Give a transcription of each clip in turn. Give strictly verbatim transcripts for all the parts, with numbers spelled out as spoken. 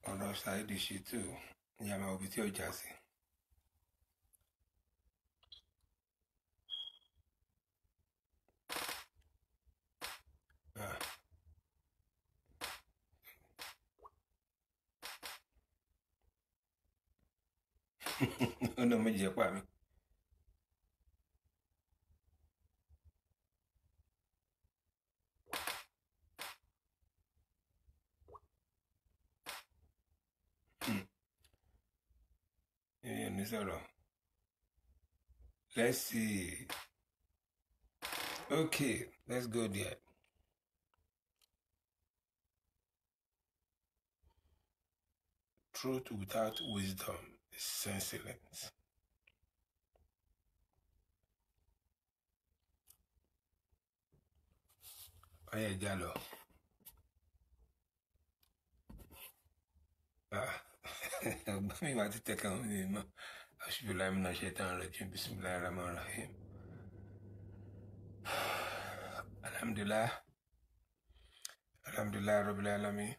ọ̀rọ̀ Saheed Shittu ní àmà òbí tí ó já sí. Ó náà méjì ẹ̀ pa mi. Èèyàn ní sọ̀rọ̀. Let's see. Okay, let's go there. Truth without wisdom is senseless. Ọyẹ ìjà lọ. Ọgbọ́n mi wá ti tẹ̀ka wọn ní ìmọ̀. Aṣíbíláì múná ṣe tán rẹ̀ jí bismillahir rahmanir rahim. Alhamdulillah. Alhamdulillah rabbil alamin.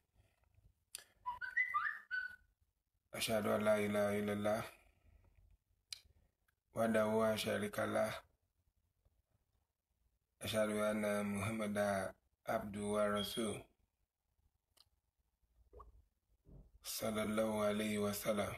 Ashhadu an la ilaha illallah. Wahdahu la sharika lah. Ashhadu anna Muhammadan abduhu wa rasuluh. Sallallahu alayhi wa sallam.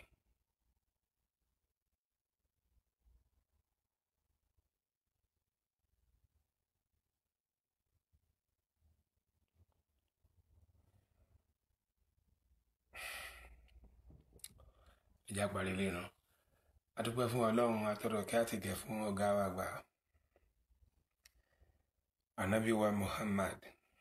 Ìjà parí ilé náà. A dúpẹ́ fún Ọlọ́run atọ́rọ̀ kí á ti gẹ̀ fún ọ̀gá wa àgbà. Ànábì wa Muhammad.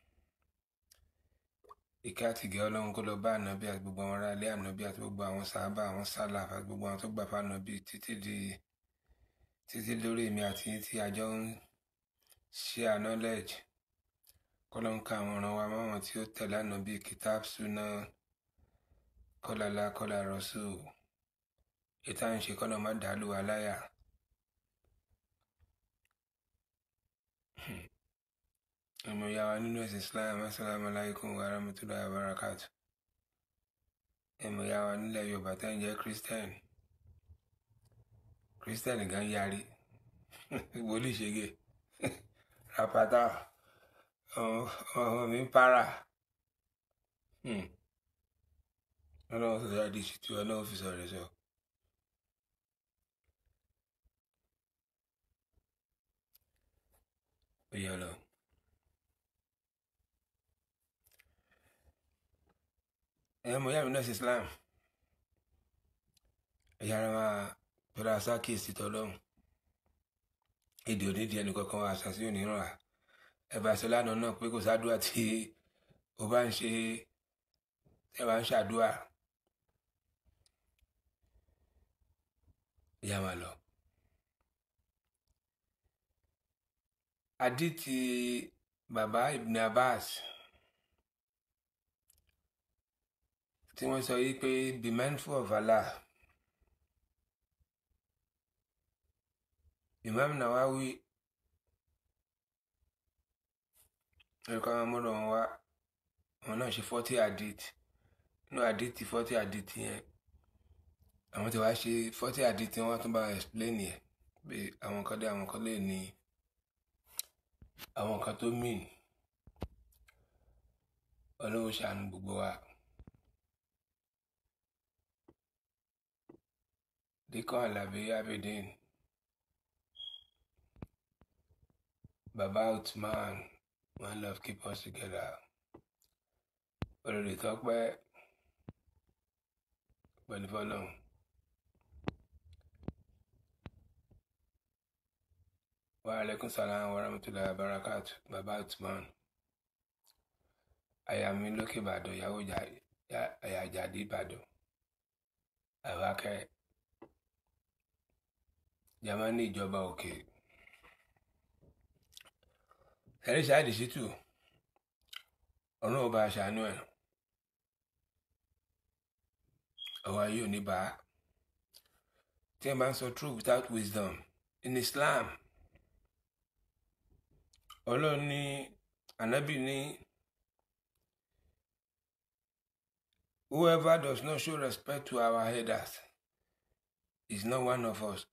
Ìkẹ́ àti ìgẹ́ Ọlọ́run kó lọ bá ànábì àti gbogbo àwọn ará ilé ànábì àti gbogbo àwọn sàhábà, àwọn sálàf àti gbogbo àwọn tó gbà fún ànábì títí di títí lórí èmi àti tí a jọ ń share knowledge. Kọ́lọ́run ká àwọn ọ̀ràn wa máwọn tí ó tẹ̀lé ànábì kitab sunnah qala Allah qala rasul. Ìta ń ṣe kọ́lọ́ má dàálù wa láyà. Ọmọ ìyá wa nínú ẹ̀sìn Islam, assalamu alaikum wa rahmatullahi wa barakatuh. Ọmọ ìyá wa nílẹ̀ Yorùbá tá ń jẹ́ Christian. Christian gan yarí. Wòlíì ṣege. Rapata. Ọmọ mi ń para. Ọlọ́run sọ Saheed Shittu, Ọlọ́run fi sọ̀rọ̀ sọ. Ó yẹ lọ. Ẹ̀yẹ́ mo yá mi náà sí Islam. Ẹ̀yà ara máa pẹ̀lú àsákìsì tọ́lọ́run. Èdè onídìí ẹnì kankan wà àṣà sí òníran à. Ẹ̀bà sọ lánàá náà pé kò sádùá tí o bá ń ṣe ẹ bá ń ṣàdúà. Ìyá máa lọ. Àdìtì bàbá Ibn Abbas tí wọ́n sọ yìí pé be mindful of Allah. Imam Nawawi ẹ̀kọ́ àwọn ọmọdé wọn wá wọn náà ṣe forty hadith. Inú hadith forty hadith yẹn àwọn tí wàá ṣe forty hadith wọn tún bá explain yẹn pé àwọn kan dé àwọn kan lè ní àwọn kan tó mean. Ọlọ́run ṣàánú gbogbo wa. Díkọ̀ Àlàbí Abidin, Baba Uthman, one love keep us together. Olórí Tọ́pẹ́ pẹ̀lú fọ́lọ́run. Wa alaikum salam wa rahmatullahi wa barakatuh. Baba Uthman. Àyà mi lókè Ìbàdàn, ìyàwó àyà Àjàdí Ìbàdàn. Àwákẹ́. Jamani ìjọba òkè. Ẹ̀rí Saheed Shittu. Ọ̀run ọba àṣàánú ẹ̀. Ọwọ́ ayé ò ní bá. Tí ẹ bá ń sọ truth without wisdom in Islam. Ọlọ́run ní ànábì ní Whoever does not show respect to our elders is not one of us.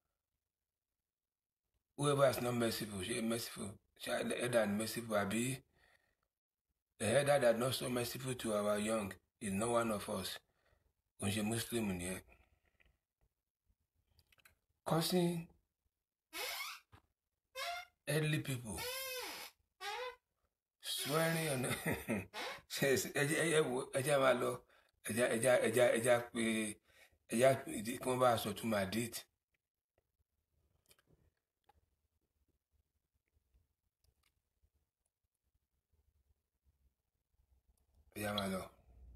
Whoever is not merciful, she merciful. Child elder and merciful, abi. The elder that not so merciful to our young is not one of us. When she Muslim here. Causing elderly people swearing on says ẹja máa lọ ẹja ẹja ẹja ẹja pé ẹja kí wọ́n bá aṣọ tó máa date. ẹja máa lọ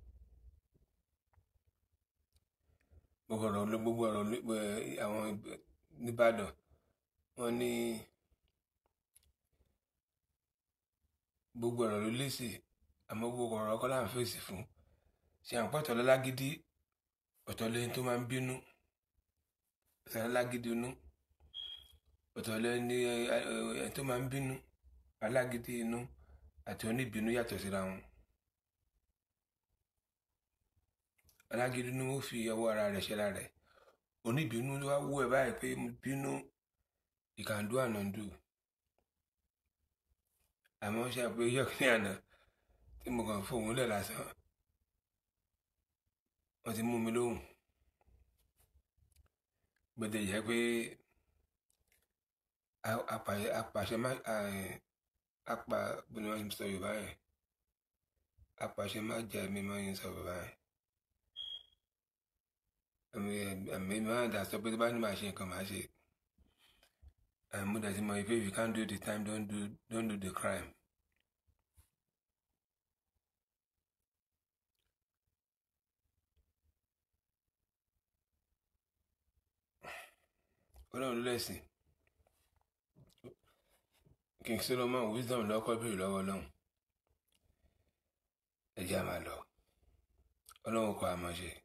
gbogbo ọ̀rọ̀ gbogbo ọ̀rọ̀ àwọn nìbàdàn wọ́n ní gbogbo ọ̀rọ̀ ló lésì àmọ́ gbogbo ọ̀rọ̀ ọkọ là ń fèsì fún. ṣe àpò ọ̀tọ̀ lágídí ọ̀tọ̀ lẹ́yìn tó máa ń bínú ọ̀tọ̀ lágídí inú ọ̀tọ̀ lẹ́yìn tó máa ń bínú alágídí inú àti oníbínú yàtọ̀ síra wọn. alágídí inú ó fi ọwọ́ ara rẹ̀ ṣẹlá rẹ̀, oníbínú ló wá wú ẹ báyìí pé bínú you can do and undo. àmọ́ ṣe àpò yọkùnrin àná tí mo kàn fóun lẹ̀ lásán wọ́n ti mú mi lóhùn gbẹdẹ yẹ pé apàṣẹ má apà bóni wọ́n sọ Yorùbá yẹn apàṣẹ má jẹ mi máa ń sọ Yorùbá yẹn àmì máa dà sọ pé tó bá ní màá ṣe nǹkan màá ṣe. mo dà sí mọ if you can't do the time don't do don't do the crime. Ọlọ́run lẹ́sìn King Solomon wisdom lọ́kọ́ bèrè lọ́wọ́ Ọlọ́run ẹ jẹ́ á máa lọ Ọlọ́run kọ́ àmọ́ ṣe.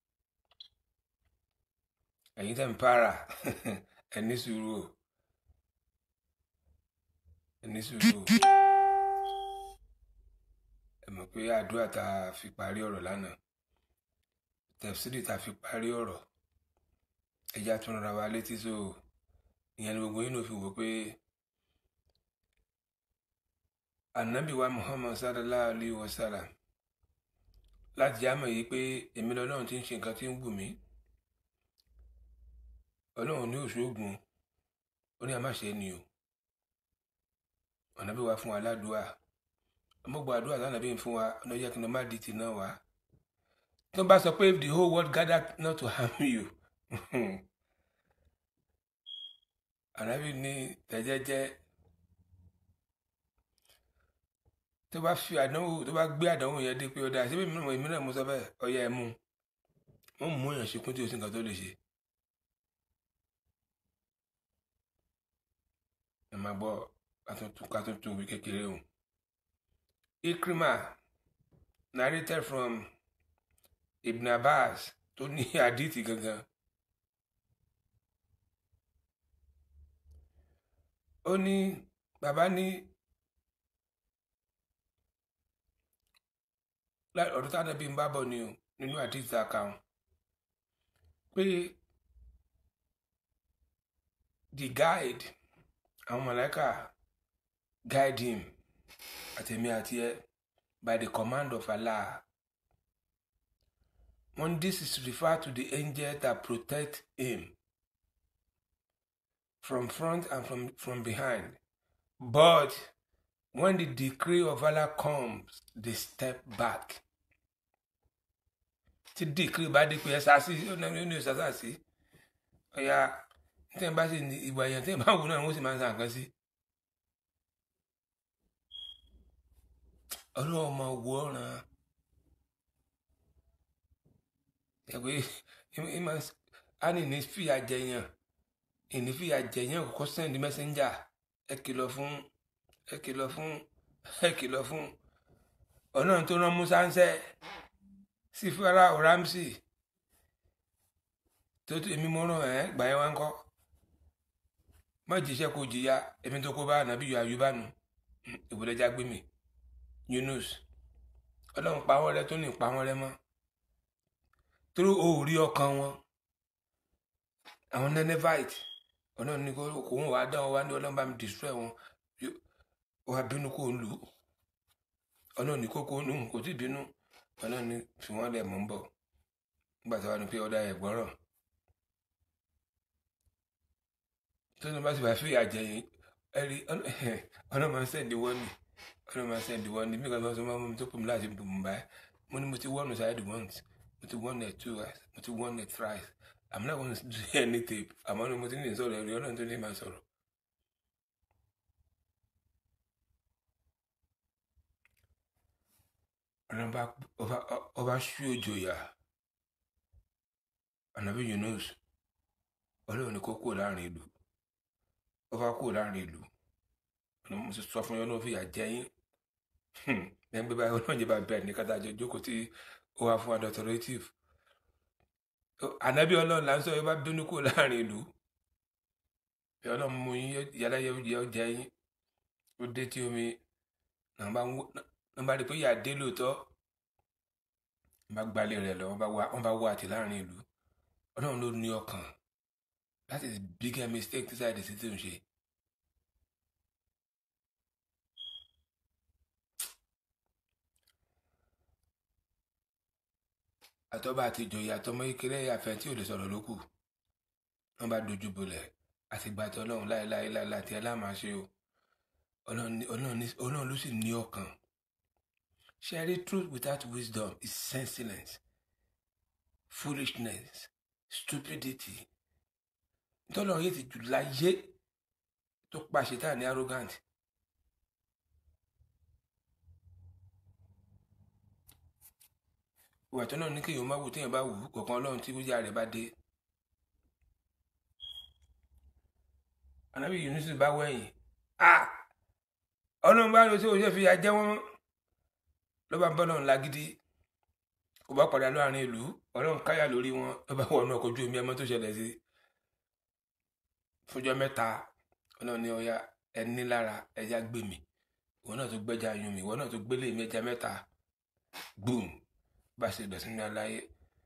ẹ̀yin tẹ́ ń para ẹ ní sùúrù o ẹ ní sùúrù o ẹ mọ̀ pé àdúrà tá a fi parí ọ̀rọ̀ lánàá tẹ̀fsírì tá a fi parí ọ̀rọ̀ ẹ jẹ́ á tún ra wa létí so ìyẹn ni gbogbo yín ló fi wò pé Ànábì wa Muhammad sallallahu alayhi wa sallam láti já mọ̀ yìí pé èmi lọ́lọ́run ti ń ṣe nǹkan tí ń wù mí. Ọlọ́run ní oṣù ogun ó ní a má ṣe ni o. Ànábì wa fún wa ládùúà ọmọgbà àdúrà tánàbí ń fún wa ọ̀nà yẹ kí n má di ti náà wá. tí wọ́n bá sọ pé if the whole world gathered not to harm you Ànábì ní tẹ̀jẹ́jẹ́ tó bá fi àdánwò tó bá gbé àdánwò yẹn dé pé ó dáa síbí èmi náà mo sọ bẹ́ẹ̀ ọyá ẹ mú wọn mú èèyàn ṣekún tí o sì nǹkan tó lè ṣe. ẹ máa gbọ́ kátúntún wí kékeré o. Ikrima narrated from Ibn Abbas tó ní àdìtì gangan. ó ní bàbá ní ọ̀rọ̀ tí Ànábì ń bá bọ̀ ni o nínú àdìtì àkàwọn pé the guide àwọn màláíkà guide him àtẹ̀mí àti ẹ by the command of Allah. When this is referred to the angel that protect him from front and from, from behind. But when the decree of Allah comes, they step back. Tí decree bá di pé ẹ sá sí ní ìsásá sí ọ̀yà tẹ́ ẹ bá sì ní ìwà èèyàn tẹ́ ẹ bá wù náà wọ́n sì máa ń sàǹkan sí. Ọlọ́run ọmọ wo ọ̀ràn ẹ̀pẹ́ a ní ní fìyà jẹyàn ìní fìyà jẹyàn kọ́kọ́ send messenger ẹ kìlọ̀ fún ẹ kìlọ̀ fún ẹ kìlọ̀ fún Ọlọ́run tó rán Musa ń sẹ́ sí Fáráò Rámsì tó tó èmi mọ́ràn ẹ̀ gbà yẹn wá ń kọ́ má jíṣẹ́ kó jìyà èmi tó kó bá nàbí yọ Àyùbá nù ìbúlẹ̀já gbé mi Yunus Ọlọ́run pa wọ́n rẹ́ tó ní pa wọ́n rẹ́ mọ́ torí o ò rí ọkàn wọn àwọn Nenevite ọlọ́run ní kó wọn wá dán wọn wá ní ọlọ́run bá mi destroy wọn wá bínú kó ń lù ú ọlọ́run ní kókó nù kò tí bínú ọlọ́run ní fi wọ́n lẹ̀ mọ́ ń bọ̀ nígbà tí wọ́n ní pé ọ̀dà ẹ̀gbọ́ràn tó ní bá sì bá fi àjẹyìn ẹ̀rí ọlọ́run máa ń sẹ́ǹdì wọ́n ní ọlọ́run máa ń sẹ́ǹdì wọ́n ní bí kan tó máa ń mú mi tó pè mí láti Mumbai mo ní mo ti wọ́n side once mo ti wọ́n it twice mo ti wọ́n it thrice I'm not going to do anything àmọ́ ní mo ti ní ìsọ̀rọ̀ ẹ̀rí ọlọ́run tó ní máa sọ̀rọ̀. ọba ṣú òjò yà ànábì Yunus ọlọ́run ní kó kúrò láàrin ìlú ọba kúrò láàrin ìlú ọ̀nà mo ti sọ fún yọ náà fìyà jẹyìn ẹgbẹ́ báyìí ọlọ́run jẹ́ bá bẹ̀rẹ̀ ní kátàjọ jókòó tí ó wà fún adulterative ànábì ọlọ́run là ń sọ yọ bá bínú kúrò láàrin ìlú bí ọlọ́run mú yín yàrá yọ jẹyìn ó dé tí omi náà bá wọ́n bá rí pé yà dé lóòótọ́ wọ́n bá gbalẹ̀ rẹ̀ lọ wọ́n bá wá àti láàrin ìlú ọlọ́run ló ní ọkàn that is the biggest mistake tí sáyẹ̀dì sí tí ń ṣe. àtọ́ba àti ìjòyè àtọmọ kékeré àfẹ́ tí ò lè sọ̀rọ̀ lókù wọ́n bá dojú bolẹ̀ àti gbàtọ́ ọlọ́run láéláé láéláé tí ẹ láàmà ṣe o ọlọ́run ló sì ní ọkàn. Sharing truth without wisdom is senseless, foolishness, stupidity. Tọ́lọ́run yìí ti jù láyé tó pa ṣètá ní arrogant. Ìwà tó náà ní kí èèyàn má wù téèyàn bá wù kọ̀ọ̀kan ọlọ́run tí wíjà rẹ̀ bá dé. Ànábì Yunus bá wẹ̀yìn. Ah! Ọlọ́run bá lọ sí òṣèlú fi ajẹ́ wọn ló bá ń bọ́ náà lágídí kò bá padà láàrin ìlú ọlọ́run káyà lórí wọn ló bá wọnú ọkọ̀ ojú omi ẹmọ tó ṣẹlẹ̀ sí fúnjọ́ mẹ́ta ọlọ́run ní ọya ẹni lára ẹja gbé mi ìwọ náà tó gbẹ́ja yún mi ìwọ náà tó gbélé mi ẹja mẹ́ta gbùm bá ṣe dọ̀tí ní aláyé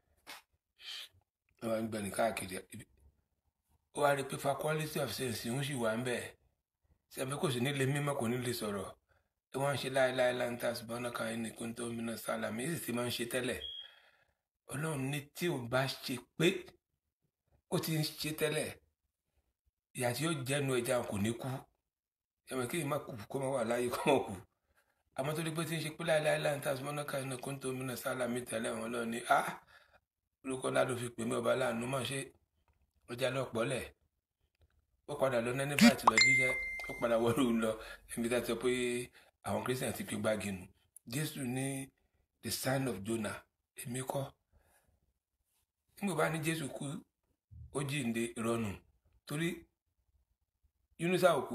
wọn wá ń gbẹ̀ni káàkiri ó wá rí pé faculty of sense ń sì wà ń bẹ̀ sẹ́mi kò sí nílé mímọ́ kò ní lè sọ̀rọ̀ wọ́n ń ṣe láéláé láńtà ṣùgbọ́n náà kan ní kóńtó mìíràn sálàmì èsì tí máa ń ṣe tẹ́lẹ̀ ọlọ́run ní tí ò bá ṣe pé ó ti ń ṣe tẹ́lẹ̀ ìyà tí ó jẹ́nu ẹja kò ní kú ẹ̀mọ̀ kí ìmọ̀ kù kó máa wà láyé kó mọ̀ kú àmọ́ tó dé pé tí ń ṣe pé láéláé láńtà ṣùgbọ́n náà kan ní kóńtó mìíràn sálàmì tẹ́lẹ̀ wọn lọ ní á orúkọ ńlá ló fi pè mí ọba láàánú mọ̀ ṣe ọjà lọ́pọ̀lẹ̀ ó padà lọ nẹ́ní báyìí lọ jíjẹ́ ó padà wọ́rù lọ ẹ̀mí tá a sọ pé àwọn Christian ti fi gbági nù Jésù ní the sign of Jonah èmi kọ́ nígbà bá ní Jésù kú ó jíǹde ìrọ̀nù torí Yúnúsà òkú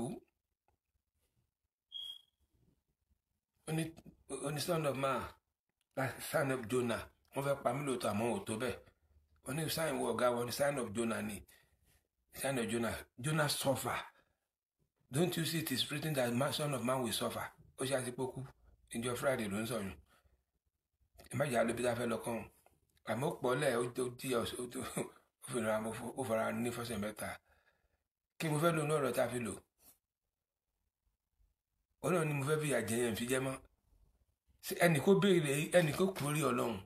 ó ní son of man like sign of Jonah wọ́n fẹ́ pa mí lóòótọ́ àmọ́ ò tó bẹ́ẹ̀ wọ́n ní sign wọ ọ̀gá wọn ní sign of Jonah ni sign of Jonah Jonah suffer don't you see it is written that man, son of man will suffer ó ṣe àti pókú ìjọ Friday ló ń sọyún ẹ má jà lóbi tá a fẹ́ lọ kàn àmọ́ pọ̀lẹ́ ó di ó fara ní fọ́sẹ̀ mẹ́ta kí mo fẹ́ lò ní ọ̀rọ̀ tá a fi lò ọlọ́run ni mo fẹ́ fi àjẹyàn fi jẹ́ mọ́ ẹnì kó béèrè ẹnì kó kú orí ọlọ́run.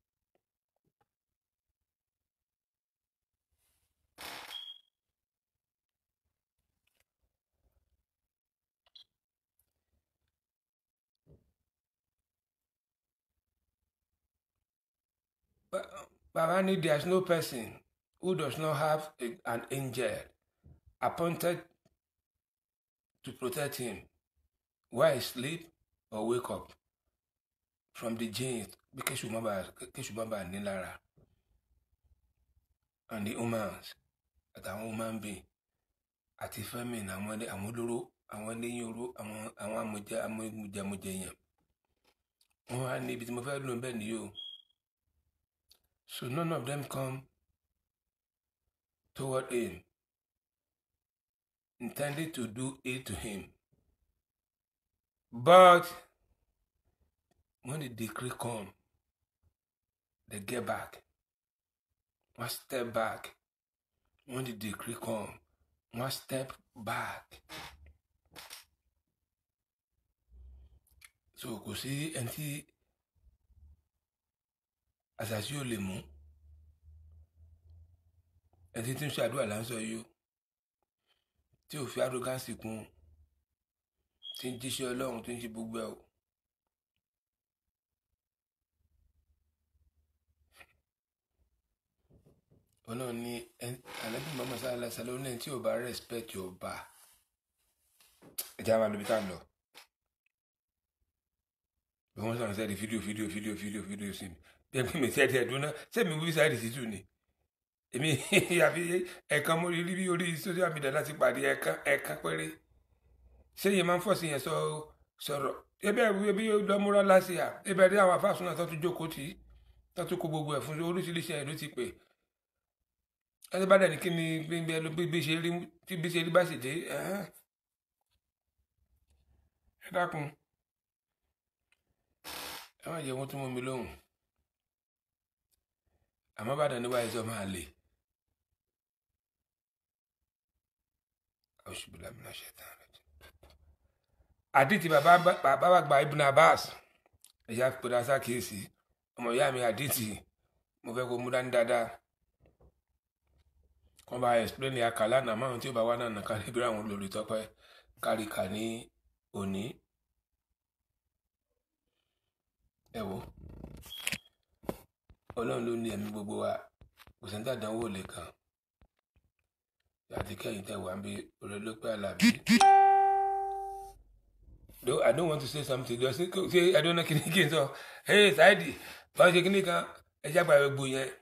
Babani, there's no person who does not have a, an angel appointed to protect him while he sleep or wake up from the jinns because Keshubaba Nilara and the humans at our human being at the famine and when they are Muduru and when they Yuru and one Mujamujayan. Oh, I need to move on bend you. So none of them come toward him, intended to do ill to him. But when the decree comes, they get back wọ́n step back wọ́n di decree kan wọ́n step back. So kò sí ẹni tí àṣàṣì ò lè mú ẹni tí ń ṣàdúrà là ń sọ yìí o tí ò fi arrogance kún tí ń jíṣẹ́ Ọlọ́run tí ń ṣe gbogbo ẹ̀ o. Ọlọ́run ní Ànábì Muhammad sallallahu alaihi wasallam lẹ́yìn tí ò bá respect yóò bá ẹ̀jẹ̀ àwọn àlùbí tá ń lọ. Bí wọ́n sọ̀rọ̀ sẹ́ẹ̀dì fídíò fídíò fídíò fídíò fídíò sí mi bí ẹgbẹ́ mi sẹ́ẹ̀dì ẹ̀dùn náà sẹ́mi wí sáìdì sí tù ni èmi àfi ẹ̀ẹ̀kan mo rí bí orí social media láti pàdé ẹ̀ẹ̀kan ẹ̀ẹ̀kan péré ṣé yẹn máa ń fọ̀ sí yẹn sọ sọ̀rọ̀ ẹbẹ̀ ẹbí lọ́múrọ́ lásìá ẹbẹ̀ rí àwọn afáàsùn náà tó tún jókòó tì í tó tún kó gbogbo ẹ̀ fún oríṣiríṣi ẹ̀ ló ti pè ẹni bá dẹni kí ni bí ṣe rí tí bí ṣe rí bá sì dé ẹ dákun ẹ má jẹ wọn tún mú mi lóhùn àmọ́ bá dẹni wáyé sọ máa lè ọṣùbùlà mi náà ṣe tán rẹ. Àdìtì bàbá bàbá gba Ibn Abbas ẹ̀yà pẹ̀lú aṣákìyèsí ọmọ ìyá mi Àdìtì mo fẹ́ kó mú dání dáadáa wọ́n bá explain àkàlà náà máa tí ó bá wá náà nàka níbi àwọn olórí tọ́pẹ́ káríkà ní òní. Ẹ wo Ọlọ́run ló ní ẹ̀mí gbogbo wa kò sẹ́ńtà dánwò lè kàn àti kẹ́yìn tẹ̀ wá ń bí orí ló pẹ́ Àlàbí. Though I don't want to say something just say I don't know kí ni kí n sọ hey Saidi báwo ṣe kí ni kan ẹ jágbá ẹ gbò yẹn.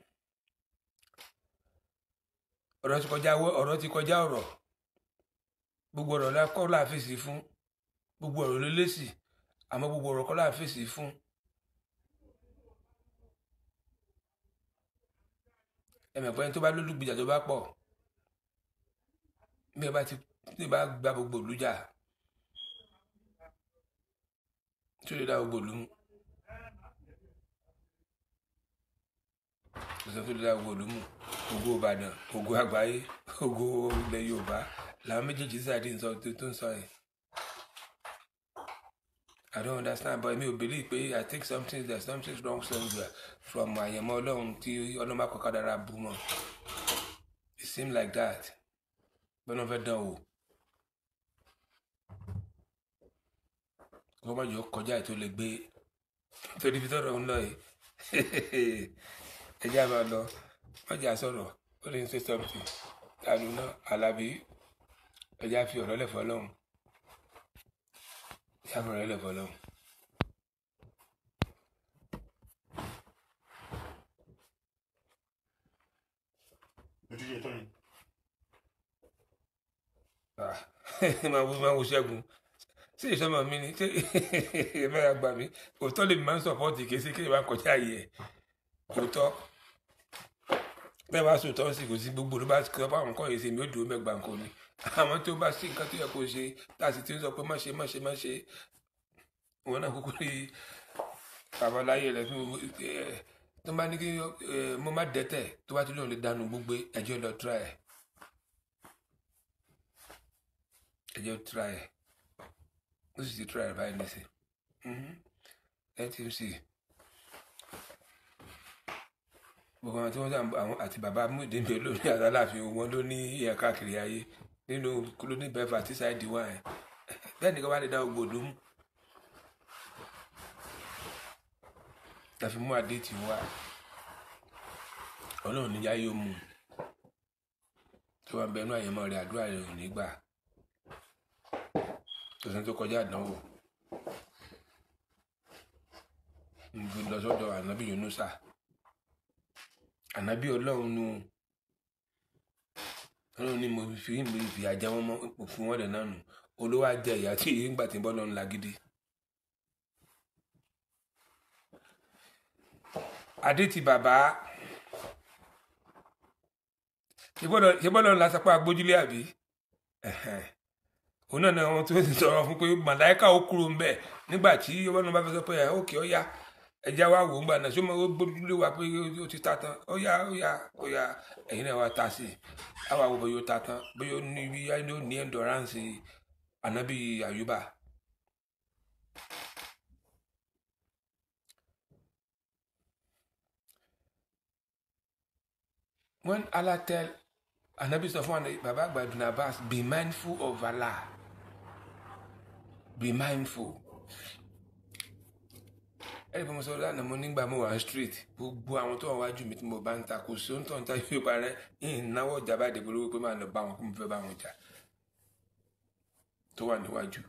Ọ̀rọ̀ ti kọjá ọ̀rọ̀ ti kọjá ọ̀rọ̀ gbogbo ọ̀rọ̀ la kọ́ la fèsì fún gbogbo ọ̀rọ̀ ló lésì àmọ́ gbogbo ọ̀rọ̀ kọ́ la fèsì fún. ẹ̀mẹ̀pẹ́ tó bá lólùgbìjà tó bá pọ̀ bí ẹ bá ti tí ẹ bá gba gbogbo olùjà tí ó lè dá gbogbo olú mú kò sọ tó lè dá gbogbo olú mú ògo Ìbàdàn ògo àgbáyé ògo ilẹ̀ Yorùbá làwọn méjèèjì sáàdì ń sọ tó ń sọ yẹn. I don't understand but mi ò believe pé I think something there's something wrong somewhere from àyẹ̀mọ́ Ọlọ́run tí ọlọ́mọ akọ́kọ́ dára bú mọ́ it seems like that bọ́nà fẹ́ dán wò wọ́n bá yọ kọjá ètò lè gbé torí fi tọrọ ń lọ yìí ẹjẹ́ àbá lọ wọ́n jà sọ̀rọ̀ ó lè ń ṣe something tàbí náà Àlàbí ẹjẹ́ àfi ọ̀rọ̀ lẹ̀fọ́ lọ́hùn ẹjẹ́ àfi ọ̀rọ̀ lẹ̀fọ́ lọ́hùn. máa wo Ṣẹ́gun sí ìṣọ́mọ mi ni ṣé ẹ máa gbà mí òótọ́ lèmi máa ń sọ̀pọ́ọ̀tì kí sí kí ìwà kọjá yẹ òótọ́ bẹ́ẹ̀ bá sòótọ́ sí kò sí gbogbo ló bá kọ́ bá àwọn kọ́ yìí sí mi ó dùn mẹ́gbàá nǹkan ni àmọ́ tó bá sí nǹkan tó yẹ kó ṣe tá a sì ti ń sọ pé má ṣe má ṣe má ṣe wọn náà kúkú rí babaláyé rẹ tó bá ní kí mo má dẹ́tẹ̀ tó bá ti lóun lè dànù gbogbo ẹjọ́ lọ tíra ẹ̀ ẹjọ́ tíra ẹ̀ ó sì ti tíra ẹ̀ báyìí nísìn ẹ ti ń sì gbogbo àwọn tí wọ́n sàn àwọn àti bàbá múdìmí lórí àtàláàfin wọn ló ní ìyẹn káàkiri ayé nínú kúlóní bẹ́fà tí sáìdì wà ẹ̀ bẹ́ẹ̀ nìkan wá lè dá gbogbo òdó mú tàfi mú adé tì wá Ọlọ́run níyà yóò mú tó wà bẹnu àyẹ̀mọ́ rẹ̀ àdúrà rẹ̀ ò ní gbà tòsán tó kọjá àdánwò ń lọ sọ́dọ̀ ànábì Yunusa ànábì Ọlọ́run nu Ọlọ́run ni mo fi ìmọ̀ ìfì àjẹ wọn mọ́ fún wọn dẹ̀ náà nù olówó àjẹ ìyá tí èyí ń gbà tí ń bọ́ lọ́nà lágídí. Adé ti bàbá ṣe bọ́lọ̀ ńlá sapá agbójúlé àbí òun náà ni àwọn tó ti sọ̀rọ̀ fún pé màláíkà ó kúrò ń bẹ̀ nígbà tí ọwọ́ náà bá fẹ́ sọ pé òkè ó yá ẹja wa wò ń gbà náà sọmọ ó gbódúlé wa pé ó ti ta tán ó yá ó yá ó yá ẹ̀yin náà wá ta sí i àwa wo bóyá ó ta tán bóyá ó ní bí ó ní endurance Ànábì Àyùbá. When Allah tell Ànábì sọ fún bàbá àgbà Ibn Abbas, be mindful of Allah, be mindful. Ẹni fún mi sọ lánàá mo nígbà mo wà street gbogbo àwọn tó wà wájú mi tí mo bá ń ta kò sí ohun tó ń ta yóò parẹ́ ìnáwó ọjà bá dé bolówó pé máa lọ bá wọn kó mo fẹ́ bá wọn jà tó wà níwájú.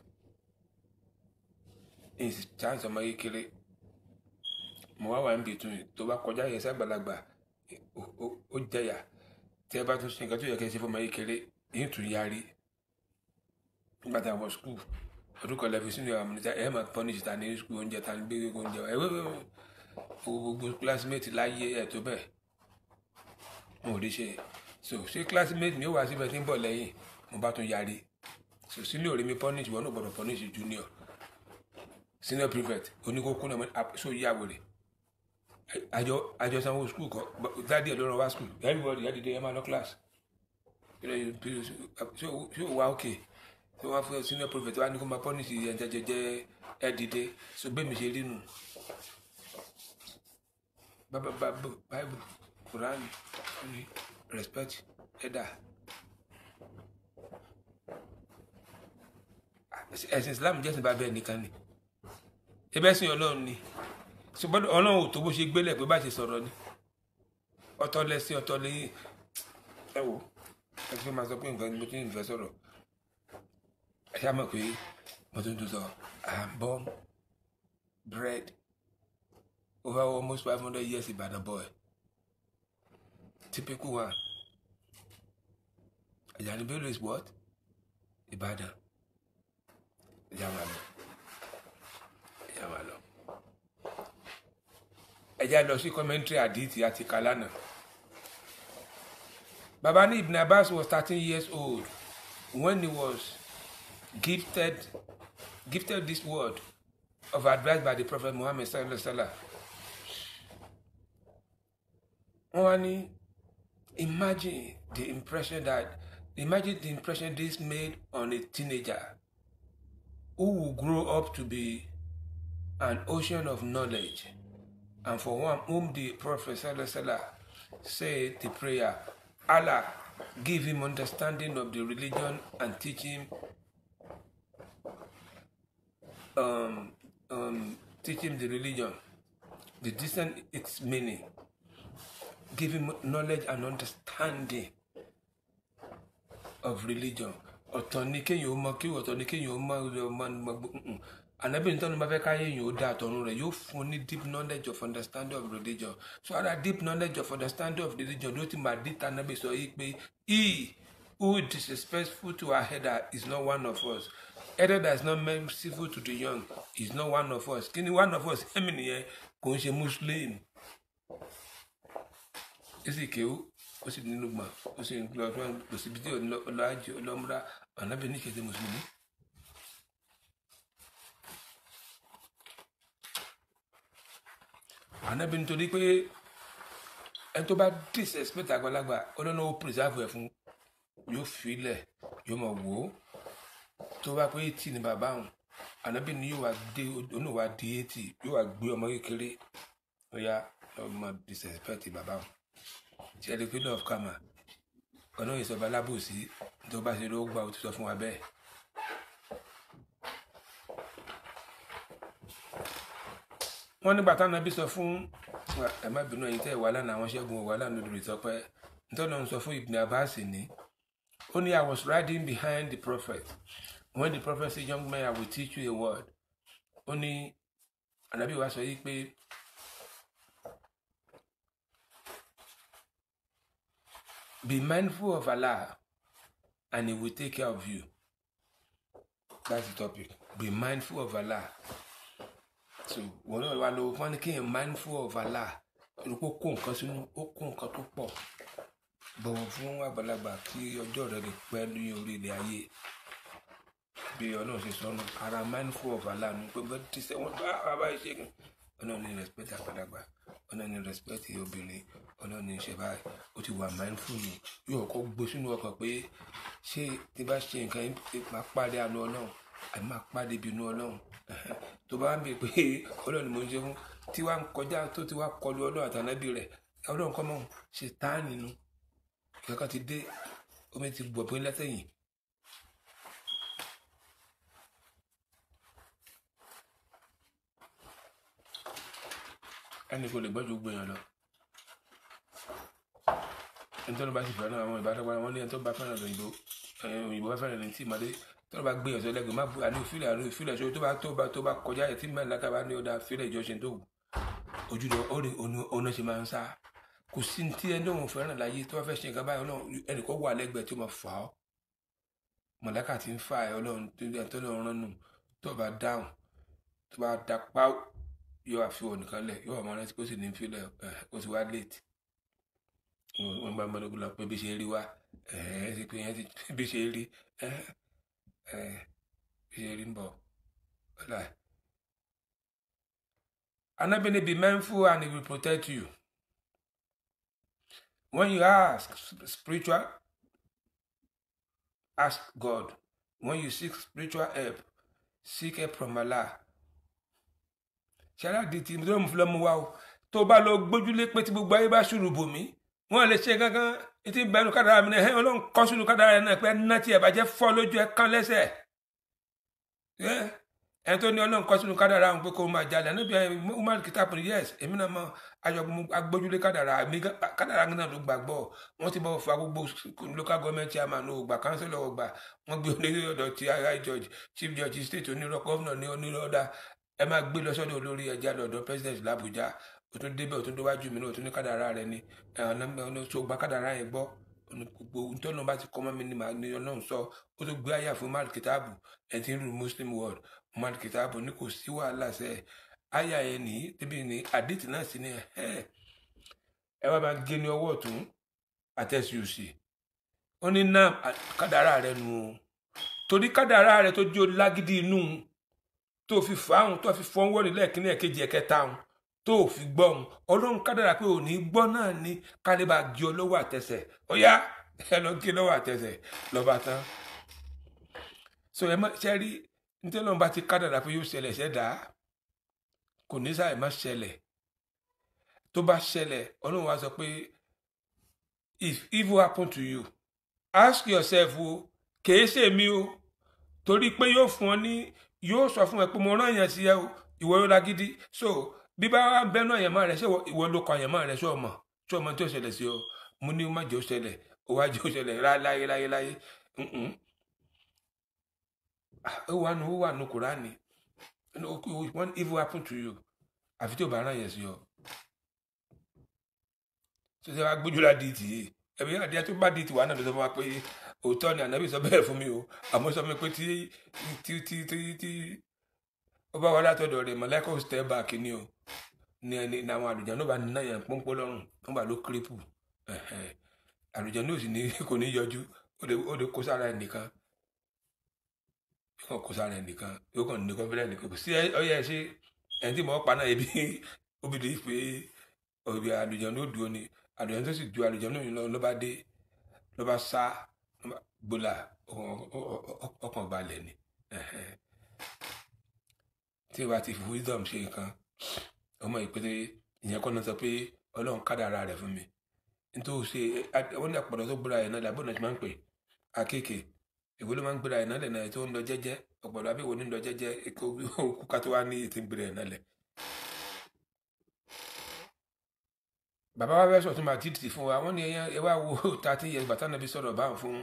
Ìsì chance ọmọ kékeré mo wá wà níbi ìtún tó bá kọjá yẹn sàgbàlagbà ó jẹyà tí ẹ bá tún ṣe nǹkan tó yẹ kẹ́ ṣe fún ọmọ kékeré yìí tún yarí. Nígbà tí a wọ school ọdún kan lẹ́fi sínú àwọn ọmọdé ẹ̀ máa punish ta ní school oúnjẹ ta ní gbé oúnjẹ ẹ̀ wẹ́wẹ́ gbogbo classmate láyé ẹ̀ tó bẹ́ẹ̀ mo ò rí ṣe so ṣé classmate mi ó wá síbẹ̀ tí ń bọ̀ lẹ́yìn mo bá tún yarí so senior rí mi punish wọn náà gbọ́dọ̀ punish junior senior prefect oníkókó náà so yí àwòrán àjọ àjọ sanwó school kọ dáàdì ẹ̀ ló rán wá school everybody ẹ̀ dìde ẹ̀ máa lọ class ṣé ó wá okay tí wọ́n fún senior prophet wa ní kó máa pọ́nìṣì ẹ̀jẹ̀ jẹjẹ ẹ̀ dìde so bẹ́ẹ̀ mi ṣe rí nù. Bible Quran ní respect ẹ̀dá ẹ̀sìn Islam jẹ́sìn bá bẹ́ẹ̀ nìkan ni ẹbẹ́ sìn Ọlọ́run ni ṣùgbọ́n Ọlọ́run ò tó bó ṣe gbélé pé bá ṣe sọ̀rọ̀ ni ọ̀tọ̀ lẹ́sìn ọ̀tọ̀ lẹ́yìn ẹ wò ẹ fi máa sọ pé nǹkan mo ti ń fẹ́ sọ̀rọ̀. I am a queen, but don't do so. I am born, bred over almost five hundred years in Ibadan boy. Typical one. Ajani Bello is what? Ibadan. Jamalo. Jamalo. Ẹja lọ sí commentary àdìtì àti Kalana. Baba ni Ibn Abbas was thirteen years old when he was gifted gifted this word of advice by the Prophet Muhammad sallallahu alaihi wasallam. Imagine the impression that imagine the impression this made on a teenager who will grow up to be an ocean of knowledge, and for one whom the Prophet sallallahu alaihi wasallam said the prayer, Allah give him understanding of the religion and teach him Um, um, teach him the religion, the distance its meaning, give him knowledge and understanding of religion. Ọ̀tọ̀ ni kéèyàn ó mọ̀ kí ọ̀tọ̀ ni kéèyàn ó mọ̀ ọmọ Ànábì ní tọ́nu bá fẹ́ káyé èèyàn ó dá àtọ̀run rẹ̀ yóò fún ní deep knowledge of understanding of religion. So that deep knowledge of understanding of religion ló ti máa dí Ànábì sọ yìí pé he who is disrespectful to our elder is not one of us. Elder that is not merciful to the young is not one of us. Kí ni one of us ẹ̀mí nìyẹn kò ń ṣe Muslim. Èsì kéwú ó sì nínú gbọ̀n ó sì ń lọ ọdún kò síbi tí ọlọ́àjì ọlọ́múra Ànábì ní kéde Mùsùlùmí. Ànábì nítorí pé ẹni tó bá disrespect àgbàlagbà Ọlọ́run ó preserve ẹ̀ fún yóò fi ilẹ̀ yóò mọ̀ wò ó tó bá pé eighty ni bàbá òun Ànábì ni yóò wá dé oníwà di eighty yóò wá gbé ọmọ kékeré ó yá ọmọ disrespect bàbá òun tí ẹ lè pé love kama ọ̀nà ìsọba alábòsí tó bá ṣe ló gbà ó ti sọ fún wa bẹ́ẹ̀. wọ́n nígbà táwọn Ànábì sọ fún ẹ má bínú ẹ̀yin tẹ́ ẹ̀ wà lánàá àwọn ṣẹ́gun wà lánàá lórí ìtọ́pẹ́ nítorí wọ́n sọ fún Ibn Abbas ní ó ní I was riding behind the prophet when the prophet said young man I will teach you a word. Ó ní Ànábì wa sọ yìí pé be mindful of Allah and he will take care of you. That's the topic. Be mindful of Allah. So wọ́n náà wà lọ́wọ́ fún kí n mindful of Allah. Ó kó nǹkan sínú ó kó nǹkan tó pọ̀. Bọ̀wọ̀ fún àgbàlagbà kí ọjọ́ rẹ̀ lè pẹ́ ní orí ilẹ̀ ayé. Bí Ọlọ́run ṣe sọnù ara mindful of Allah ní pé bẹ́ẹ̀ tí sẹ́ wọ́n bá bàbá ìṣègùn ọlọ́run ní respect àgbàlagbà, ọlọ́run ní respect obìnrin, ọlọ́run ní ṣe báyìí. Ó ti wà mindful ni yóò kọ́ gbé sínú ọkàn pé ṣé tí bá ṣe nǹkan máa pàdé àánú ọlọ́run àbí máa pàdé ìbínú ọlọ́run. Tó bá ń bè pé ọlọ́run ni mo ń ṣe fún tí wàá ń kọjá tó ti wá kọlu ọlọ́run àtànábì rẹ̀, ọlọ́run kọ́ mọ́ ṣe tá nínú ìkankan ti dé omi ti gbọ̀ pé lẹ́sẹ̀yìn. Ẹni kò lè gbọ́jú gbìyàn lọ. Ẹni tó ló bá sì fẹ́ràn àwọn ìbátan wọn ní ẹni tó bá fẹ́ràn òyìnbó òyìnbó bá fẹ́ràn ní tí ìmọ̀lé tó ló bá gbìyàn sọ lẹ́gbẹ̀ẹ́ má bu àní òfìlẹ̀ àní òfìlẹ̀ ṣó tó bá tó bá tó bá kọjá ẹ̀ tí mẹ́rin lákàbá ní ọ̀dà fílẹ̀ ìjọsìn tó wù ojú lọ ó lè ọ̀nà ṣe máa ń sá. Kò sí tí ẹni tó ń fẹ́ràn láyé tó bá fẹ́ ṣe nǹkan báyìí ọlọ́run ẹnì kan wà lẹ́gbẹ̀ẹ́ tó máa fà ọ́. Mọ̀láka ti ń fà ẹ́ ọlọ́run tó lọ́run rán nù tó bá dáhùn tó bá dá pa yóò àfihàn nìkan lẹ̀ yóò àmọ́ rántí kó sì ní fílẹ̀ ó ti wá late. Wọ́n bá mọ́lẹ́gbọ́n lọ pé bí ṣe rí wá ẹ̀ ẹ́ pé yẹn ti bí ṣe rí ẹ̀ ẹ̀ bí ṣe rí ń bọ̀ ọ̀la. Ànábì ní be mindful and he will protect you. When you ask spiritual, ask God. When you seek spiritual help, seek help from Allah. Ṣẹ́ra di ti tó ń fi lọ́mú wa o. Tó bá lọ gbójúlé pé tí gbogbo ayé bá ṣùrù bò mí, wọ́n lè ṣe gangan etí bẹnu kádàrá mi náà ẹ̀ ọlọ́run kọ́ sínú kádàrá rẹ̀ náà pé ẹni náà tí ẹ̀ bàjẹ́ fọ́ lójú ẹ̀ kán lẹ́sẹ̀. Ẹni tó ní ọlọ́run kọ́ sínú kádàrá àwọn pé kó máa jalè níbi Umar Kitabu ni yes èmi náà mọ agbójúlé kádàrá mi kádàrá náà ló gbàgbọ́. Wọ́n ti bọ́ fa gbogbo local government chairman ògbà council ọgbà wọ́n gbé olórí ọ̀dọ̀ ti high judge chief judge state onírọ̀ governor ní onírọ̀dá ẹ máa gbé lọ sọ́dọ̀ olórí ẹja lọ́dọ̀ president l'Abuja ó tún débẹ̀ ó tún déwájú mi náà ó tún ní kádàrá rẹ ni ọ̀nà tó gba kádàrá yẹn gbọ́ gbogbo ntọ́nà bá ti kọ́ mọ́ mi ní màá ní ọlọ́run sọ ó tó gbé àyà fún Umar Kitabu ẹ̀ ti ń rú Muslim world Umar Kitabu ní kò sí wàhálà sẹ́ àyà yẹn ní débi ní àdìtì náà sí ní ẹ̀ ẹ wá máa gé ní ọwọ́ ọ̀tún àtẹ̀sí òsì ó ní náà kádàrá rẹ nù ó torí kádàrá rẹ tó jó lágídí inú tó fi fáwọn tó fi fọ́n wọ́ọ̀lì lẹ́ẹ̀kínní ẹ̀kejì ẹ̀kẹta ọ̀hún tó fi gbọ́ ọ̀hún ọlọ́run kádàrá pé ò ní gbọ́ náà ní kálíbà gé ọ lọ́wọ́ àtẹsẹ̀ ó yá ẹ lọ gé lọ́wọ́ àtẹsẹ̀ lọ́ba tán. So ẹ má ṣe rí nítorí ọlọ́run bá ti kádàrá pé yóò ṣẹlẹ̀ ṣẹ̀dá kò ní sáà ẹ má ṣẹlẹ̀ tó bá ṣẹlẹ̀ ọlọ́run wá sọ pé if evil happen to you ask yourself o kèé ṣèmi o torí pé yóò fún ọ ní yóò sọ fún ẹ pé mo rán èèyàn sí ẹ o ìwọ ló lágídí so bí bá wà bẹnu àyẹ̀mọ́ rẹ ṣé ìwọ ló kọ àyẹ̀mọ́ rẹ ṣé ọmọ ṣé ọmọ tí ó ṣẹlẹ̀ sí ọ mo ní má jẹ́ ó ṣẹlẹ̀ ó wá jẹ́ ó ṣẹlẹ̀ láyé láyé láyé ó wà nù ó wà nù Kùránì when evil happen to you àfi tí ò bá rán yẹn sí ọ ṣe ṣe wá gbójú lá di tì í ẹbí àdíyà tó bá di tì wà náà ló sọ fún wa pé òótọ́ ni ànábì sọ bẹ́ẹ̀ fún mi o àmọ́ sọ mi pé tí tí tí tí tí ó bá wà látọ̀dọ̀ rẹ̀ mọ̀lẹ́kọ̀ step back ni o ní ẹni àwọn àlùjànnú bá nínú yẹn pọ́npọ́ lọ́rùn wọ́n bá ló kírípù àlùjànnú sì ní kò ní yọjú ó lè kó sára ẹ̀ nìkan yóò kàn kó sára ẹ̀ nìkan yóò kàn ní kọ́fílẹ̀ nìkan kò sí ọyẹ ṣe ẹni tí mo pa náà ebi obìnrin pé òbí àlùjànnú ó dùn ó ni àlùjànnú tó sì ju àlùjànnú yìí lọ ló bá dé ló bá sá gbọ́là ọkàn balẹ̀ ni tí o bá ti fi wisdom ṣe nǹkan ọmọ ìpèsè ìyẹn kọ́ náà sọ pé ọlọ́run kádàrá rẹ̀ fún mi nítorí ṣe wọ́n ní àpọ̀dọ̀ tó gbéra ẹ̀ náà làbọ̀ náà ti máa ń pè akéèké ìwé ló máa ń gbéra ẹ̀ náà lẹ̀ náà tó ń lọ jẹ́jẹ́ ọ̀pọ̀lọpọ̀ àbí ìwé ní lọ jẹ́jẹ́ òkú ká tó wá ní ètò ìgbéra ẹ̀ náà lẹ̀. bàbá wa fẹ́ sọ tó máa títì fún wa wọ́n ní ẹ wá wo thirty years bàtà náà bí sọ̀rọ̀ báwọn fún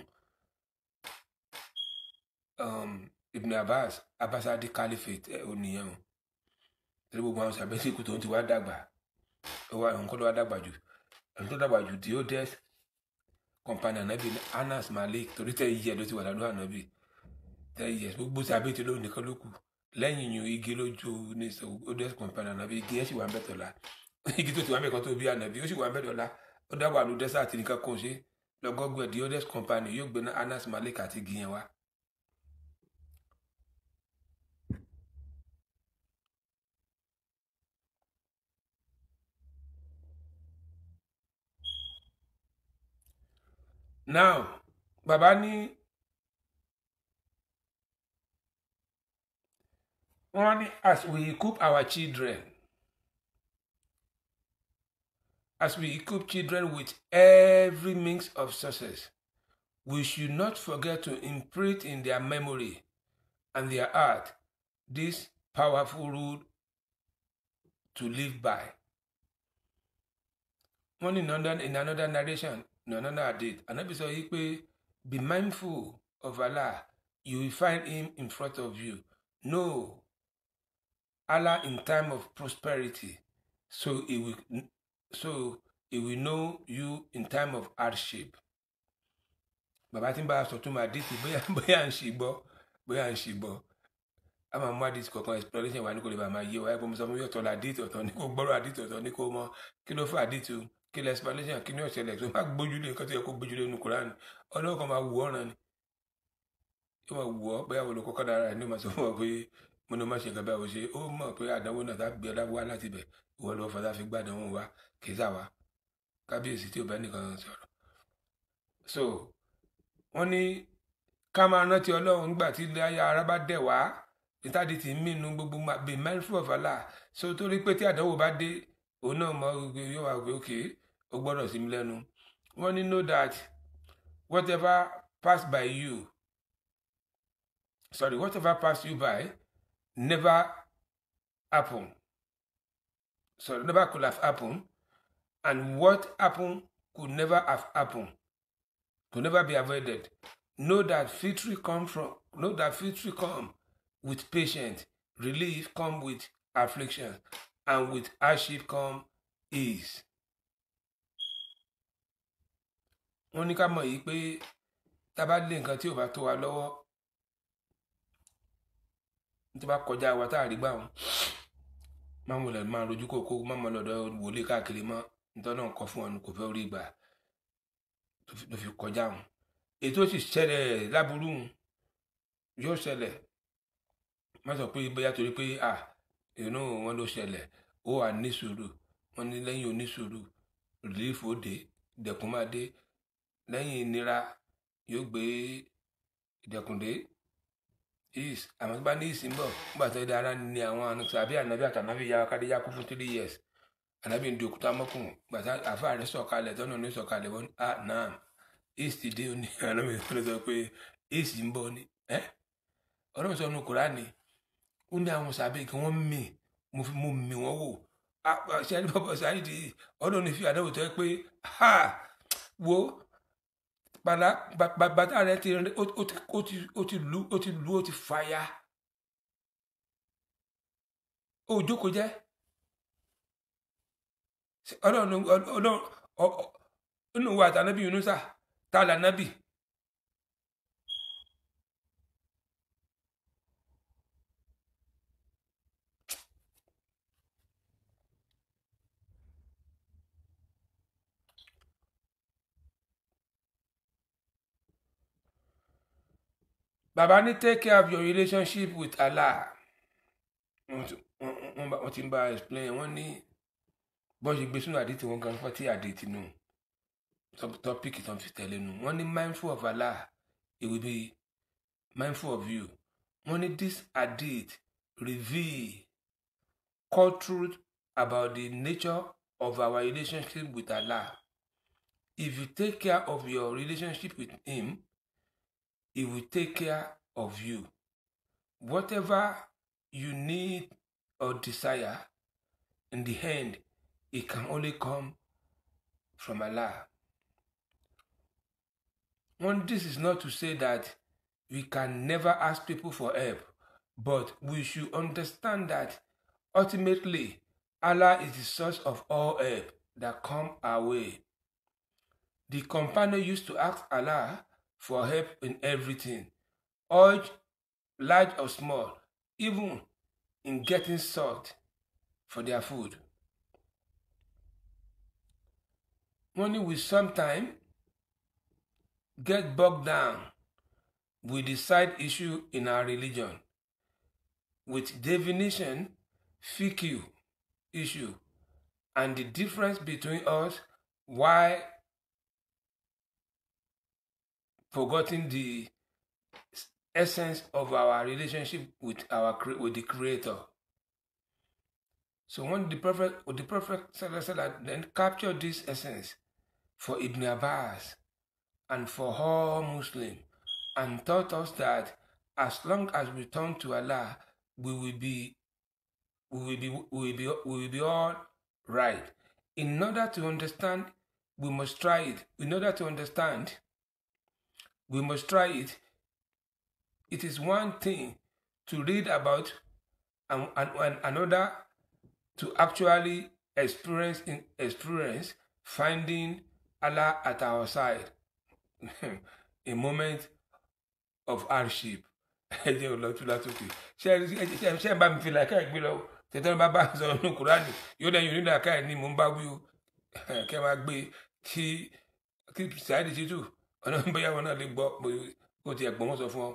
Ibn Abbas Abbasadi Caliphate ẹ ò nìyẹn o torí gbogbo àwọn sàbẹ́sì kù tó ń ti wá dàgbà ó wá nǹkan ló wá dàgbà jù ẹni tó dàgbà jù tí ó dẹ́ kọ̀ǹpánì ànábì Anas Malik torí tẹ́ iyẹ̀ ló ti wà lọ́dọ̀ ànábì tẹ́ iyẹ̀ gbogbo sàbẹ́ ti lóun nìkan ló kù lẹ́yìn yun igi lójú ní ó dẹ́ kọ̀ǹpánì ànábì igi ẹ̀ sì wà ń bẹ̀ tọ̀la igi tó ti wà ń bẹ̀ kan tó bí ànábì ó sì wà ń bẹ̀ tọ̀la ó dàgbà ló dẹ́sà àti nìkan kò ṣe lọ́gọ́gbẹ̀ di ó dẹ́ kọ̀ǹpánì yóò gbé Anas Malik àti igi yẹn wá. Now, bàbá ní wọ́n ní as we equip our children, as we equip children with every means of success, we should not forget to imprint in their memory and their heart this powerful rule to live by. One in another, in another narration, in another hadith, Ànábì sọ yìí pé, be mindful of Allah, you will find him in front of you. Know Allah in time of prosperity, so he will, so he will know you in time of hardship. Bàbá tí ń bá a sọ tó máa dìtì bóyá bóyá ń ṣì gbọ́ bóyá ń ṣì gbọ́ a máa mú àdìtì kọ̀ọ̀kan exploration wà ní kò lè bá máa yé wa ẹ̀ bó mo sọ fún mi ọ̀tọ̀ la àdìtì ọ̀tọ̀ ní kò gbọ́rọ̀ àdìtì ọ̀tọ̀ ní kò mọ kí ló fẹ́ àdìtì o kí lọ exploration kí ní ọ̀ṣẹ̀lẹ̀ tó má gbójúlé nǹkan tó yẹ kó gbójúlé nínú Kùránì ọlọ́wọ́ kan máa wù ọ́ràn ni yóò máa wù ọ́ bóyá wọlé kọ́kọ́ dára ẹ̀ ní o máa sọ fún ọ pé mo ní o má ṣe nǹkan báwo ṣe ó mọ̀ pé àdánwò náà tá gbé ọláwó wá láti bẹ̀ ìwọ lọ́wọ́ fọdá fi gbàdánwò wá kì í sà wá kábíyèsí tí ò bá nìkan sọ̀rọ̀ so wọ́n ní ká máa rántí Ọlọ́run nígbà tí ilé ayé ara bá dẹ̀ wá ìtàdí tí ń mìnú gbogbo be mindful of Allah so torí pé tí àdánwò bá dé òun náà mọ yóò wá pé òkè ó gbọ́dọ̀ sí mi lẹ́nu wọ́n ní know that whatever pass by you sorry whatever pass you by never happen sorry never could have happened and what happened could never have happened could never be avoided. Know that victory come from know that victory come with patience, relief come with affliction, and with hardship come ease. Wọ́n ní ká mọ̀ yìí pé tá bá lé nǹkan tí ò bá tó wa lọ́wọ́ tó bá kọjá wa tá a rí gbà wọn máa wọlé máa rojú kòkó máa mọ lọ́dọ̀ wòlé káàkiri mọ́ nítorí náà kọ́ fún wọn kò fẹ́ orí gbà tó fi kọjá wọn ètò sì ṣẹlẹ̀ láburú yóò ṣẹlẹ̀ má sọ pé bóyá torí pé à inú wọn ló ṣẹlẹ̀ ó wà ní sùúrù wọn ní lẹ́yìn onísùúrù relief ó dé ìdẹ̀kùn máa dé lẹ́yìn ìnira yóò gbé ìdẹ̀kùn dé is àmọ́ tó bá ní ìsìn bọ̀ nígbà tó dé ara ní àwọn àbí ànábì àtànábì yá kádé yá kú fún three years ànábì ń di òkúta mọ́kùn gbàtà àfáà rẹ̀ sọ̀kalẹ̀ tọ́nà ní sọ̀kalẹ̀ wọn ah náà east dé ó ní ànábì tó lè sọ pé east ń bọ̀ ni ẹ́ ọlọ́run sọ nínú Kùránì ó ní àwọn sàbẹ̀ kí wọ́n mì mo fi mo mì wọ́n wò ṣe ẹni bàbá Sáídì ọlọ́run ní fi àdáwò tó yẹ pé ha wo bàtà rẹ̀ ti ó ti lu ó ti lu ó ti fàya ó jókòó jẹ́ ọlọ́run ọlọ́run inú wa àtànábì Yunusa tá là nábì bàbá ní take care of your relationship with Allah wọ́n ti ń bá explain wọ́n ní bọ́n ṣe gbé sínú àdìtì wọn gan fọ́tí àdìtì nù tọ́pìkì tó ń fi tẹ̀lé nù wọ́n ní mindful of Allah he will be mindful of you wọ́n ní this hadith reveal core truth about the nature of our relationship with Allah. If you take care of your relationship with him, he will take care of you. Whatever you need or desire, in the end, it can only come from Allah. One, this is not to say that we can never ask people for help, but we should understand that ultimately, Allah is the source of all help that come our way. The companion used to ask Allah for help in everything, urge, large or small, even in getting salt for their food. When we sometimes get bogged down with the side issue in our religion, with divination, fiqh issue, and the difference between us, why forgotten the essence of our relationship with our with the Creator. So when the Prophet, the Prophet then captured this essence for Ibn Abbas and for all Muslims, and taught us that as long as we turn to Allah, we will be, we will be, we will be, we will be all right. In order to understand, we must try it. In order to understand, we must try it. It is one thing to read about and, and, and another to actually experience in experience finding Allah at our side. A moment of hardship. Ẹ jẹ́ lọ tú látòkè. Ṣé ṣé bá mi fi làákàyè gbé lọ? Tẹ̀tẹ̀ bá bá sọ nínú Kùránì. Yóò lẹ́yìn onílà káyè ni mò ń bá wí o. Kẹ́ máa gbé kí kí Saheed Shittu ọ̀nà bóyá wọn náà lè gbọ́ pé ó ti ẹ̀gbọ́n wọn sọ fún ọ.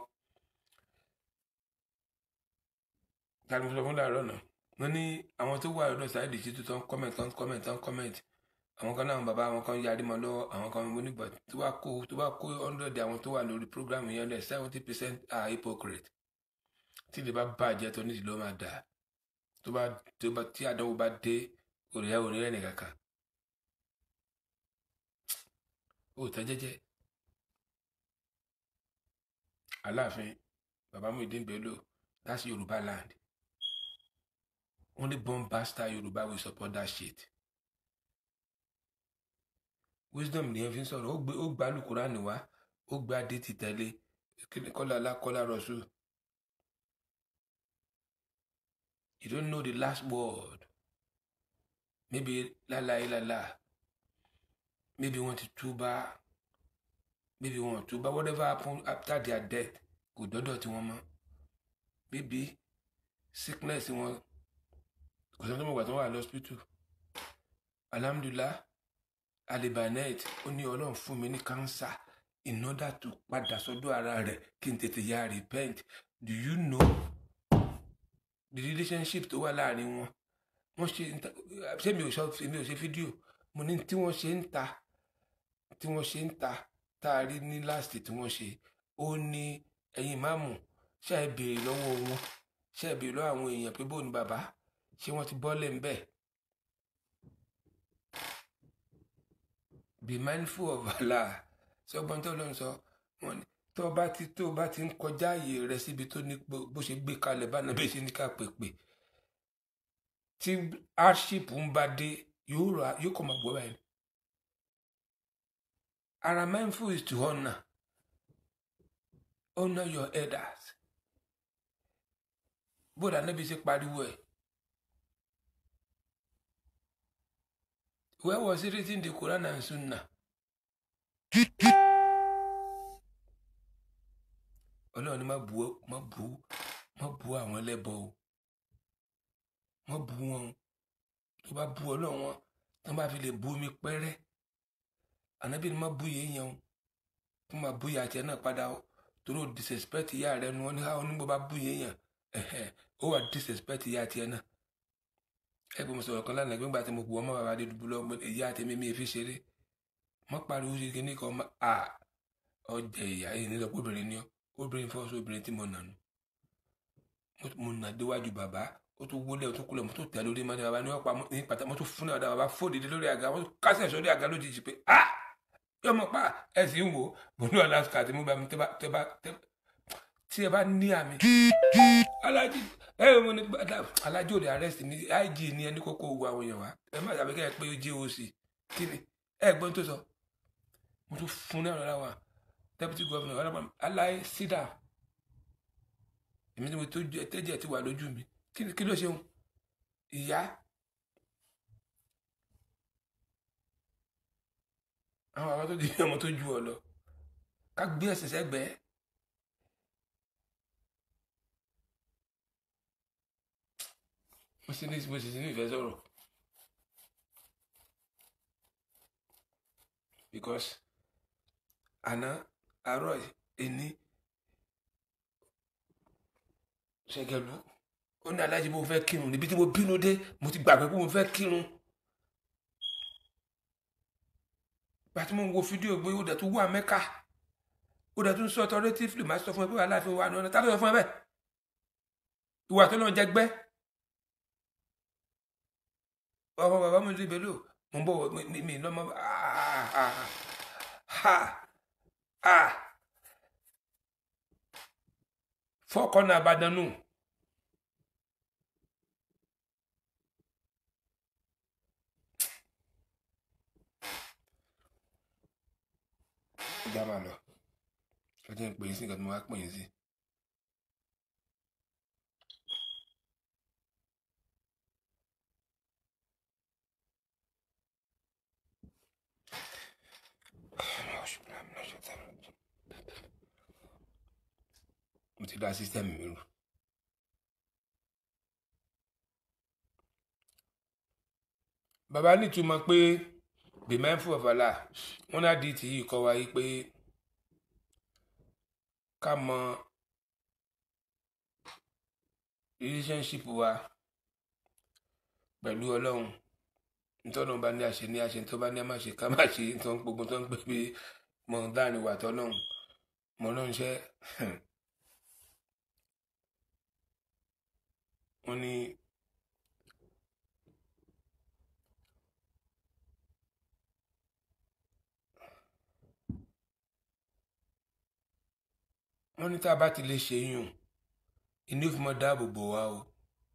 Ta ni mo sọ fún láàárọ̀ náà? Wọ́n ní àwọn tó wà lọ́dọ̀ Saheed Shittu tó ń comment tó ń comment tó ń comment. Àwọn kan náà bàbá àwọn kan yarí mọ́ lọ́wọ́, àwọn kan mo nígbà tó bá kó tó bá kó hundred àwọn tó wà lórí program yẹn lẹ̀ seventy percent are hypocrite. Tí lè bá bàjẹ́ tó nídìí ló máa dà. Tó bá tó bá tí àdánwò bá dé òrìṣà òrìṣà ẹnì kankan. Ó tẹ́ jẹ́jẹ́. Aláàfin Bàbá Muyideen Bello, that's Yoruba land. Only born bastard Yoruba will support that shit. Wisdom ni ẹ fi ń sọ̀rọ̀, ó gbé ó gbá Al-Qur'ani wá, ó gbá dé ti tẹ̀lé, kọ́lá alá kọ́lá rọ̀ṣù. You don't know the last word. Maybe la la la la. Maybe want to tuba. Maybe want to tuba. Whatever happened after their death, kò dọ́dọ̀ tí wọ́n mọ̀. Maybe sickness wọn kò sọ́n tó mọ̀ wà tó wà lọ́spítù. Alhamdulillah. Alibanet ó ní Ọlọ́run fún mi ní cancer in order to padà sọ́dọ̀ ara rẹ̀ kí n tètè ya repent. Do you know the relationship tó wà láàrin wọn? Wọ́n ṣe ṣé mi ò sọ mi ò ṣe fídíò mo ní tí wọ́n ṣe ń ta tí wọ́n ṣe ń ta tá a rí ní last tí wọ́n ṣe ó ní ẹ̀yin máàmù ṣe é béèrè lọ́wọ́ wọn ṣe é béèrè lọ́wọ́ àwọn èèyàn pé bó ni bàbá ṣé wọ́n ti bọ́lẹ̀ ń bẹ̀. Be mindful of Allah. Ṣé ọgbọ́n tó ló ń sọ wọn ni tó bá ti tó bá ti ń kọjá ààyè rẹ síbi tó ní bó ṣe gbé kalẹ̀ bá náà bí ṣe ní ká pèpè tí hardship ń bá dé yóò rà yóò kọ́ máa gbọ́ báyìí. Ara mindful is to honor. Honor your elders. Bóòdà náà bí ṣe pariwo ẹ̀. Where was it written in the Quran and Sunnah? Ọlọ́run ni má bu má bu má bu àwọn ẹlẹ́bọ o. Má bu wọn. Tó bá bu Ọlọ́run wọn, tó bá fi lè bu mi pẹ́rẹ́. Ànábì ni má bu yéèyàn o. Tó má bu ìyá tiẹ̀ náà padà o. Torí o disrespect ìyá rẹ nu wọn ní àwọn onígbò bá bu yéèyàn. Ó wà disrespect ìyá tiẹ̀ náà. Ẹgbẹ́ mo sọ̀rọ̀ kan lánàá gbígbà tí mo bu ọmọ bàbá dé dùbú lọ́wọ́ ìyá àti mímí fi ṣeré. Mọ́ pariwo ṣe kíní kan mọ́ à ọjà ìyá yìí ní lọ́pọ̀ obìnrin ni ọ́. Obìnrin fọ́ọ̀sì obìnrin tí mo nà nù. Mo nà déwájú bàbá. Ó tún wọlé ó tún kúlẹ̀ mo tún tẹ̀ lórí mọ́ni bàbá ní ọ̀pá ní pàtàkì mo tún fún náà bàbá fòdìdí lórí àga mo tún kásẹ̀ sórí àga lójijì pé à yọmọ pa ẹ sì ń wò mo ní Alaska àti mo bá mi tẹ́ bá tí ẹ bá ní àmì. Alájí ẹ mo ní Alájí ò lè arrest mi I G ní ẹni kókó owó àwọn èèyàn wa ẹ má dàbí kẹ́ ẹ pé J O C kí ni ẹ gbọ́n tó sọ mo tún fún náà lọ́la wa deputy governor ọlọ́pàá aláì sídà èmi tí mo tó tẹ́jẹ̀ ti wà lójú mi kí ló ṣeun ìyá àwọn àwọn tó di ọmọ tó ju ọ lọ ká gbé ẹsẹ̀ sẹ́gbẹ̀ẹ́ mo sì ní mo sì ní ìfẹ́ sọ̀rọ̀ because àná àárọ̀ ẹni ṣẹgẹlú ó ní Aláàjì mo fẹ́ kírun níbi tí mo bínú dé mo ti gbàgbé pé mo fẹ́ kírun bá tí mo ń wo fídíò pé ó dẹ̀ tó wà Mẹ́kà ó dẹ̀ tún sọ authoritatively máa sọ fún ẹ pé aláàfin wa náà tá ló sọ fún ẹ bẹ́ẹ̀ ìwà tó náà jẹgbẹ́ ọmọ bàbá mi lè bẹ̀lú mo ń bọ̀ mi mi lọ́mọ fọ́kànnà àbádánù ìjà máa lọ ọjọ́ ìpè yìí sí nǹkan tí mo wá pè yín sí. mo ti dá sísítẹ́ẹ̀mù mi rú. bàbá nítumọ̀ pé be mindful of Allah wọn náà di ti yìí kọ́ wa yìí pé ká mọ relationship wa pẹ̀lú ọlọ́run nítorí wọn bá ní àṣẹ ní àṣẹ tó bá ní àmàṣe ká má ṣe nítorí gbogbo tó ń pè pé mọ̀ dáàrin wà tọ́lọ́run mọ̀ náà ń ṣe wọ́n ní wọ́n ní tá a bá ti lè ṣe yùn inú fi mọ́ dáàbò bò wá o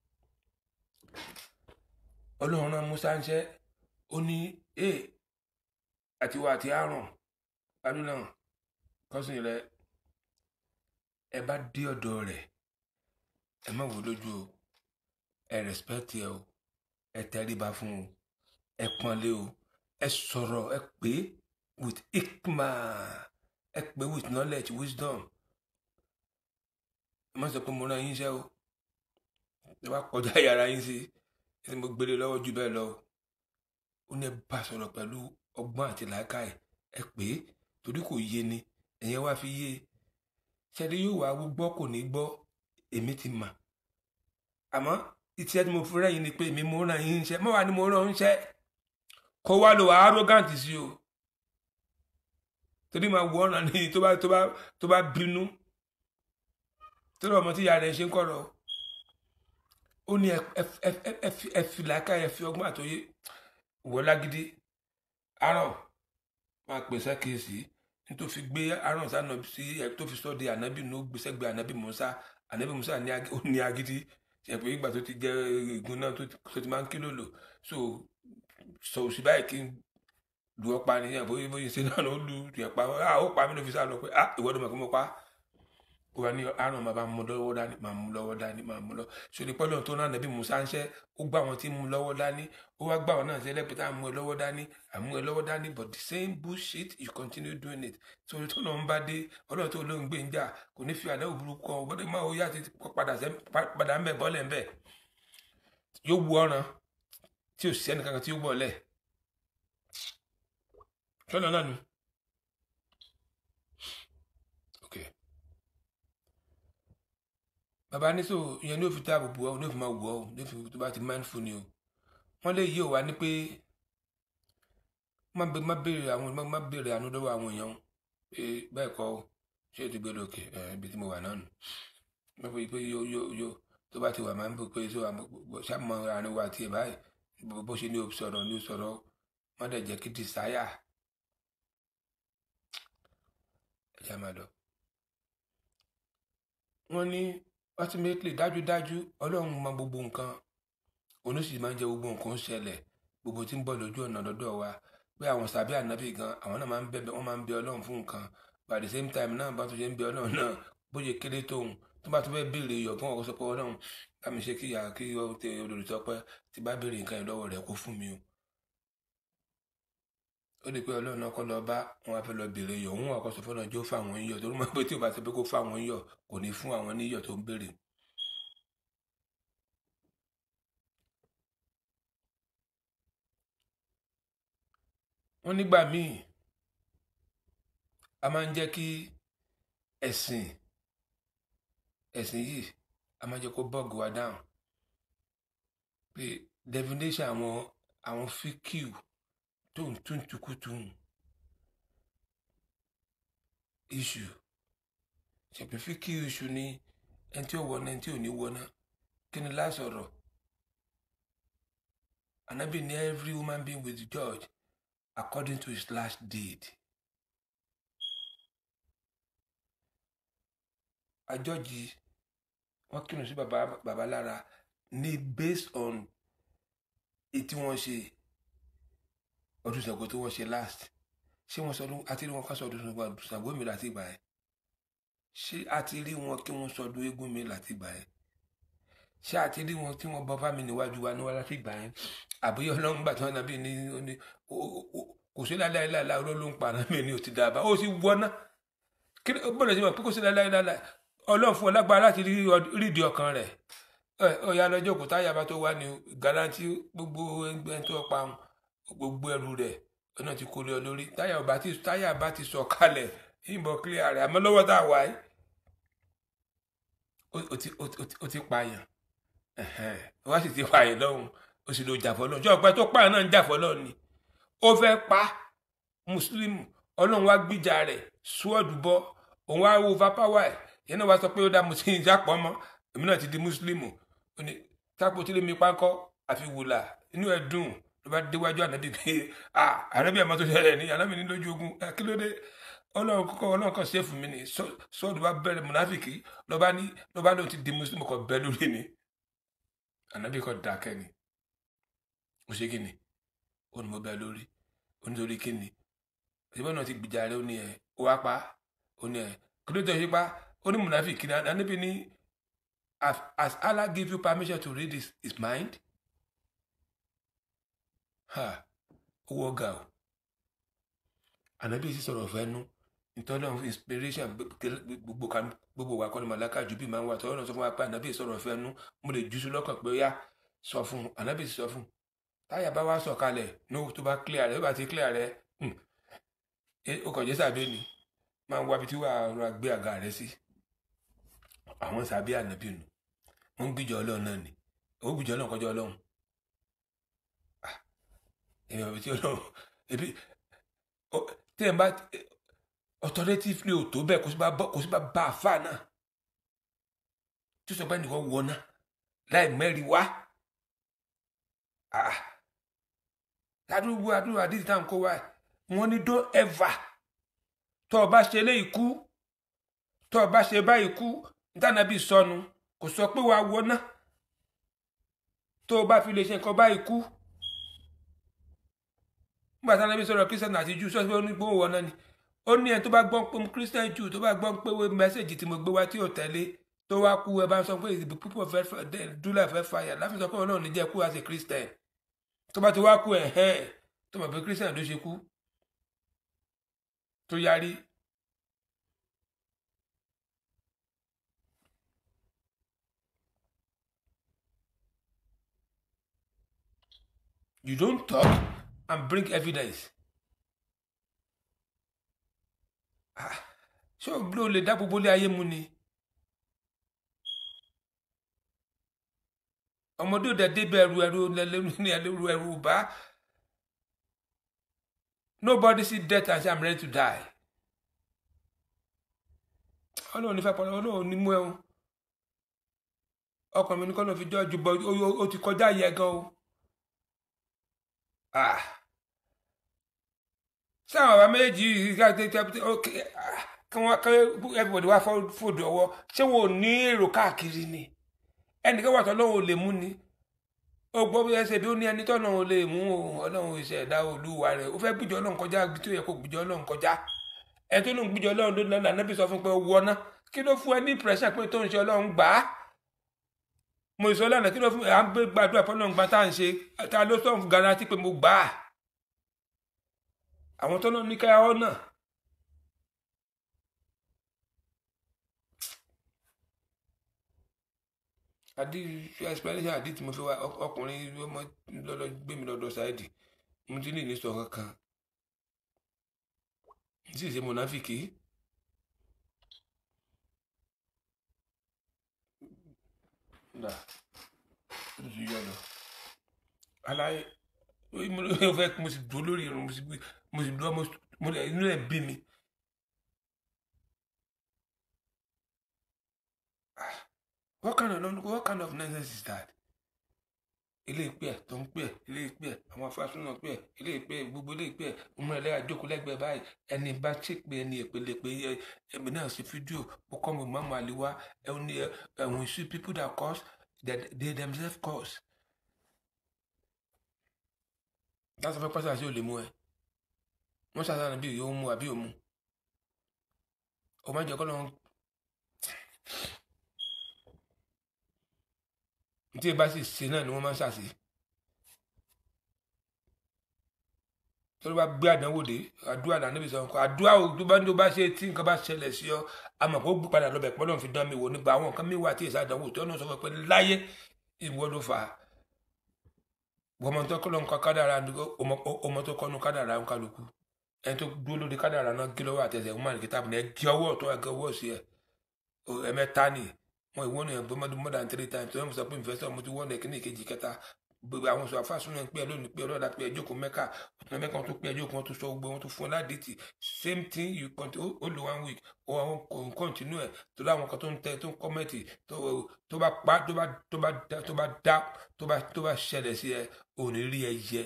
ọlọ́run náà Musa ń ṣẹ́ ó ní e àti wà àti àrùn adúlá kọ́sìn rẹ ẹ bá dé ọ̀dọ̀ rẹ̀ ẹ má wò lójú o ẹ respect ẹ o ẹ tẹríba fún o ẹ pọ́nlé o ẹ sọ̀rọ̀ ẹ pé with hikma ẹ pé with knowledge wisdom ẹ má sọ pé mo rán yín iṣẹ́ o ẹ wá kọjá yàrá yín sí ẹ mo gbélé lọ́wọ́ jù bẹ́ẹ̀ lọ ó ní ẹ bá sọ̀rọ̀ pẹ̀lú ọgbọ́n àti làákàyè ẹ pé torí kò yé ni ẹ̀yẹn wá fi yé ṣẹ́ni yóò wá gbọ́ kò ní gbọ́ èmi ti mà àmọ́ iṣẹ́ tí mo fi rẹ́yìn ni pé èmi mo rán yín iṣẹ́ mọ́ wá ni mo rán iṣẹ́ kó wá lò wá arrogant sí o torí máa wọ ọ̀ràn ní tó bá tó bá tó bá bínú tó lọ́ ọmọ tí ìyá rẹ̀ ṣe ń kọ̀rọ̀ ó ní ẹ fi làákàyè ẹ fi ọgbọ́n àtòyé wọ lágídí àárọ̀ máa pèsè kéèsì tó fi gbé àárọ̀ sánà sí ẹ tó fi sọ́ di ànábì ní ó gbèsè gbé ànábì Mùsá ànábì Mùsá ní agídí ṣe pé ìgbà tó ti jẹ igun náà tó ti máa ń kí lòlò so sọ òsì báyìí kí n lu ọpa ní ẹ̀ bóyá bóyá ṣe náà ló lu ẹ̀ pa ó pa mí ló fi sá lọ pé ah ìwọ ló mọ̀ pé mo pa ó wà ní àrùn máa bá mú lọ́wọ́ dání máa mú lọ́wọ́ dání máa mú lọ ṣòrí pọ́lọ́ tó náà nàbí Mùsá ń ṣẹ́ ó gbà wọn tí mú lọ́wọ́ dání ó wá gbà wọn náà ṣe lẹ́pẹ́ tá à mú ẹ lọ́wọ́ dání àmú ẹ lọ́wọ́ dání but the same bullshit you continue doing it ṣòrí tó náà ń bá dé ọlọ́run tó ló ń gbé ń jà kò ní fi àdáwò burúkú ọ gbọ́dọ̀ máa ó yá ti padà ń bẹ̀ bọ́lẹ̀ ń bẹ̀ yóò wu ọ̀ràn tí ò sí ẹnìkankan tí ó bọ̀ lẹ̀ ṣọ́nà náà nu. bàbá ní so ìyẹn ní òfin táàbù bù ọ ní òfin máa wù ọ ní òfin tó bá ti mindful ni o wọn lè yí ò wá ní pé má béèrè àwọn má béèrè àánú lọ́wọ́ àwọn èèyàn pé bẹ́ẹ̀ kọ́ ṣé o ti gbé lókè ibi tí mo wà náà nù wọn fi pé yóò yóò yóò tó bá ti wà máa ń bò pé so ṣàmọ àárín wa tiẹ̀ báyìí bó ṣe ní o sọ̀rọ̀ ní o sọ̀rọ̀ wọn dẹ̀ jẹ́ kí desire ẹ̀yà máa lọ. wọ́n ní ultimately dájúdájú ọlọ́run mọ gbogbo nǹkan oníṣìí máa ń jẹ gbogbo nǹkan ṣẹlẹ̀ gbogbo tí ń bọ̀ lójú ọ̀nà lọ́dọ̀ wa pé àwọn sàbí ànábì gan àwọn náà máa ń bẹ̀bẹ̀ wọ́n máa ń bẹ ọlọ́run fún nǹkan but at the same time náà bá tó ṣe ń bẹ ọlọ́run náà bó ṣe kéré tóun tó bá tó fẹ́ béèrè iyọ̀ fún ọkọ̀ sọ pé ọlọ́run bá mi ṣe kí ìyá kí olùtọ́pẹ́ ti bá béèrè nǹkan yẹn lọ́wọ́ rẹ̀ kó fún mi o ó lè pé ọlọ́run náà kọ́ lọ bá wọn wá fẹ́ lọ béèrè iyọ̀ òun àkọ́ sọ fọ́nà jó fáwọn iyọ̀ torí mọ̀ pé tí ò bá ti pé kó fáwọn iyọ̀ kò ní fún àwọn níyọ̀ tó ń béèrè. wọ́n nígbà míì a máa ń jẹ́ kí ẹ̀sìn ẹ̀sìn yìí a máa jẹ́ kó bọ́ọ̀gù wa dáhùn pé definition àwọn àwọn fíkìú tó ń tún tukutu issue ṣèpè fi kí iṣu ní ẹni tí ó wọ náà ẹni tí ò ní wọ náà kí ni lásọ̀rọ̀ Ànábì ní every human being will be judged according to his last deed. Àjọ́jì wọ́n kírun sí bàbá bàbá lára ní based on ètí wọ́n ṣe ọdún Ṣàngó tó wọ́n ṣe last ṣé wọ́n sọdún àti rí wọn ká sọdún Ṣàngó mi láti ìgbà yẹn ṣé àti rí wọn kí wọ́n sọdún eégún mi láti ìgbà yẹn ṣé àti rí wọn tí wọ́n bọ́ fámi níwájú wa níwájú láti ìgbà yẹn àbúyọ ọlọ́run gbà tí wọ́n nàbí ní kò sí láláì láláì ọlọ́run ló ń pa ànábì ní òtí dábàá ó sì wọ́ná kí ló bọ̀dọ̀ sí wọn pé kò sí láláì láláì ọlọ́run fún ọ lágbára láti rídìí ọkàn rẹ̀ ọ̀yà lọ́jọ́ kò táyà bá tó wá ní garanti gbogbo ẹgbẹ́ tó pa gbogbo ẹrù rẹ̀ ọ̀nà ti kó lé ọ lórí táyà bá ti sọ kalẹ̀ ìbọn clear rẹ̀ àmọ́ lọ́wọ́ tá a wáyé ó ti pààyàn wá sì ti pààyàn lọ́hùn ó sì lọ jàfọ́ lọ́hùn ṣé ọ̀pẹ tó pààyàn náà ń jàfọ́ lọ́hùn ni ó fẹ́ pa mùsùlùmí ọlọ́run wá gbìjà rẹ̀ sword bọ́ òun wá wo vapawa ẹ̀ yẹn náà wá sọ pé ó dá mùsùlùmí ìjápọ̀ mọ́ èmi náà ti di mùsùlùmí ó ní tápò tí lè mi pákọ́ àfi wùlà inú ẹ̀ dùn ló bá déwájú ànábì pé ah ànábì àmọ́ tó ṣẹlẹ̀ ní ànábì ní lójú ogun kí ló dé ọlọ́run kọ́kọ́ ọlọ́run kan ṣe fún mi ní sọ́ọ̀dù bá bẹ̀rẹ̀ mùnáfìkì lọ́ba ní lọ́ba lóun ti di mùsùlùmí kan bẹ́ẹ̀ lórí ni ànábì kan dákẹ́ ni ó ṣe kí ni ó ní mo bẹ́ẹ̀ lórí ó nítorí kí ni ìbọn náà ti gbìjà rẹ ó ní ẹ ó wá pa ó ní ẹ kí ló dé ṣe pa ó ní mùnáfìkì ni ànábì ní as Allah give you permission to read his, his mind ha owó ọgá o ànábì sì sọ̀rọ̀ fẹ́ nú nítorí náà inspiration gbogbo kan gbogbo wa kọ́ni màláka jù bí máa ń wà tọ́lọ́ náà sọ fún wa pé ànábì sọ̀rọ̀ fẹ́ nú mo lè jùsù lọ́kàn pé ó yá sọ fún un ànábì sì sọ fún un táyà bá wá sọ̀ kalẹ̀ ní tó bá clear rẹ̀ ó bá ti clear rẹ̀ ó kàn jẹ́ sàbẹ̀ ni máa ń wá ibi tí wàá rọra gbé àga rẹ̀ sí àwọn sàbẹ̀ ànábì nù wọ́n ń gbìjọ ọlọ́run náà ni ó gbìjọ ọlọ́run kọjá ọlọ́run èèyàn ibi tí ọlọ́run ebi tí ẹ̀ ń bá authoritatively ò tó bẹ́ẹ̀ kò sí bá bá àfáà náà tí ó sọ pé nìkan wọ náà láì mẹ́rin wá adúgbò adúgbò àdìsí táwọn kó wá wọn ní don't ever tó o bá ṣe léyìí kú tó o bá ṣe báyìí kú nítorí bí sọnù kò sọ pé wàá wọ náà tó o bá fi lè ṣe nǹkan báyìí kú nígbà tí Ànábì sọ̀rọ̀ Christian àti Jew sọ́sọ́ ó ní gbóhùn wọn náà ni ó ní ẹni tó bá gbọ́n pé Christian Jew tó bá gbọ́n pé mẹ́sẹ̀jì tí mo gbé wá tí ò tẹ̀lé tó wá kú ẹ bá ń sọ pé the people of do life fẹ́ fàyà láfi sọ pé Ọlọ́run ní jẹ́ kú as a Christian tó bá ti wá kú ẹ̀ ẹ́ tó mọ̀ pé Christian ló ṣe kú tó yarí. You don't talk and bring evidence. Ṣé o lè dá gbogbo ilé ayé mu ni? Ọmọdé òde débẹ̀ ẹrù ẹrù ní ẹrù ẹrù bá. Nobody see death and say I'm ready to die. Ọlọ́run ní fẹ́ pọ̀ Ọlọ́run ní mú ẹ o. Ọkàn mi ní kọ́ ló fi jọ́ ju bọ́ ó ti kọjá yẹ gan o. Ah. Sáwọn bàbá méjì yìí kí wọ́n kí everybody wá fòdò ọwọ́ ṣé wọn ò ní èrò káàkiri ni ẹnìkan wà tọ́lọ́run ò lè mú ni ó gbọ́ bí ẹsẹ̀ bí ó ní ẹni tọ́lọ́run ò lè mú Ọlọ́run ìṣẹ̀dá olúwa rẹ̀ ó fẹ́ gbìjọ Ọlọ́run kọjá ibi tó yẹ kó gbìjọ Ọlọ́run kọjá ẹni tó lóun gbìjọ Ọlọ́run ló lọ́nà Ànábì sọ fún pé ó wọná kí ló fún ẹ ní pressure pé tó ń ṣe Ọlọ́run gbà á mo sọ lánàá kí ló fún ẹ à ń gbé gbàdúrà fún Ọlọ́run gbà tá à ń ṣe ta ló sọ fún garanti pé mo gbà á àwọn tó lọ ní ká ọ náà àdí explanation àdí tí mo fi wá ọkùnrin ọmọ lọ́lọ́ gbé mi lọ́dọ̀ ṣáìdì mo ti ní ìníṣọ kankan tí ì ṣe mọ̀náfíkì dà ó ti yọ lọ aláyé mo fẹ́ mo sì dúró lórí irun mo sì dúró mo inú ẹ̀ bí mi What kind of what kind of nonsense is that? Ilé ìpè ẹ̀ tó ń pè ẹ̀ ilé ìpè ẹ̀ àwọn afásún náà pè ẹ̀ ilé ìpè ẹ̀ gbogbo ilé ìpè ẹ̀ ọmọ ẹlẹ́yà jókòó lẹ́gbẹ̀ẹ́ báyìí ẹni bá tí pé ẹni ìpele pé ẹ̀mí náà ṣe fídíò ó kọ́ mi mọ́mọ́ àlewá ẹni ẹ̀wọ̀n ìṣú people that cause that they themselves cause. láti fẹ́ pàṣẹ àti olè mú ẹ wọ́n ṣàṣàrò bí yóò mú àbí òmu ọmọ ìjọ kọ́ lọ́wọ́ tí ẹ bá sì ṣe náà ni wọ́n máa ń ṣàṣe. tó ló bá gbé àdánwò dé àdúrà náà níbi sọ nǹkan àdúrà tó bá ní tó bá ṣe tí nǹkan bá ṣẹlẹ̀ sí ọ àmọ́ kó gbé padà lọ́bẹ̀ pọ́nlọ́n fi dán mi wò nípa àwọn nǹkan mìíràn àti ìsà àdánwò tó náà sọ pé láyé ìwọ ló fà á. ọmọ tó kọ́ ló ń kọ́ kádàrà ọmọ tó kọ́ nu kádàrà ń kálukú ẹni tó dúró lórí kádàrà náà gé lọ́wọ́ àtẹ̀sẹ̀ ọmọ àlèkè tábìlì ẹ gé ọwọ́ tó ẹgẹ ọwọ́ sí ẹ ẹ̀mẹ́ta ni wọn ìwọ ni ẹgbẹ́ mọ́dún more than three times tó ń sọ pé ìfẹsẹ̀ mo ti wọ́n ẹ̀kíní ìkejì kẹta gbogbo àwọn sọ àfàsùn náà ń pè é lónìí pé ọlọ́dà pé ẹjọ́ kò mẹ́ka ọ̀tún mẹ́ka wọn tó pé ẹjọ́ kò wọn tó sọ gbogbo wọn tó fún ọ ládìtì same thing you continue ó lò one week ó àwọn kò continue ẹ̀ tó láwọn kan tó ń tẹ tó ń kọ́mẹ́tì tó bá pa tó bá tó bá tó bá dá tó bá tó bá ṣẹlẹ̀ sí ẹ ò ní rí ẹ yẹ.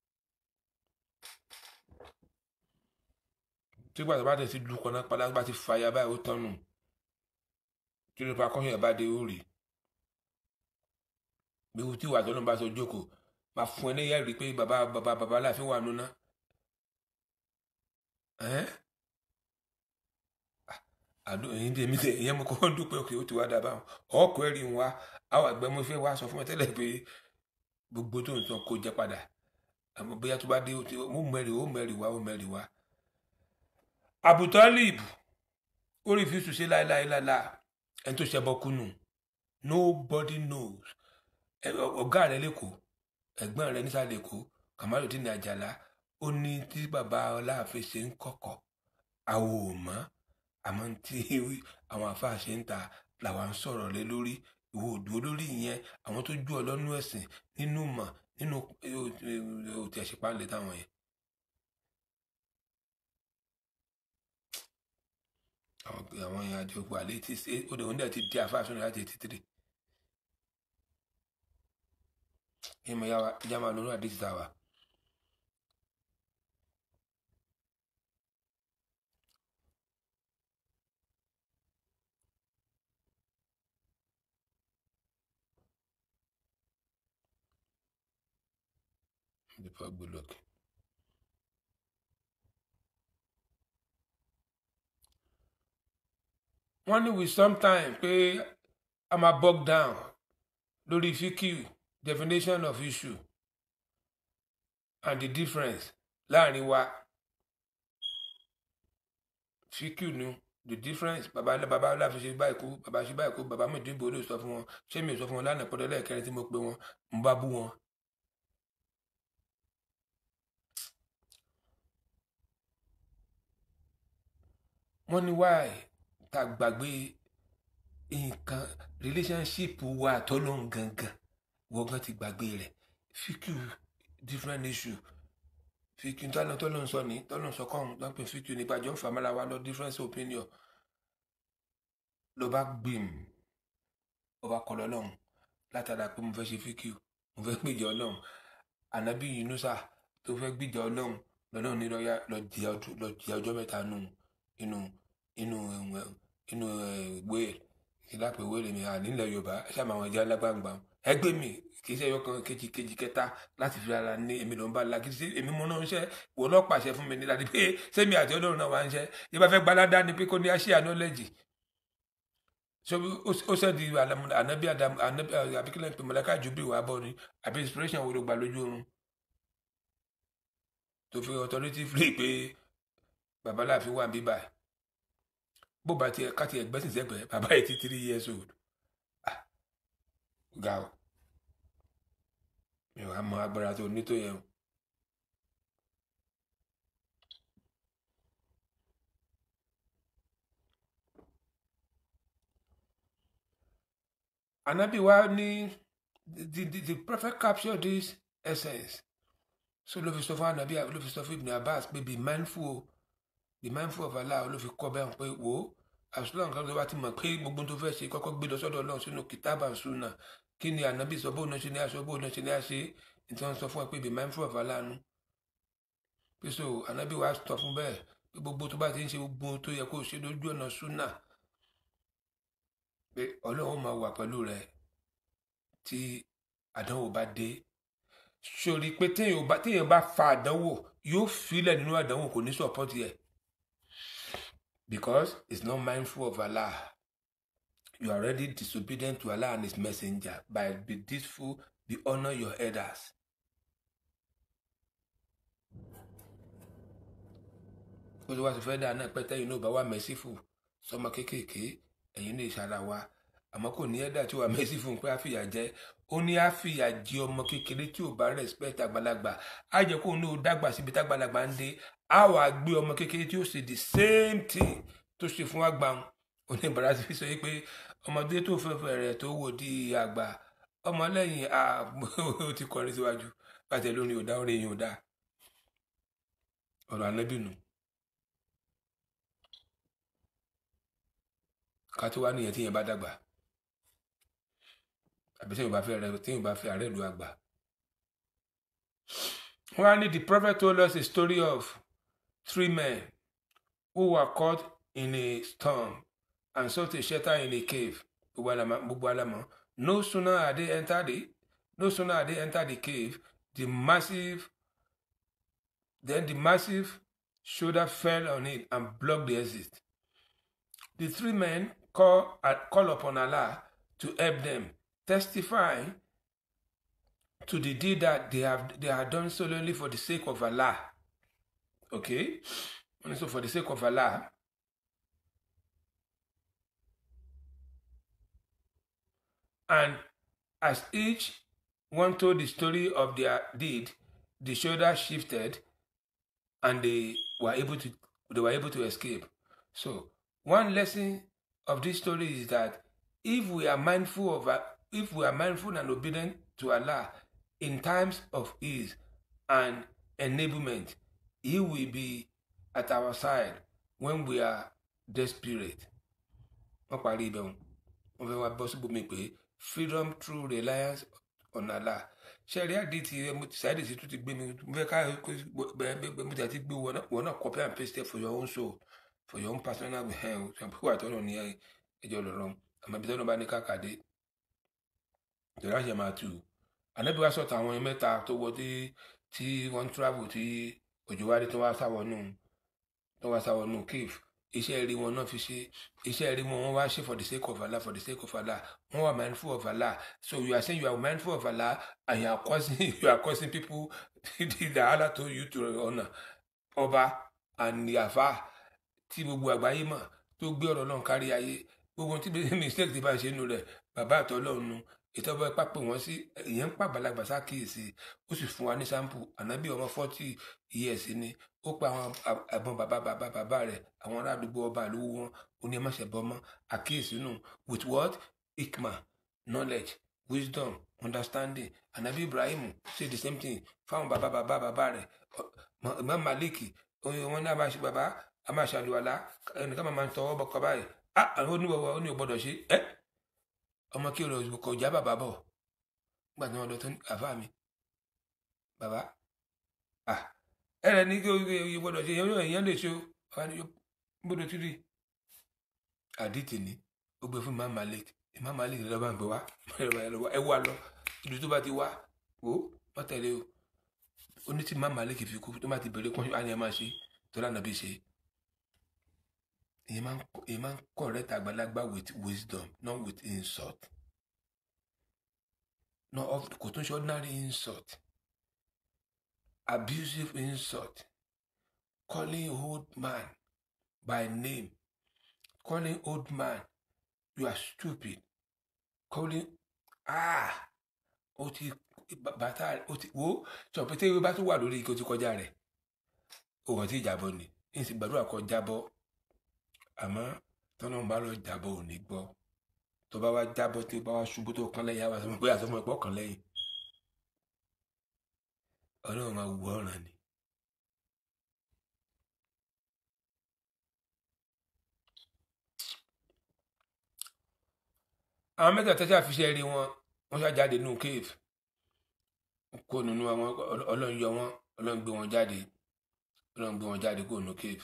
tí gbàgbọ́ bá tẹ̀ sí lu kan náà padà bá ti fàyà báyìí ó tán nù tí ló pa akọ́ṣẹ́ ẹ̀ bá dé ó rè gbogbo tí ìwà tọ́lọ́ bá sọ jókòó máa fún ẹ ní yẹ́rìí pé bàbá bàbá bàbá láàfin wà nùnà àdó èyí tèmi tẹ ìyẹn mo kọ́ dúpẹ́ òkè ó ti wá dábàá ọkọ̀ ẹ̀rí wa àwọn àgbẹ̀ mo fẹ́ wá sọ fún ẹ tẹ́lẹ̀ pé gbogbo tó ń sọ kó jẹ padà àmọ́ bóyá tó bá dé ó mẹ́rì ó mẹ́rì wá ó mẹ́rì wá. Abu Talib ó rí fíṣù sí láéláéláà ẹni tó ṣẹbọ kúnnù nobody knows ọ̀gá rẹ̀ lẹ́kọ̀ọ́ ẹ̀gbọ́n rẹ̀ nísàlẹ̀ èkó Kamaludin Àjàlá ó ní tí bàbá Ọláàfin ṣe ń kọ̀kọ̀ àwọn ò mọ̀ àmọ́ tí àwọn àfáà ṣe ń ta làwa ń sọ̀rọ̀ lé lórí ìwò òdò lórí ìyẹn àwọn tó jú ọ lọ́nú ẹ̀sìn nínú mọ̀ nínú òtí ẹ̀ṣẹ̀pálẹ̀ táwọn yẹn. àwọn èèyàn àjọpọ̀ àlẹ́ tí ó dẹ̀ oúnjẹ ti di àfáà sọ́nà láti eighty three. ìmọ̀ ìyá máa lórí àdéhùn tàwa. Before good luck. wọ́n ní with sometime pé a máa bog down lórí fíkìú definition of issue and the difference láàrin wa fíkìú ni the difference baba baba Ọláàfin ṣe báyìí kú baba ṣe báyìí kú baba mẹ́jọ ìbò ló sọ fún wọn ṣé mi ò sọ fún wọn lánàá pọ́dọ́ lẹ́ẹ̀kẹrin tí mo pe wọn mo bá bú wọn. wọ́n ní wáì tá gbàgbé nǹkan relationship wa tọ́lọ́hún gangan wọ́gán ti gbàgbé rẹ̀ fíkìú different issue fíkìú tọ́lọ́ tọ́lọ́ sọ ní tọ́lọ́ sọ kọ́hún lọ́pẹ́ fíkìú nípa jọ ń fàmọ́ra wa lọ different opinion ló bá gbìm ó bá kọ́ lọ́lọ́hún látara pé mo fẹ́ ṣe fíkìú mo fẹ́ gbìjà ọlọ́hún ànábì Yunusa tó fẹ́ gbìjà ọlọ́hún lọ́lọ́hún ní lọ́ọ́yà lọ jẹ ọjọ́ mẹ́ta nù inú inú inú ìwé ìlápẹ̀ ìwé rẹ̀ mi à nílẹ̀ Yorùbá ṣáà máa wọn jẹ́ alágbàǹgbà ẹgbẹ́ mi kì í ṣe ẹyọkan kejì kejì kẹta láti fi ara ní èmi ló ń bá la kì í ṣe èmi mọ́ náà ń ṣe wò lọ́ pàṣẹ fún mi ní láti pé sẹ́mi àti Ọlọ́run náà wá ń ṣe yóò bá fẹ́ gbalada ni pé kò ní àṣẹ ànọ́lẹ́jì ó ṣẹ́ni ànábì àbíkílẹ̀ pé mọ̀lẹ́ká jùbí wà bọ́ ni àbí inspiration wo ló gbà lójú oorun tó fi authoritatively pé bàbá Láàfin wà bíbà bó bá tiẹ̀ ká tiẹ̀ gbẹ́sìn sẹ́gbẹ̀ẹ́ bàbá eighty three years old ah ga o mi ò wá mọ agbára tó ní tó yẹn o. Ànábì wa ní the the the prophet capture this essence so ló fi sọ fún ànábì ló fi sọ fún Ibn Abbas pé be mindful be mindful of Allah ló fi kọ́ bẹ́ẹ̀ pé wò ó as long as tó bá ti mọ̀ pé gbogbo tó fẹ́ ṣe kọ́kọ́ gbé lọ sọ́dọ̀ Ọlọ́run sínú kìtàbà súnà kí ni ànábì sọ bóun náà ṣe ní aṣọ bóun náà ṣe ní àṣe tí wọ́n sọ fún ẹ pé be mindful of Allah nu pé so ànábì wa sọ fún bẹ́ẹ̀ pé gbogbo tó bá ti ń ṣe gbogbo tó yẹ kó ṣe lójú ọ̀nà súnà pé Ọlọ́run máa wà pẹ̀lú rẹ tí àdánwò bá dé sórí pé téèyàn bá fa àdánwò yóò filẹ̀ nínú àdánwò kò ní support yẹ because it's not mindful of Allah. You are already disobedient to Allah and His messenger. By be deceitful, be honor your elders. Because what if I not better you know, but what merciful? Some are keke, and you need shalawa. Amako near that you are merciful, crafty, aje. Only afi a geomo kekele to ba respect agbalagba. Aje ko no dagba si bita agbalagba nde. Awa gbe omo kekele tí ó ṣe the same thing tó ṣe fún agba. Oni bara fi sọ pé ọmọdé tó fẹ́fẹ́ rẹ̀ tó wò di àgbà ọmọ lẹ́yìn a ó ti kọrin síwájú bàtẹ lórí ò dá orí yìí ò dá ọ̀rọ̀ Ànábì nù ká tó wá nìyẹn tí yẹn bá dàgbà àbí tí yẹn bá fẹ́ rẹ tí yẹn bá fẹ́ ààrẹ ìlú àgbà. Wọ́n ní the prophet told us a story of three men who were caught in a storm and sought a shelter in a cave. No sooner had they entered the, no sooner had they entered the cave, the massive, then the massive shoulder fell on it and blocked the exit. The three men call, uh, call upon Allah to help them, testifying to the deed that they have they have done solely for the sake of Allah. Okay, and so for the sake of Allah. And as each one told the story of their deed, the shoulder shifted, and they were able to they were able to escape. So one lesson of this story is that if we are mindful of if we are mindful and obedient to Allah in times of ease and enablement, He will be at our side when we are desperate. Freedom through reliance on Allah. Sharia diti mo decided to to gbé mi mo fẹ́ ká mo ti gbé wọ́n náà copy and paste for your own soul, for your own personal health. Some people are telling me ẹjọ́ lọ́rọ̀ àmọ́ bí tọ́lọ́ bá ní kákàdé ìjọba ṣe máa tù. Ànábì wá sọ̀tà àwọn mẹ́ta tó wọ tí tí wọ́n travel tí òjò wá dé tó wá sáwọ́ nù tó wá sáwọ́ nù cave. Iṣẹ́ rí wọn náà fi ṣe iṣẹ́ rí wọn wọ́n wá ṣe for the sake of Allah, for the sake of Allah. Wọ́n wà mindful of Allah. So you are saying you are mindful of Allah and you are causing you are causing people that Allah told you to honor. Ọba and Yafa tí gbogbo àgbáyé mọ̀ tó gbé ọ̀rọ̀ náà kárí ayé. Gbogbo tí mistake ti bá ṣe nù rẹ̀ bàbá àtọ́lọ́run nu ìtọ́bọ̀ ipá pè wọ́n sí ìyẹn ń pàbàlagbà sákìyèsí ó sì fún wa ní sample. Ànábì ọmọ forty years ni ó pa àwọn àbọn bàbá bàbá bàbá rẹ̀ àwọn ará àdúgbò ọba àlówó wọn ó ní ẹmọ́ṣẹ̀ bọ́mọ́ àkíyèsí nù with what? Hikmah, knowledge, wisdom, understanding. Ànábì Ibrahim say the same thing fáwọn bàbá bàbá bàbá rẹ̀. Imam Maliki wọn náà máa ṣe bàbá a máa ṣàlùwàlá ẹnìkan máa ń tọwọ́ bọ̀kọ báyìí ah àwọn oníwọ̀wọ̀ ó ní ògbọ́dọ̀ ṣe ẹ́ ọmọ kí o kò já bàbá bọ̀ nígbà tí wọ́n lọ tán àfáà mi bàbá ah ẹ̀rẹ̀ ní kí o gbọ́dọ̀ ṣe èèyàn lè ṣe o gbọ́dọ̀ tí rí àdìtì ní ó gbé fún Imam Malik Imam Malik lọ́ba ń gbé wá ẹ wá lọ ìlú tó bá ti wá o wọ́n tẹ̀lé o ó ní tí Imam Malik fi kú tó bá ti bẹ̀rẹ̀ kún á ní ẹ máa ṣe tó lánàá bí ṣe. A man, a man correct àgbàlagbà with wisdom, not with insult. Not of the ordinary insult. Abusive insult. Calling old man by name. Calling old man, you are stupid. Calling, ah, oti bàtà oti wo so pété ìwé bá tún wà lórí iko ti kọjá rẹ̀. O ko ti jábọ́ ni. In si gbàdúrà kó jábọ́. Àmọ́ tọ́nà bá lọ jábọ̀ ò ní gbọ́ tó bá wá jábọ̀ tí ó bá wá ṣubú tó kán lẹ́yìn àwọn àtọmọ pé àtọmọ ẹ̀pọ̀ kan lẹ́yìn ọlọ́run máa wù ọ̀ràn ni. àwọn mẹ́tẹ̀ẹ̀ta tí a fi ṣe rí wọn wọ́n ṣá jáde nínú cave kó nínú àwọn Ọlọ́run yọ wọn Ọlọ́run gbé wọn jáde Ọlọ́run gbé wọn jáde kó nínú cave.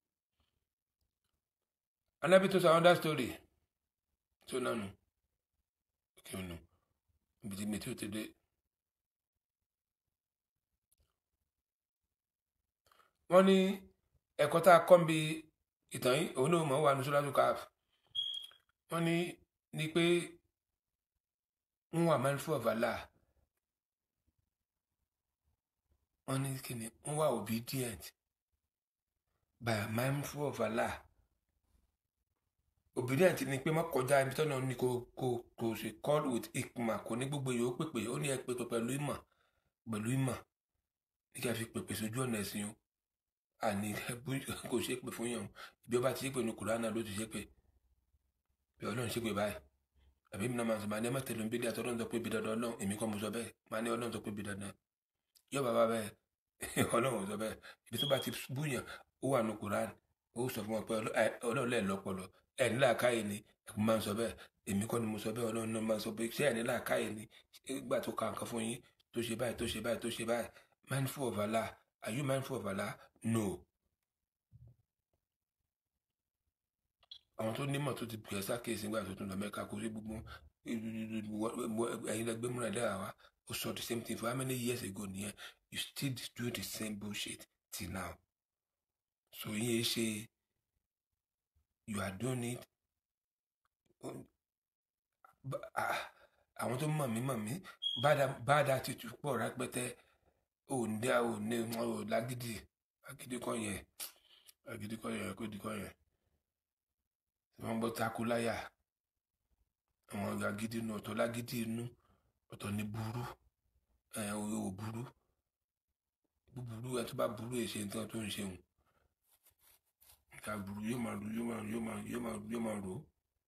Ànábì tó sọ another story tó nánu kí n nù ibi tí mi tí ó ti dé. wọ́n ní ẹ̀kọ́ tá a kọ́ bí ìtàn yìí òun náà mọ̀ wà ní Suratul Kahf. wọ́n ní ní pé wọ́n wà mindful of Allah. wọ́n ní kí ni wọ́n wà obedient by mindful of Allah. Obedient ni pé má kọjá ibi tọ́nà ní kò kò kò ṣe call with hikma kò ní gbogbo yòó pèpè ó ní ẹ pèpè pẹ̀lú ìmọ̀ pẹ̀lú ìmọ̀ ní kí a fi pèpè sójú ọ̀nà ẹ̀sìn o àní kò ṣe pè fún yàn bí ó bá ti ṣe pé ní Kùránì ló ti ṣe pé bí Ọlọ́run ṣe pé báyìí àbí mi náà máa sọ máa ní ẹ má tẹ̀lé bí díẹ̀ Ọlọ́run sọ pé bí dandan Ọlọ́run èmi kọ́ mo sọ bẹ́ẹ̀ máa ní Ọlọ́run sọ pé bí dandan yóò bàbá bẹ́ẹ̀ Ọlọ́run sọ bẹ́ẹ̀ ibi tó bá ti búyàn ó wà ní Kùránì ó sọ fún wọn pé Ọlọ́run lẹ́ẹ̀ lọ́pọlọ ẹ̀ ní làákàyè ni ẹ̀kú máa ń sọ bẹ́ẹ̀ èmi kọ́ ni mo sọ bẹ́ẹ̀ Ọlọ́run náà máa ń sọ pé ṣé ẹ̀ ní làákàyè ni ìgbà tó ka nǹkan fún yín tó ṣe báyìí tó ṣe báyìí tó ṣe báyìí mindful of Allah are you mindful of Allah no. àwọn tó nímọ̀ tó ti bẹ̀rẹ̀ sákèésí nígbà tó tún lọ Mẹ́kà kó sí gbogbo ẹ̀yin lẹ́gbẹ́ múra dára wa ó sọ the same thing for how many years ago nìyẹn you still do the same bullshit till now so yín ṣe you are doing it àwọn tó mọ̀ mí mọ̀ mí bad attitude pọ̀ rápẹ́tẹ́ ò ní ò ní ò lágídí lágídí kọ́ yẹn lágídí kọ́ yẹn kó di kọ́ yẹn wọ́n gbọ́ takú láyà àwọn lágídí inú ọ̀tọ̀ lágídí inú ọ̀tọ̀ ní burú ẹ̀ ò burú búburú ẹ tó bá burú èṣe nǹkan tó ń ṣe hùn ká burú yóò máa ru yóò máa yóò máa yóò máa yóò máa rò ó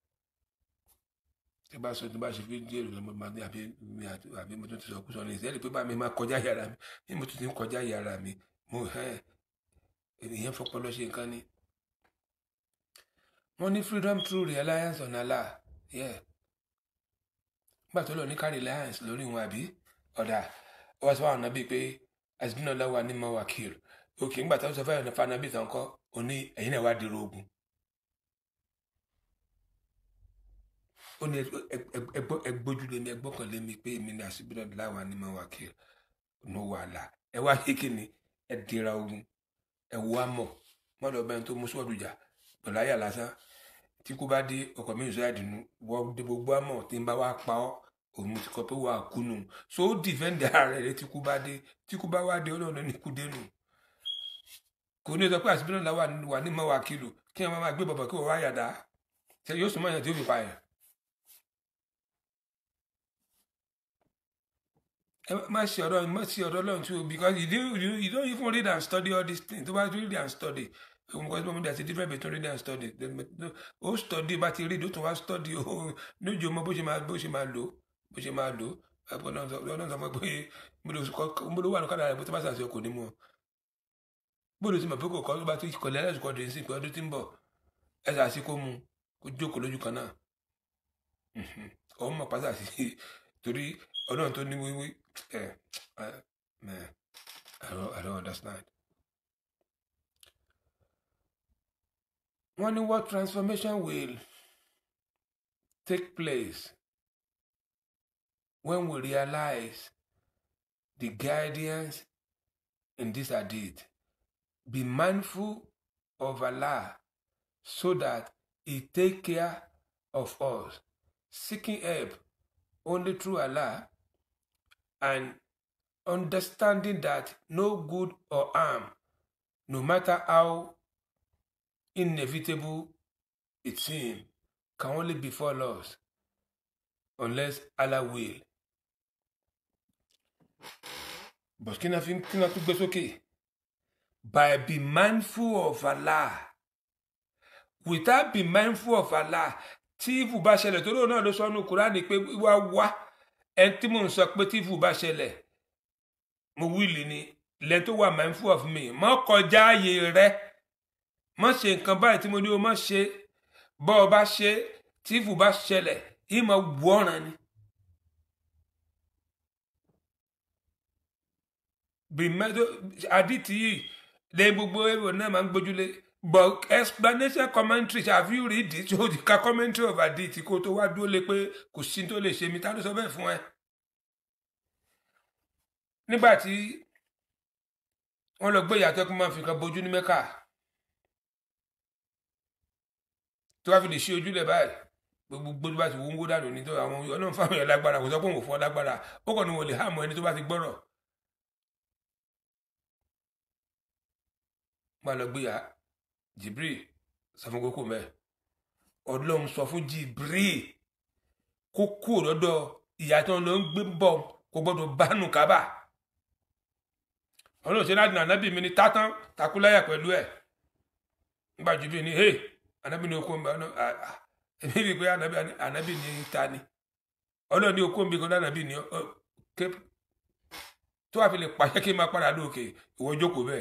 tí bá sọ tí bá ṣe fi díẹ̀ lọ́mọ máa ní àbí àbí mo tún ti sọ kú sọ ní ìsẹ́lẹ̀ pé bá mi máa kọjá yàrá mi bí mo tún ti ń kọjá yàrá mi mo ẹ̀ ènìyàn fọpọlọ ṣe nǹkan ni. wọ́n ní freedom through reliance on Allah yeah nígbà tó lọ ní ká reliance lórí wọn àbí ọ̀dà wọ́n sọ àwọn nàbí pé àsìbínà láwa ní mọ́ wákìl òkè nígbà tó sọ fẹ́ ọ̀nà fanabi tán kọ́ ó ní ẹ̀yin náà wá dèrò ogun ó ní ẹgbójúlé mi ẹgbọ́kànlé mi pé èmi ní àsìbínà láwa ní mọ́ wákìl ní wàhálà ẹ wá ṣe kí ni ẹ dèrà ogun ẹ wá mọ̀ mọ́dọ̀ bẹ́ẹ̀ tó mú sọ́ọ̀dù jà pẹ̀lú ayà lásán tí kò bá dé ọkọ̀ mi ìṣọ́ àdínú wọ́n dé gbogbo àmọ̀ tí ń bá wá pa ọ́ òun ti kọ́ pé wà á kú nù so ó dìfẹ́ǹdì ara rẹ̀ tí kú bá dé tí kú bá wá dé ọlọ́run ní kú dé nù kò ní sọ pé àsìbínà làwà wà ní mọ́wàá kìlò kí wọ́n máa gbé bọ̀bọ̀ kí wọ́n wá yàdá ṣe yóò sún mọ́yàn tí ó fi pààyàn. ẹ má ṣe ọ̀rọ̀ má ṣe ọ̀rọ̀ ọlọ́run tí o because you don't, you, you don't even read and study all these things tó bá read and study because there's a difference between reading and study ó study bá ti read ó tún wá study ó lójú ọmọ bó ṣe máa bó ṣe máa lò bó ṣe máa lò ọlọ́run sọ pé mo ló wà ní kádàrá bó tó bá ṣàṣeyọ kò ní mú ọ bó ló ti mọ̀ pé kò kọ́ tó bá ti kọ̀lẹ́ ẹlẹ́sùn kọ́ dé sí pé ọdún tí ń bọ̀ ẹ ṣàṣì kó mu kó jókòó lójú kan náà ọmọ mọ̀ pátá sí torí ọlọ́run tó ní wíwí ẹ ẹ I don't understand. Wọ́n ní what transformation will take place when we realize the guidance in this hadith. Be mindful of Allah so that He take care of us. Seeking help only through Allah and understanding that no good or harm, no matter how inevitable it seems, can only befall us unless Allah will. But kí na fi kí na tún gbé sókè? By be mindful of Allah. Without be mindful of Allah, tí ìfù bá ṣẹlẹ̀ tó lóun náà ló sọ nínú Kùránì pé wá wá ẹni tí mò ń sọ pé tí ìfù bá ṣẹlẹ̀ mo wíìlì ni lẹ́ni tó wà mindful of me mọ́ kọjá ààyè rẹ mọ́ ṣe nǹkan báyìí tí mo ní o mọ́ ṣe bọ́ ọ bá ṣe tí ìfù bá ṣẹlẹ̀ ìmọ̀ wọ́ọ̀ràn ni bìmẹ́tò àdìtì yìí lẹ́yìn gbogbo èrò náà máa ń gbójúlé but explanation commentary have you read it so the ka commentary of àdìtì kó tó wá dúró lé pé kò sí tó lè ṣe mi ta ló sọ bẹ́ẹ̀ fún ẹ nígbà tí wọ́n lọ gbé ìyàtọ̀ kí wọ́n máa fi kan bojú ní Mẹ́kà tó wá fi lè ṣe ojúlẹ̀ báyìí gbogbo tó bá ti wọ́n wó dànù ní tó àwọn ọlọ́run fáwọn èèyàn lágbára kò sọ pé òun ò fọ́ lágbára ó kàn ní wọn lè hàmọ́ ẹni tó bá ti gbọ́rọ̀ máa lọ gbé ya Jibril sọ fún kókó mẹ́ ọlọ́run sọ fún Jibril kó kú lọ́dọ̀ ìyàtọ̀ ló ń gbé bọ̀ kó gbọ́dọ̀ bánú kábà ọlọ́run ṣe láti nà ànábì mi ní tátán takuláyà pẹ̀lú ẹ̀ nígbà Jibril ní hey ànábì ní okó ń bẹ ọ̀nà èmi rí i pé ànábì ní ta ni ọlọ́run ní okó ń bí kan ànábì ní tó wà fi lè pàṣẹ kí n máa padà lóòkè ìwọ jókòó bẹ́ẹ̀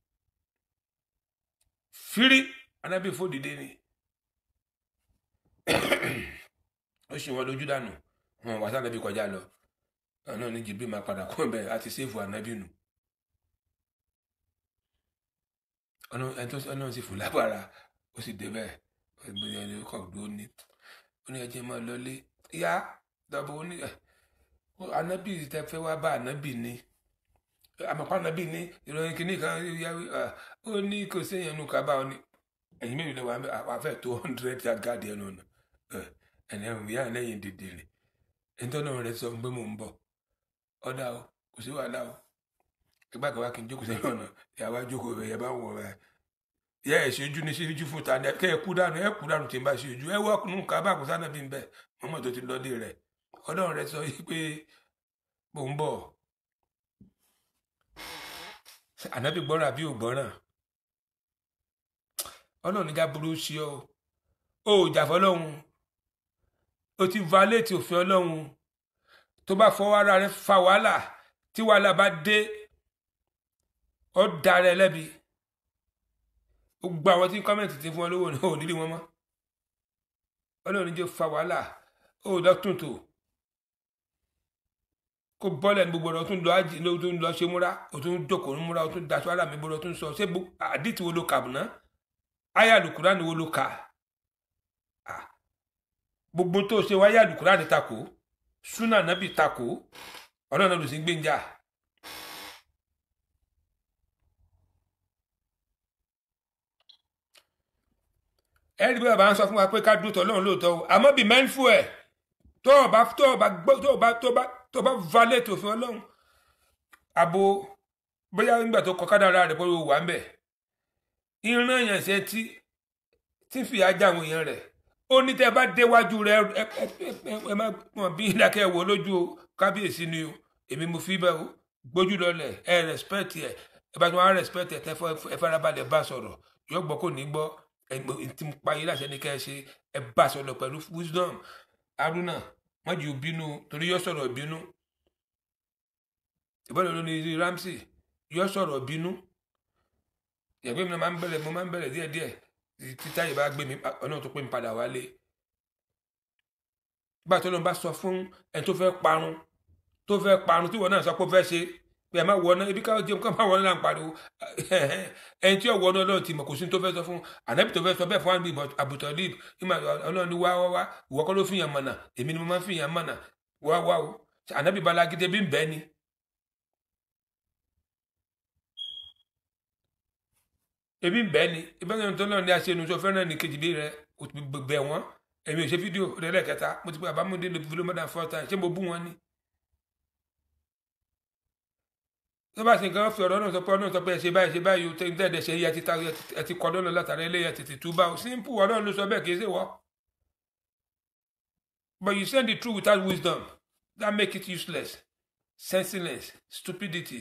fírí ànábì fò dìde ni ó sì wọn lójú dànù wọn wà sànábì kọjá lọ ọlọ́run ní Jibril máa padà kó bẹ́ẹ̀ àti sèfù ànábì nù ọlọ́run sì fún lágbára ó sì dé bẹ́ẹ̀ ẹgbẹ́ ẹni kọ̀ dúró ní ó ní ẹjẹ́ máa lọlé yá dọ̀bọ̀ ó ní ànábì tẹ fẹ́ wá bá ànábì ní àmọ̀pá ànábì ní ìròyìn kìíní kan yáwé ó ní kò séèyàn nù ká bá ọ ní ẹ̀yìn mẹ́rin lẹ́wọ̀ àfẹ́ tó hundred gáàdì ẹnu ọ̀nà ẹ̀nì ẹ̀rùn yá lẹ́yìn dèdè rẹ̀ ẹni tó náà rẹ̀ sọ pé mò ń bọ̀ ọ̀dà o kò sí wàhálà o ẹgbẹ́ àgbà kì í jókòó sẹ́yìn ọ̀nà ìyàwó àjókòó rẹ̀ yẹ bá wọ̀ rẹ̀ yẹ ẹ ṣojú ní ṣíjú fún ta ni kẹ ẹ kú dànù ẹ kú dànù tí n bá ṣe ojú ẹ wọkùnrin nǹkan bá kùsà náà bí n bẹ mọmọ tó ti lọdẹ rẹ Ọlọ́run rẹ sọ yìí pé mò ń bọ̀ ànábì gbọ́ràn àbí ò gbọ́ràn Ọlọ́run níjà burú sí ọ o ò jà fọ́lọ́run o ti violate òfin Ọlọ́run tó bá fọwọ́ ara rẹ fa wàhálà tí wàhálà bá dé ọ dára ẹ lẹ́bi gbogbo àwọn tí kọ́mẹ̀ntì ti fún wọn lówó ní òdílé wọn mọ́ Ọlọ́run jẹ́ fa wàhálà ó dọ́tún tó kó bọ́lẹ̀ ní gbogbo ọ̀rọ̀ tún lọ ájì ló tún lọ ṣe múra ó tún jókòó ń múra ó tún daṣọ ara mi gbọ́dọ̀ tún sọ ṣé àdìtì wo ló kà bùná áyà Al-Kùránì wo ló kà gbogbo tó ṣe wáyà Al-Kùránì takò súnà nábì takò Ọlọ́run náà ló sì ń gbé ń jà. ẹ̀rí bí bàbá ń sọ fún wa pé ká dúró tọ́lọ́run lóòótọ́ o àmọ́ be mindful ẹ̀ tó o bá tó o bá gbọ́ tó o bá tó o bá tó o bá violate òfin Ọlọ́run àbò bóyá nígbà tó kọ kádàrá rẹ̀ bóyá o wà ń bẹ̀ ìran yẹn ṣe tí tí fìyà já àwọn èèyàn rẹ̀ ó ní tẹ́ bá déwájú rẹ̀ ẹ ẹ ẹ má mọ̀ bí ìdákẹ́ wọ lójú o kábíyèsí ni o èmi mo fi bẹ́ẹ̀ o gbójú lọlẹ̀ ẹ respect ẹ ẹ bá tí wọ́n á respect ẹ tẹ́ ẹ farabalẹ̀ bá sọ̀rọ̀ yóò gbọ́ kò ní gbọ́ tí mo pa yín láṣẹ ní kẹ́ ẹ ṣe ẹ bá sọ̀rọ̀ pẹ̀lú wisdom Haruna wọ́n jù bínú torí yóò sọ̀rọ̀ bínú ìbọ̀lẹ̀ ló ní Ramsey yóò sọ̀rọ̀ bínú ìyàgbé mi máa ń bẹ̀rẹ̀ mo máa ń bẹ̀rẹ̀ díẹ̀díẹ̀ títà yìí bá gbé mi ọ̀nà tó pé mi padà wálé bá tó ló ń bá sọ fún ẹni tó fẹ́ parun tó fẹ́ parun tí wọ́n náà sọ pé ó fẹ́ ṣe pé ẹ má wọ náà ibi ká jẹun ká má wọ náà ń pariwo ẹni tí ọwọ́ náà lọ́ọ̀ ti mọ̀ kò sí tó fẹ́ sọ fún ànábì tó fẹ́ sọ bẹ́ẹ̀ fún àbí Abu Talib ọlọ́run ní wá wá wá ìwọ kọ́ ló fi yàn mọ̀nà èmi ni mo máa ń fi yàn mọ̀nà wá wá o ànábì balagídé bí ń bẹ́ẹ̀ ni. ebi ń bẹ́ẹ̀ ni ìbáraẹni tó náà ní aṣẹ́nu tó fẹ́ràn ní kejì bí rẹ bẹ̀ wọ́n èmi ò ṣe fídíò rẹ̀ kẹta mo ti pé àbámúdé lè fi lómọdà fọ́ta ṣé mo bú wọn ni. tó bá sì nǹkan fi ọ̀rọ̀ náà sọ pé ọ̀nà sọ pé ẹ ṣe báyìí ṣe báyìí tẹ́ ń tẹ́ẹ̀dẹ̀ ṣe yí ẹ ti kọ́ lọ́nà látara eléyà tètè túbà ó simple ọ̀rọ̀ ló sọ bẹ́ẹ̀ kì í ṣe wọ́. But you send the truth without wisdom that make it useless, senseless, stupidity.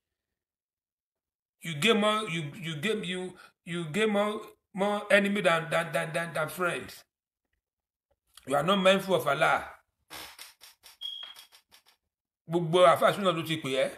You get more you you get you you get more more enemy than than than than, than friends. You are not mindful of Allah. Gbogbo àfàsúnà ló ti pè ẹ́.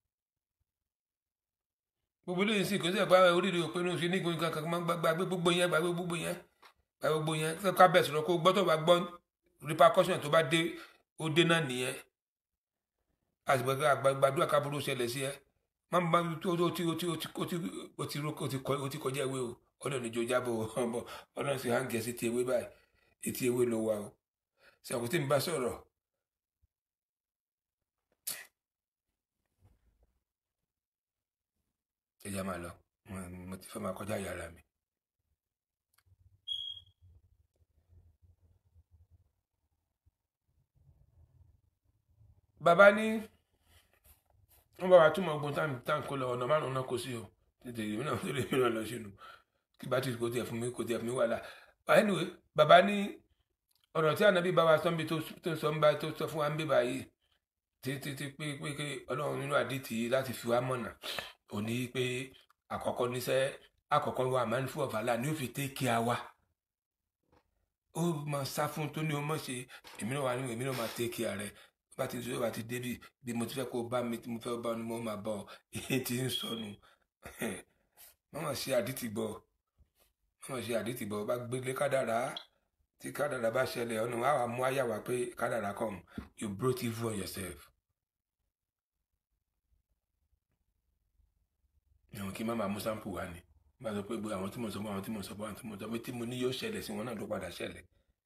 Gbogbo lóyún sí kò sí ẹ̀pá oríire òpin ní oṣù ní ìgbóhùn kankan máa ń gbàgbé gbogbo yẹn gbàgbé gbogbo yẹn gbàgbé gbogbo yẹn ká bẹ̀ sọ̀rọ̀ kó gbọ́ tó bá gbọ́ repercussion tó bá dé ó dé náà nìyẹn àgbàgbà àgbàgbàdúrà kábúrú ṣẹlẹ̀ sí ẹ máa ń bá tó tó tí ó tí ó tí ó tí ó ti ó ti ó ti kọjá ewé o ọlọ́run ìjọ jábọ̀ ọmọ ọlọ́run sì hàn gẹ̀ẹ́sì ti ewé báyìí etí ewé ló wà o ṣe àkótí mi bá sọ̀rọ̀ ẹ̀yà máa lọ mo ti fẹ́ máa kọjá yàrá mi. bàbá ní wọ́n bá wa túmọ̀ ogun táǹkó lọ ọ̀nà márùn-ún náà kò sí o tètè èmi náà tó lè mìíràn lọ sínú kí bá ti kò tiẹ̀ fún mi kò tiẹ̀ fún mi wàhálà. anyway bàbá ní ọ̀rọ̀ tí ànábì bá wa sọ níbi tó sọ ń bá tó sọ fún wa ń bèbà yìí títí pé pé ọlọ́run nínú àdìtì láti fi wá mọ̀nà ò ní pé àkọ́kọ́ níṣẹ́ àkọ́kọ́ wa mindful of Allah ní ó fi take care wa ó máa sá fún tó ní o mọ̀ ṣe èmi náà wà nínú èmi náà máa take care rẹ̀ bá ti sọ bá ti débi bí mo ti fẹ́ kó bá mi tí mo fẹ́ bá ni mo máa bọ̀ èyí tí ń sọnù mọ́mọ́ ṣe àdìtì gbọ́ mọ́mọ́ ṣe àdìtì gbọ́ bá gbélé kádàrá tí kádàrá bá ṣẹlẹ̀ ọ̀nà wa wà mú àyà wá pé kádàrá come you brought evil on yourself. àwọn kí má máa mú sáǹpù wá ni bá sọ pé gbogbo àwọn tí mo sọ fún àwọn tí mo sọ fún àwọn tí mo sọ pé tí mo ní yóò ṣẹlẹ̀ sí wọn náà ló padà ṣẹlẹ̀.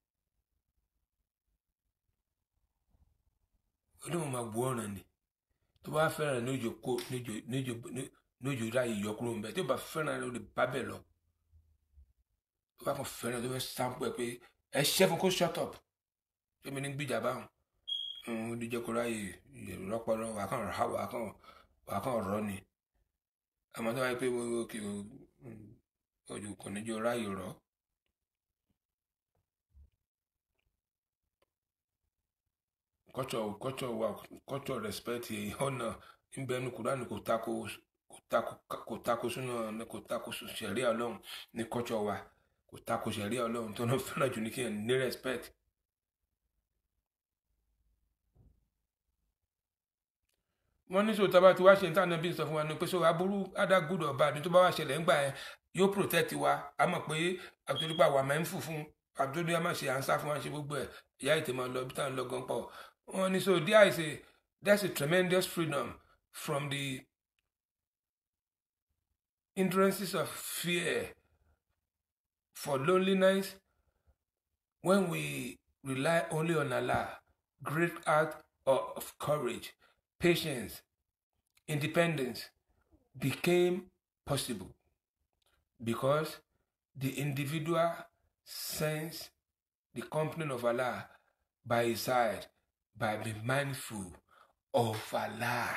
olóhùn máa bu ọ̀ràn ni tó bá fẹ́ràn níjò kó níjò níjò níjò ráyè yọkúrò ń bẹ tí ó bá fẹ́ràn ló lè bá bẹ̀ lọ tó bá kàn fẹ́ràn tó fẹ́ sáǹpù ẹ pé ẹ ṣẹ́ fún kó shut up tó mi ní gbìjà báwọn ó díjẹ́ kó ráyè rọpọlọ wà kàn rà wà kàn wà kàn rọ ni àmọ́ tó wáyé pé òkè ojú kò níjọ ráyè rọ. culture culture wa culture respect ọ̀nà ìbẹnu kúránì kò tako kò tako kò tako súnà kò tako ṣẹ̀ríà ọlọ́run ní culture wa kò tako ṣẹ̀ríà ọlọ́run tó náà fẹ́ràn jù ní kí ẹ̀ ní respect. wọ́n ní sọ tábà tí wàá ṣe ní tànà bí sọ fún wa ní pé sọ aburú ada good or bad tó bá wà ṣẹlẹ̀ ńgbà yẹn yóò protect wa a mọ̀ pé àtúndípa wà máa ń fò fún àtúndí a máa ṣe à ń sá fún wa ṣe gbogbo ẹ̀ ìyá ìtẹ̀mọ̀ lọ bí táwọn lọ gan pọ̀. wọ́n ní so there is a there's a tremendous freedom from the hindrances of fear for loneliness when we rely only on Allah. Great act of courage, patience, independence became possible because the individual sensed the company of Allah by his side by being mindful of Allah.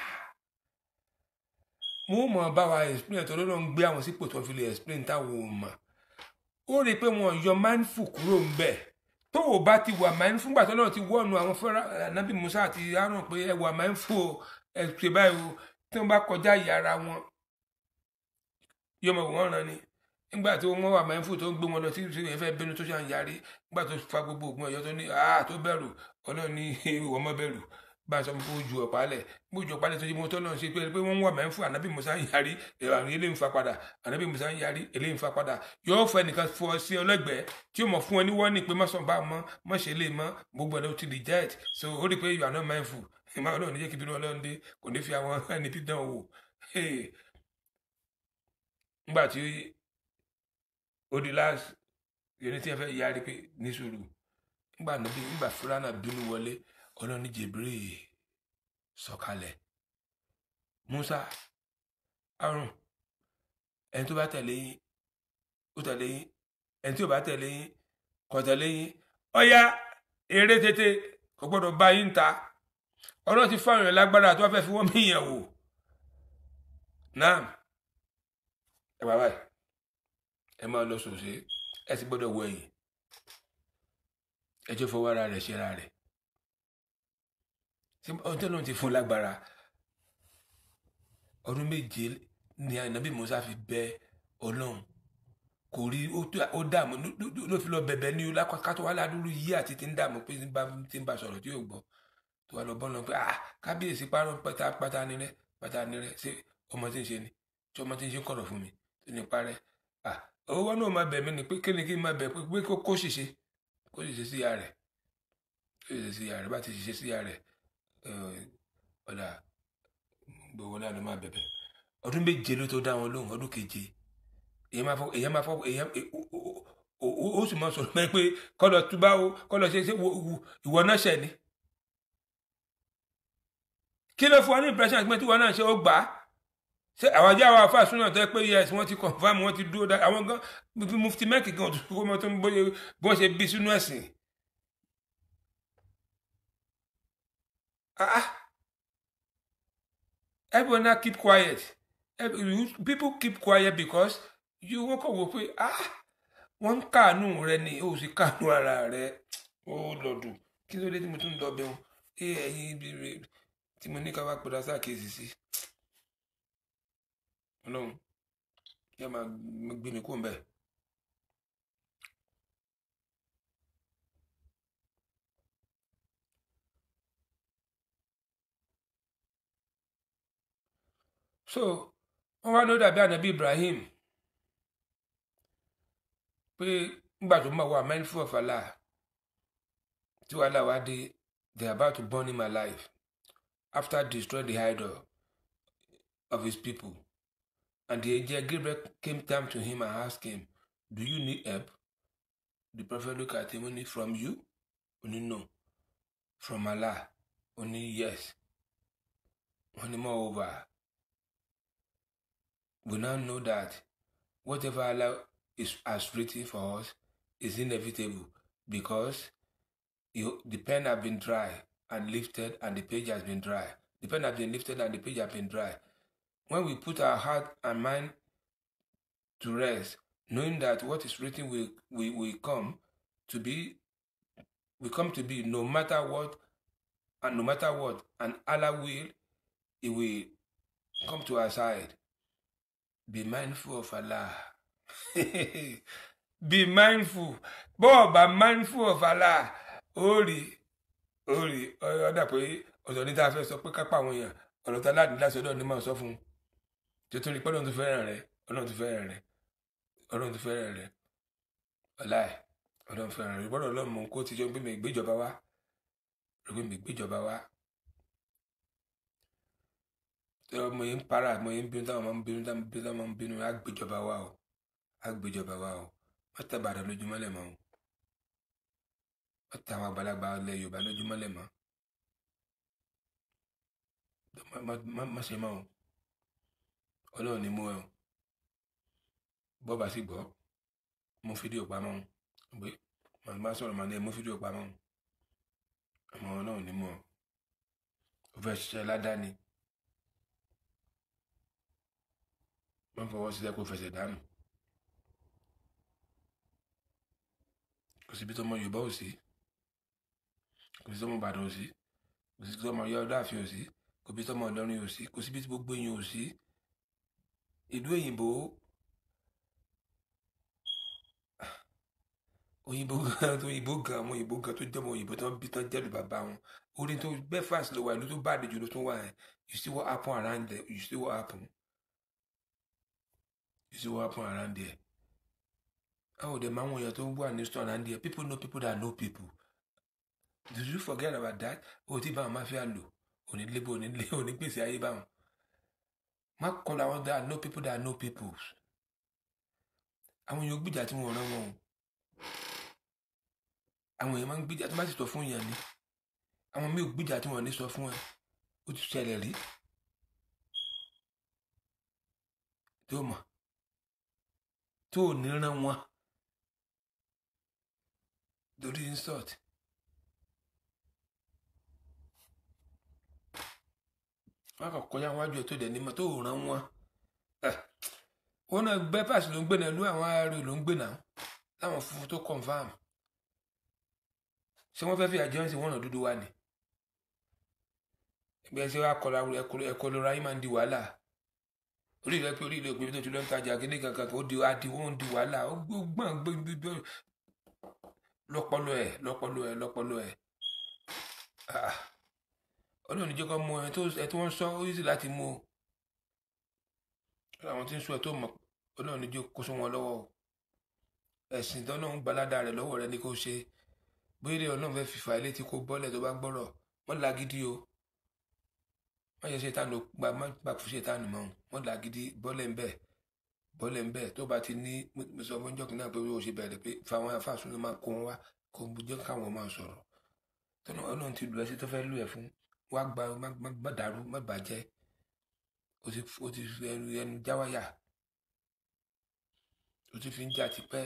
mo mọ̀ bá wa explain tó lọ́nà ń gbé àwọn sípò tó fi lè explain táwọn ò mọ̀ ó rí i pé wọn yọ mindful kúrò ń bẹ̀ tó o bá ti wà mindful gbà tó náà ti wọ́ọ̀nù àwọn fẹ́ràn ànábì Musa àti Aaron pé ẹ wà mindful ẹ ṣe báyìí o tí wọ́n bá kọjá ìyára wọn yọmọ wọn ràn ni nígbà tí wọ́n wà mindful tó ń gbé wọn lọ sí ìṣẹ̀lẹ̀ ẹ̀fẹ́ bínú tó ṣàn yarí nígbà tó fa gbogbo ògùn ẹ̀yọ́ tó ní àá tó bẹ̀rù ọlọ́run ní ìwọ mọ́ bẹ̀rù bá a sọ pé ó ju ọ̀pá lẹ̀ bó ju ọ̀pá lẹ̀ tó yẹ mọ́ tó lọ́n ṣe pé wọ́n wà mindful ànábì Musa ń yarí eléyìí ń fa padà ànábì Musa ń yarí eléyìí ń fa padà yóò fẹ́ nìkan fọ sí ọlọ́gbẹ̀ẹ́ tí ó mọ̀ fún ẹ ní wọ́n ní pé mọ́sàn bá mọ́ mọ́ṣẹ́ lè mọ́ gbogbo ẹ̀ ló ti reject so ó rí i pé you are not mindful ìmọ̀ ọlọ́run ní jẹ́ kí bínú ọlọ́run dé kò ní fi àwọn ẹni bí dán wò nígbà tí ó di last yẹni tí ẹ fẹ́ yarí pé ní sùúrù nígbà níbi nígbà fúlànà bínú wọlé ọlọ́run ní Jibril sọ̀kalẹ̀ Musa Aaron ẹni tó bá tẹ̀lé yín ó tẹ̀lé yín ẹni tí ò bá tẹ̀lé yín kò tẹ̀lé yín ọ̀yá eré tètè kò gbọ́dọ̀ bá yín ta ọlọ́run ti fáwọn èèyàn lágbára tó bá fẹ́ fi wọ́n mí yẹn wò náà ẹ bá báyìí ẹ máa lọ sòsè ẹ sì gbọ́dọ̀ wọ ẹ̀yìn ẹ jẹ́ fọwọ́ ara rẹ̀ ṣe ara rẹ̀ ọjọ́ náà ti fún lágbára ọdún méje ni ànábì Musa fi bẹ ọlọ́run kò rí ó dààmú ló fi lọ bẹ̀bẹ̀ ní lákàtọ́ wà ládùúrú yí àti ti ń dààmú pé tí ń bá sọ̀rọ̀ tí yóò gbọ́ tó wà lọ bọ́ lọ pé ah kábíyèsí parọ́ pátá ni rẹ pátá ni rẹ ṣé ọmọ tí ń ṣe ni tí ọmọ tí ń ṣe kọ̀rọ̀ fún mi tó ní parẹ́ ah owó náà máa bẹ̀ mí ni pé kí ni kí n máa bẹ̀ pé kó ṣìṣe kó ṣìṣe sí ìyá rẹ̀ tó ṣe sí ìyá rẹ̀ bá ti ṣiṣẹ́ sí ìyá rẹ̀ ọ̀dà gbogbo náà ló máa bẹ̀bẹ̀ ọdún méje ló tó dá wọn lóhùn ọdún keje èyàn máa fọ èyàn máa fọ èyàn ó sì máa sọ̀rọ̀ mẹ́rin pé kọ́ lọ túbá o kọ́ lọ ṣe ṣe ìwọ náà ṣẹ̀ ni kí ló fún wa ní impression àti mẹ́tí wọn náà ṣe ó gbà á ṣe àwọn ajá àwọn afáàsù náà tó yẹ pé yes wọ́n ti confam wọ́n ti dúró dá àwọn gan mufti mẹ́kì gan tó kó mọ́ tó ń bóyá bí wọ́n ṣe bí sínú ẹ̀sìn. ah everyone now keep quiet people keep quiet because you wọ́n kọ̀ wò pé ah wọ́n ń kàánú rẹ ni ó sì kàánú ara rẹ ó lọ́dún kí ló dé tí mo tún lọ bẹ̀ wọ́n ẹ̀yìn tí mo ní ká wá padà sáàkèsì sí ọlọ́run yá máa gbé mi kó ń bẹ̀. so wọ́n wá ló dàbí ànábì Ibrahim pé nígbà tó máa wà mindful of Allah tí wàhálà wá dé they are about to burn him alive after destroying the idol of his people. And the angel Gabriel came down to him and asked him, do you need help? The prophet looked at him, only from you? Only no. From Allah? Only yes. Only moreover, we now know that whatever Allah is, has written for us is inevitable because you, the pen has been dry and lifted and the page has been dry. The pen has been lifted and the page has been dry. When we put our heart and mind to rest, knowing that what is written will, will, will come to be, will come to be no matter what, and no matter what, and Allah will, He will come to our side. Be mindful of Allah. Be mindful. Bob, be mindful of Allah. Ori, ori, ọ̀dà pé ọ̀dọ̀ ní tá a fẹ́ sọ pé kápá àwọn èèyàn ọ̀rọ̀ tá láàdín lásọ̀dọ̀ ní máa sọ fún un. Tí ó tún rí pé ọlọ́run tó fẹ́ràn rẹ̀ ọlọ́run tó fẹ́ràn rẹ̀ ọlọ́run tó fẹ́ràn rẹ̀ ọ̀la ẹ̀ ọlọ́run fẹ́ràn rẹ̀ gbọ́dọ̀ ọlọ́run mọ̀ kó ti jọ pé mi gbéjọba wá rẹ̀ pé mi gbéjọba wá. Tí ọmọ yẹn ń para ọmọ yẹn ń bínú táwọn máa ń bínú táwọn bínú táwọn máa ń bínú á gbéjọba wá o á gbéjọba wá o má tàbàdà lójúmọ́lẹ̀ mọ́ o má tàwọn àgbàlagbà ilẹ̀ Yorùbá lójúmọ́lẹ̀ mọ́ má ṣe mọ́ o ọlọ́run ni mú ẹ o bọ́ọ̀bà sì gbọ́ mú fídíò pamọ́ o pé màá sọ̀rọ̀ màá ní ẹ mú fídíò pamọ́ o àmọ́ ọlọ́run ni mú ọ o fẹ́ ṣiṣẹ́ ládàáni má fọwọ́ sílẹ̀ kó fẹsẹ̀ dànù kò síbi tó mọ Yorùbá ò sí kò sí tó mọ Ìbàdàn ò sí kò sí tó mọ Ọ̀yọ́-Àfin ò sí kò sí tó mọ Ìlọrin ò sí kò síbi tí gbogbo èèyàn ò sí. Ìlú òyìnbó òyìnbó gan òyìnbó gan àwọn òyìnbó gan tó jẹ́ ọmọ òyìnbó tó ń bí tán jẹ́lu bàbá wọn orí tó Belfast ló wà ìlú tó bá àdéjò ló tún wà ẹ̀ you see what happen around there you see what happen you see what happen around there how dem àwọn èèyàn tó ń wà ní store around there people know people that know people did you forget about that o ti bá àwọn mafia lò òní lébò òní lé òní gbèsè ayé báwọn. Má kọlu àwọn that know people that know people. Àwọn èèyàn gbìjà tí wọ́n rán wọn o. Àwọn èèyàn máa ń gbìjà tí wọ́n bá sì sọ fún èèyàn ni. Àwọn mi ò gbìjà tí wọ́n ní sọ fún ẹ. Ó ti ṣẹlẹ̀ rí. Tó mọ̀. Tó ò ní rán wọn. Torí insult. Wọ́n kàn kọjá wájú ẹ̀ tó dẹ̀ ní mọ́ tó ràn wọ́n. Wọ́n náà Belfast ló ń gbé náà lú àwọn ará ló ń gbé náà láwọn funfun tó confam. Ṣé wọ́n fẹ́ fi àjẹun sí wọ́n náà dúdú wá ni? Ẹgbẹ́ ṣe wá kọlà ẹ̀kọ́ lọ́ra yín máa ń di wàhálà. Orí ìlú pé orí ìlú òpin tó ti lọ ń tajà kíní kankan ó di adiwọ́ ń di wàhálà ó gbọ́n gbé lọ́pọ̀lọ́ ẹ̀ lọ́pọ̀lọ́ ẹ̀ lọ́pọ̀lọ́ ẹ̀. Ọlọ́run jẹ́ kó mú ẹ tó wọ́n sọ ó yìí láti mú o. Àwọn tí ń sọ ẹ tó mọ̀ Ọlọ́run jẹ́ kó sún wọn lọ́wọ́ o. Ẹ̀sìn tó náà ń gbaládà rẹ̀ lọ́wọ́ rẹ̀ ni kó ṣe bóyá Ọlọ́run fẹ́ fìfà ilé tí kò bọ́lẹ̀ tó bá gbọ́rọ̀ wọ́n lágídí o wọ́n yẹ ṣètàn ló gba má gbà fún ṣètàn mọ́ wọ́n lágídí bọ́lẹ̀ ń bẹ̀ bọ́lẹ̀ ń bẹ̀ tó bá ti ní mo sọ fún jọ́kì náà pé ó ṣe bẹ̀rẹ̀ pé fáwọn afáàsùn ló máa kó wọn wá kó jẹ́ káwọn máa sọ̀rọ̀ tọ́nà Ọlọ́run ti lù ẹ́ sí tó fẹ́ lù ẹ́ fún wá gba má dàrú má bàjẹ́ o ti fi ẹnu jáwáyà o ti fi ń jà tipẹ́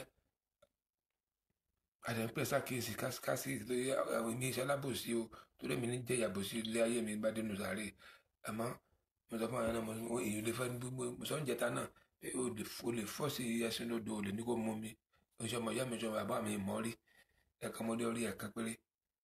àdẹ̀pẹ́ sàkíyèsí kásí lórí àwọn ilé iṣẹ́ alábòsí o torí mi ní jẹ́ ìyàbòsí ilé ayé mi bá dénú sáré àmọ́ mo sọ fún àwọn náà mo èyí lè fẹ́ ní gbogbo mo sọ ń jẹta náà pé o lè fọ́ sí ẹṣin lódò o lè ní kó mú mi oṣù ọmọ ìyá mi sọ bàbá mi mọ́ rí ẹ̀kan mọ́dé orí ẹ̀kan péré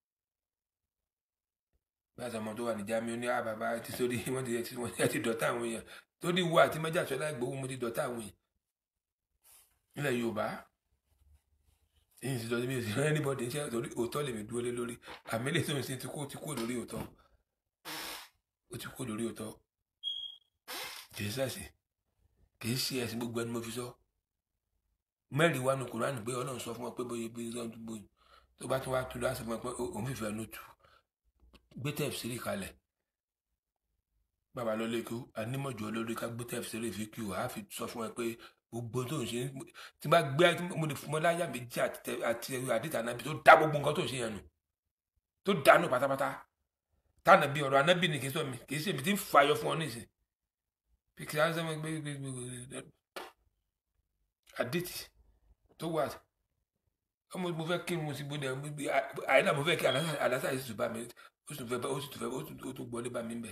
bí àtọmọ tó wà ní jámi ó ní á bàbá ti sórí wọ́n ti ti wọ́n ti dọ̀tá àwọn èèyàn tó ní wo àti mẹ́jà sọ́lá ìgbòho mo ti dọ̀tá àwọn èèyàn nílẹ̀ Yorùbá èyí sì lọ sí mi ò sí rán anybody ń ṣe torí òótọ́ lèmi dúró lé lórí àmì lè tó ń sin ti kú ti kú lórí òótọ́ ó ti kú lórí òótọ́ kì í sẹ́sì kì í ṣe ẹ̀sìn gbogbo ẹni mo fi sọ mẹ́rin wá nu Kùránì pé Ọlọ́run sọ fún wọn pé bóyá bí lọ́dún gbòyìn tó bá tún wá tu láti fún wọn pé òun fìfẹ́ nu tù gbé tẹ̀ sírí kalẹ̀ bàbá lọ lè kú anímọ̀jọ olórí ká gbé tẹ̀ sírí fi kí o àá fi sọ fún wọn pé gbogbo tó ń ṣe tí bá gbé mo lè fún ọ láyà méjì àti àdìtà náà tó dá gbogbo nǹkan tó ń ṣe yẹn nù tó dànù pátápátá tánà bí ọ̀rọ̀ anábì ní kí n sọ mi kì í ṣe ibi tí ń fàyọ fún ọ nísìn bí kì í ṣe àwọn gbé gbé gbé àdìtì tó wà ọmọ mo fẹ́ kí mo sì gbódẹ àìdá mo fẹ́ kí àdásá yìí sì tún bá mi ó sì tún fẹ́ ó sì tún fẹ́ ó tún gbọ́lé bá mi ń bẹ̀.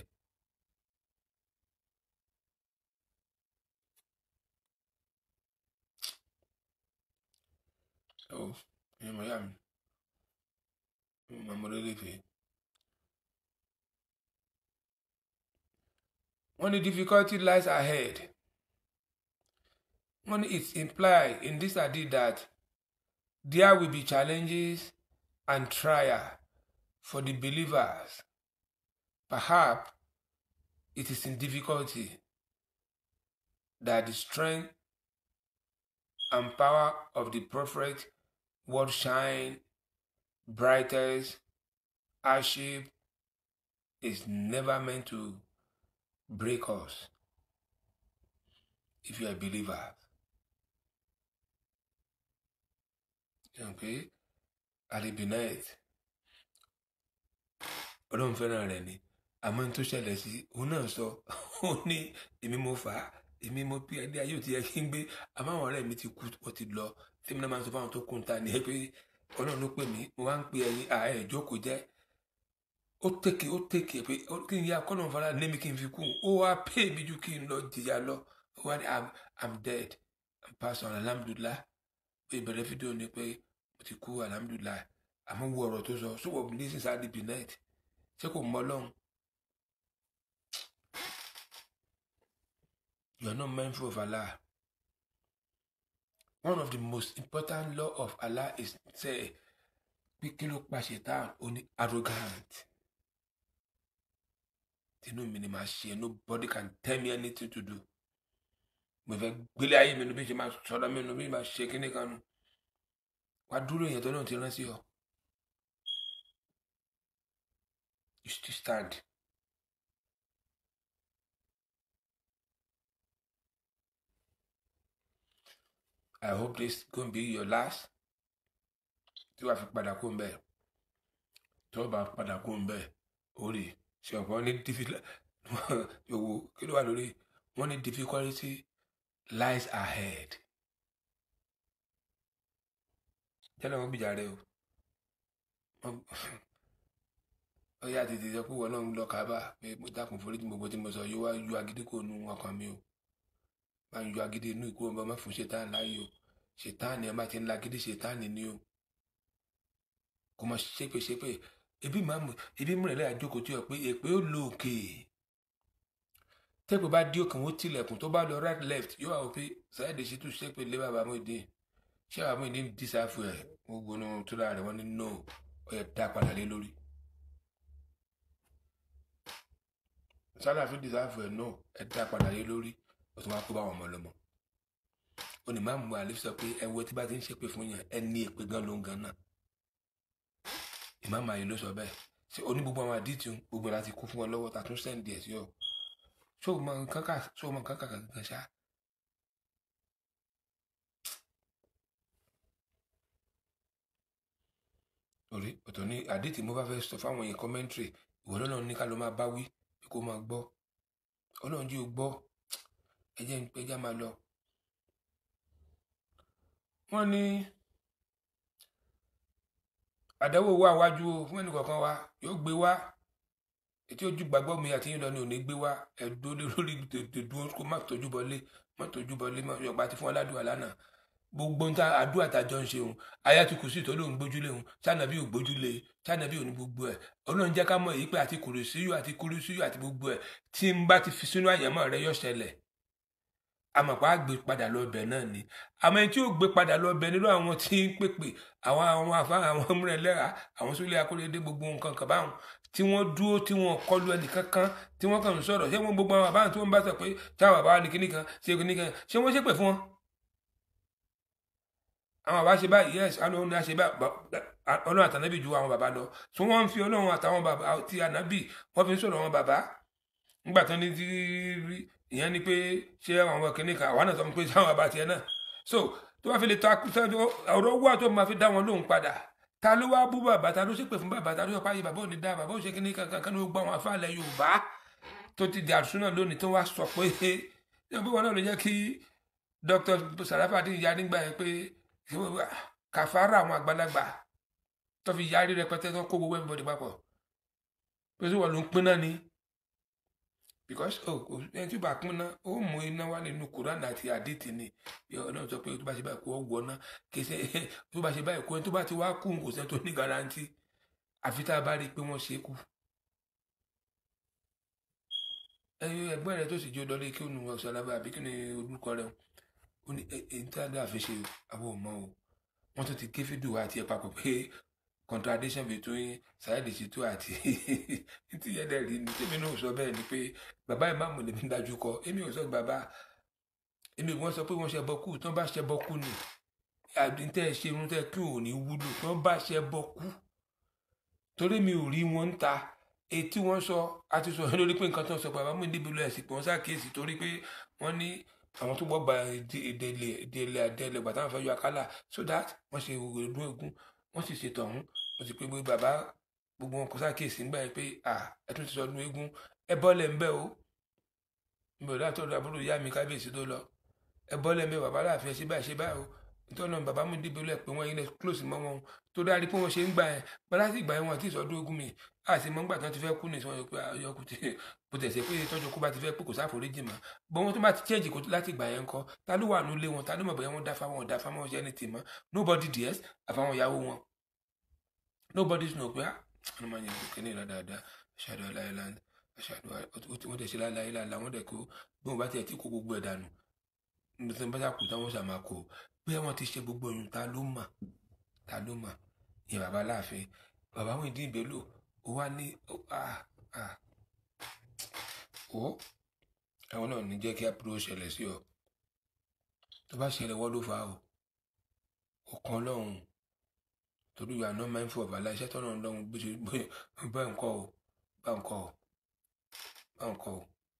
Oh, in Miami. I'm really fit. When the difficulty lies ahead, when it's implied in this idea that there will be challenges and trial for the believers, perhaps it is in difficulty that the strength and power of the prophet would shine brightest. Hardship is never meant to break us if you are a believer. Okay? Alibinayet. Ọlọ́run fẹ́ràn rẹ̀ ni. Àmọ́ tó ṣẹlẹ̀ sí òun náà sọ ó ní èmi mo fà á èmi mo bí ẹdí ayé ò ti yẹ kí n gbé àmọ́ àwọn ọ̀rẹ́ mi ti kú ó ti lọ tèmi náà máa ń sọ fáwọn tó kún ta ní pé Ọlọ́run ló pè mí mo wá ń pe ẹyin ààrẹ ìjókòó jẹ́ ó tèké ó tèké pé kí n yá kọ́nà fara lémi kí n fi kú ó wá pè mí ju kí n lọ jìyà lọ ó wá ní i'm i'm dead i'm passed on alhamdulillah pé ìbẹ̀rẹ̀ fídíò ni pé mo ti kú alhamdulillah àmọ́ wo ọ̀rọ̀ tó sọ sọ́wọ́ bí ní sísá di binet ṣé kò mọ Ọlọ́run. You are not mindful of Allah. One of the most important law of Allah is say, pé kí ló pa ṣètàn ó ní arrogant. Tinú mi ni màá ṣe, nobody can tell me anything to do. Mo fẹ́ gbélé ayé mi nu bí ṣe máa sọ̀rọ̀ mi nu bí máa ṣe kíní kan nu. Wá dúró èèyàn tó náà ti rán sí ọ. You still stand. I hope this is going to be your last. Tí wàá fi padà kó ń bẹ̀. Tí wàá bá padà kó ń bẹ̀. Orí ṣe ọ̀pọ̀ ní difficulty. Yòwò kí ló wà lórí? Wọ́n ní difficulty lies ahead. Jẹ́lẹ̀ wọ́n gbìjà rẹ o. Ó yá tètè sọ pé wọ́n náà ń lọ kábà pé mo dákun forí tí gbogbo tí mo sọ yóò wá yọ agídí kò nu ọkàn mi o. Máa ń yọ agídí inú ìkú ọmọ máa fún ṣètàn láàyè o. Ṣètàn ni ẹ máa ti ń la agídí ṣètàn ni o. Kò mọ̀ ṣépè ṣépè. Ebi máa mú ebi múlẹ̀ lẹ́yà jókòó tí ó pé èpè ó lo òkè. Tẹ́pẹ́ bá dí òkè wọ́n tilẹ̀kùn tó bá lọ right left yóò wá wò pé Saheed Shittu ṣépè lé bàbá Muyideen. Ṣé bàbá Muyideen dísáfù ẹ̀ wọ́n gbóná tó lára rẹ̀ wọ́n ní no ó yẹ dá padà lé lórí. Sálàfí dísáfù ẹ̀ no ẹ dá padà lé lórí ó tún wá kó bá wọn mọ́ lọ́mọ. Ó ní máa mú àlè sọ pé ẹ wo tí bá ti ń ṣépè fún yàn ẹ ní èpè gan ló ń gan náà. ìmáàmù ayé ló sọ bẹ́ẹ̀ ṣé oní gbogbo àwọn àdìtì gbogbo láti kú fún wọn lọ́wọ́ ta tún sẹ́ǹdì ẹ̀ sí ọ ṣó o mọ nǹkan kà ṣó o mọ nǹkan kà kankan ṣá. orí ọ̀tọ̀ ní àdìtì mo bá fẹ́ sọ fáwọn èèyàn kọ́mẹ́ntìrì ìwọ lọ́nà ní ká ló máa bá wí bí kò máa gbọ́ ọlọ́run jí o gbọ́ ẹ jẹ́ ẹ já máa lọ. wọ́n ní àdáwò wà wájú o fún ẹnì kọ̀ọ̀kan wa yóò gbé wá ètí ojú gbàgbọ́ mi àti yín lọ ni ò ní gbé wá ẹ̀dọ́ lórí dúró kó má tójú bọlé má tójú bọlé má yọ̀gbà ti fún aládùn àlánà gbogbo nta àdúrà tàjọ ń ṣe òun ayátukù sí ìtọ́lóhùn gbójúlé òun sànàbí ò gbójúlé sànàbí ò ní gbogbo ẹ̀ ọlọ́run jẹ́ ká mọ̀ èyí pé àti kùrìsíyù àti kùrìsíyù àti gbogbo ẹ̀ tí n bá ti fi sínú àyànmọ́ rẹ yọ ṣẹlẹ̀ àmọ̀pá gbé padà lọ bẹ̀ náà ni àmọ́ ẹni tí ó gbé padà lọ bẹ̀ nínú àwọn tí ń pèpè àwọn àwọn àfa àwọn ọmọrẹ̀lẹ́ra àwọn Súlé Akóredé gbogbo nǹkan kan báwọn tí wọ́n dúró tí wọ́n kọlu ẹnì kankan tí wọ́n kàn ń sọ̀rọ̀ ṣé wọ́n gbogbo àwọn àbáwọn tí wọ́n bá sọ pé táwọn àbá ní kíní kan ṣe kíní kan ṣé wọ́n ṣépè fún wọn. àwọn àbá ṣe báyìí yẹs ọlọ́run ní àṣẹ báyìí ọlọ́run àtànábì ju àwọn bàbá lọ tí wọ́n ń fi ọlọ́run àtàwọn bàbá ti ànábì wọ́n fi ń sọ̀rọ̀ wọn bàbá nígbà tán ní rí ìyẹn ni pé ṣé àwọn ọmọ kìnìún kan àwa náà sọ pé sáwọn bàbá tiẹ̀ náà so tó bá fi lè ta ọ̀rọ̀ wà tó máa fi dá wọn lóhùn padà ta ló wá bú bàbá ta ló ṣépè fún bàbá ta ló sọpá yìí bàbá ò ní dá bàbá ò ṣe kíní kankan kan ló gbọ́ àwọn afáàlẹ̀ Yorùbá tó ti di àdùsúnà lónìí tó wá sọ pé ṣé bí wọn náà ló jẹ́ kí Dr. Sarafadeen ya nígbà yẹn pé kàfàrà àwọn àgbàlagbà tó fi yarí rẹpẹtẹ tó kó gbogbo everybody papọ̀ pé sí wọn ló ń pín náà ni because oh ẹni tí ó bá pín náà ó mú iná wá nínú Quran àti àdìtì ni Ọlọ́run sọ pé tó bá ṣe báyìí kó ọ wọ náà kì í ṣe tó bá ṣe báyìí kó ẹni tó bá ti wá kú kò sẹ́ni tó ní garanti àfi tá a bá rí i pé wọ́n ṣe é kú. ẹyọ ẹgbẹ́ rẹ tó sì jó lọlé kí òun ọ̀sán alábẹ́ àbí kí ni orúkọ rẹ ó ní èyí tí a dá àfi ṣe àwọn ọmọ o wọ́n tún ti gé fídíò àti ẹ̀ papọ̀ pé contradiction between Saheed Shittu àti tí yẹn dẹ̀ rí ni tèmi náà sọ bẹ́ẹ̀ ni pé bàbá ìmáàmù lèmi dájú kọ èmi ò sọ bàbá èmi ò wọ́n sọ pé wọ́n ṣe bọ́kú tí wọ́n bá ṣe bọ́kú ni àdíntẹ́ ṣe irun tẹ́ kí òun ní wúlò tí wọ́n bá ṣe bọ́kú torí mi ò rí wọn ń ta etí wọ́n sọ àti sọ lórí pé nǹkan tó ń sọ bàbá mú níbi lọ ẹ̀sìn pé wọ́n ṣàkíyèsí torí pé wọ́n ní àwọn tó gbọ́ gba ìdèlè ìdèlè àdèlè gbà táwọn fẹ́ yọ àkàlà so that wọ́n ṣe ìrònú egun wọ́n sì ṣètò ọ̀hún wọ́n ti pé gbé bàbá gbogbo wọn kò ṣàkíyèsí ń gbà yẹn pé à ẹ tún ti sọ ọdún eégún ẹ bọ́lẹ̀ ń bẹ́ o mi ò dáàtọ̀ àbúrò ìyá mi kábíyèsí tó lọ ẹ bọ́lẹ̀ ń bẹ́ bàbá láàfin ṣe báyìí ṣe báyìí o nítorí náà bàbá mi dìbò lẹ̀ pé wọ́n yín lẹ̀ close mọ́ wọn tó dárí pé wọ́n ṣe ń gbà yẹn bá láti ìgbà yẹn wọn àti ìsọdún eégún mi àti mọ́ ńgbà tí wọ́n ti fẹ́ kú ní ìsọ̀rọ̀ pé ayọ́kù tí bó tẹ̀sẹ̀ pé tọ́jú kú bá ti fẹ́ pé kò sáforíjì mọ́ bọ́n wọn tó bá ti change kó láti ìgbà yẹn kọ́ ta ló wà nílé wọn ta ló mọ̀ bóyá wọ́n dá fáwọn ọ̀dá fáwọn ọ̀ṣẹ́ ní tì mọ́ nobody dares àfáwọn ìyàwó wọn nobody know pé wọ́n máa ń yẹn kí ní ìlà dáadáa ṣáàdù aláìláńd ṣáàdù wọ́n tẹ̀ ṣe láìláńd wọ́n dẹ̀ kó bí wọ́n bá tiẹ̀ tí kó gbogbo ẹ̀ dànù nítorí bá ṣàkóso táwọn ṣàmà kó bí wọ́n ti ṣe gbogbo oyún ta ló mà ta ló mà ìyẹn bàbá láàfin bàbá wọn ìdí ìbélò ó wá ní ó àwọn náà ní jẹ́ kí àbúrò ṣẹlẹ̀ sí ọ tó bá ṣẹlẹ̀ wọ́n ló fa o ọ̀kan lọ́hùn torí you are not mindful of Allah iṣẹ́ tọ́nà lọ́hùn bó ṣe bá ń kọ́ o bá ń kọ́ o bá ń kọ́ o.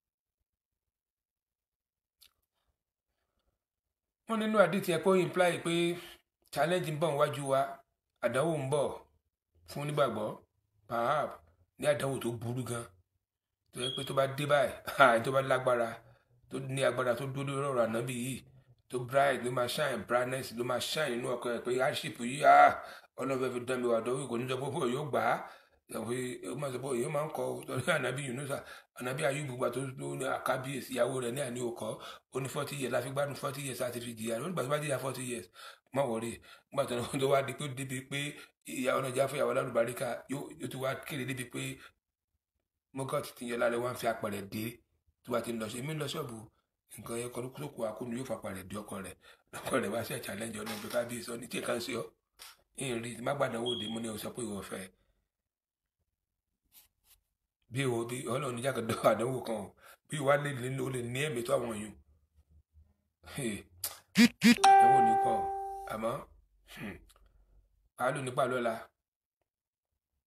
wọ́n nínú àdìtì ẹ̀kọ́ imply pé challenge ń bọ̀ níwájú wa àdánwò ń bọ̀ fún onígbàgbọ́ perhaps ní àdánwò tó burú gan tó yẹ pé tó bá dé báyìí tó bá lágbára tó ní agbára tó dúró lórí ọ̀rọ̀ ànábì yìí tó bright ló máa shine brightness ló máa shine nínú ọkọ ẹ̀ pé hardship yìí ọlọ́fẹ́ fi dán mi wà dánwò kò ní sọ pé bó yóò gbà á ó máa sọ pé èyí máa ń kọ torí ànábì Yunusa ànábì Ayúbù gbà tó ní àkábíyèsí ìyàwó rẹ̀ ní àní òkọ́ ó ní forty years láfi gbádùn forty years láti fi jìyà nígbà tó bá jìyà forty years má wọrí nígbà tó wá di pé débi pé ìyàwó náà jáfẹ́ ìyàwó alálùbáríkà yóò ti wá kéde débi pé mọ́gàtì ti yẹ lálẹ́ wá ń fi apẹ̀rẹ̀ dé tó bá ti ń lọ sí èmi ń lọ ṣọ́ọ̀bù nǹkan yẹn kọ́ ló kó akóni yóò fa apẹ̀rẹ̀ dé ọkọ rẹ̀ ọkọ rẹ̀ wá sí ẹ̀ challenge ọdún pé kábíyèsí ọ ní tí kan sí ọ ìrìn má gbàdánwò dé mú ní o sọ pé ìwọ fẹ́ bí o bí Ọlọ́run ní jákèjọ àdánwò kan o bí wàá lè lè o lè ní ẹ̀mí tó àwọn èèyàn àdánwò ní kan àmọ́ pàálù nípa lọ́la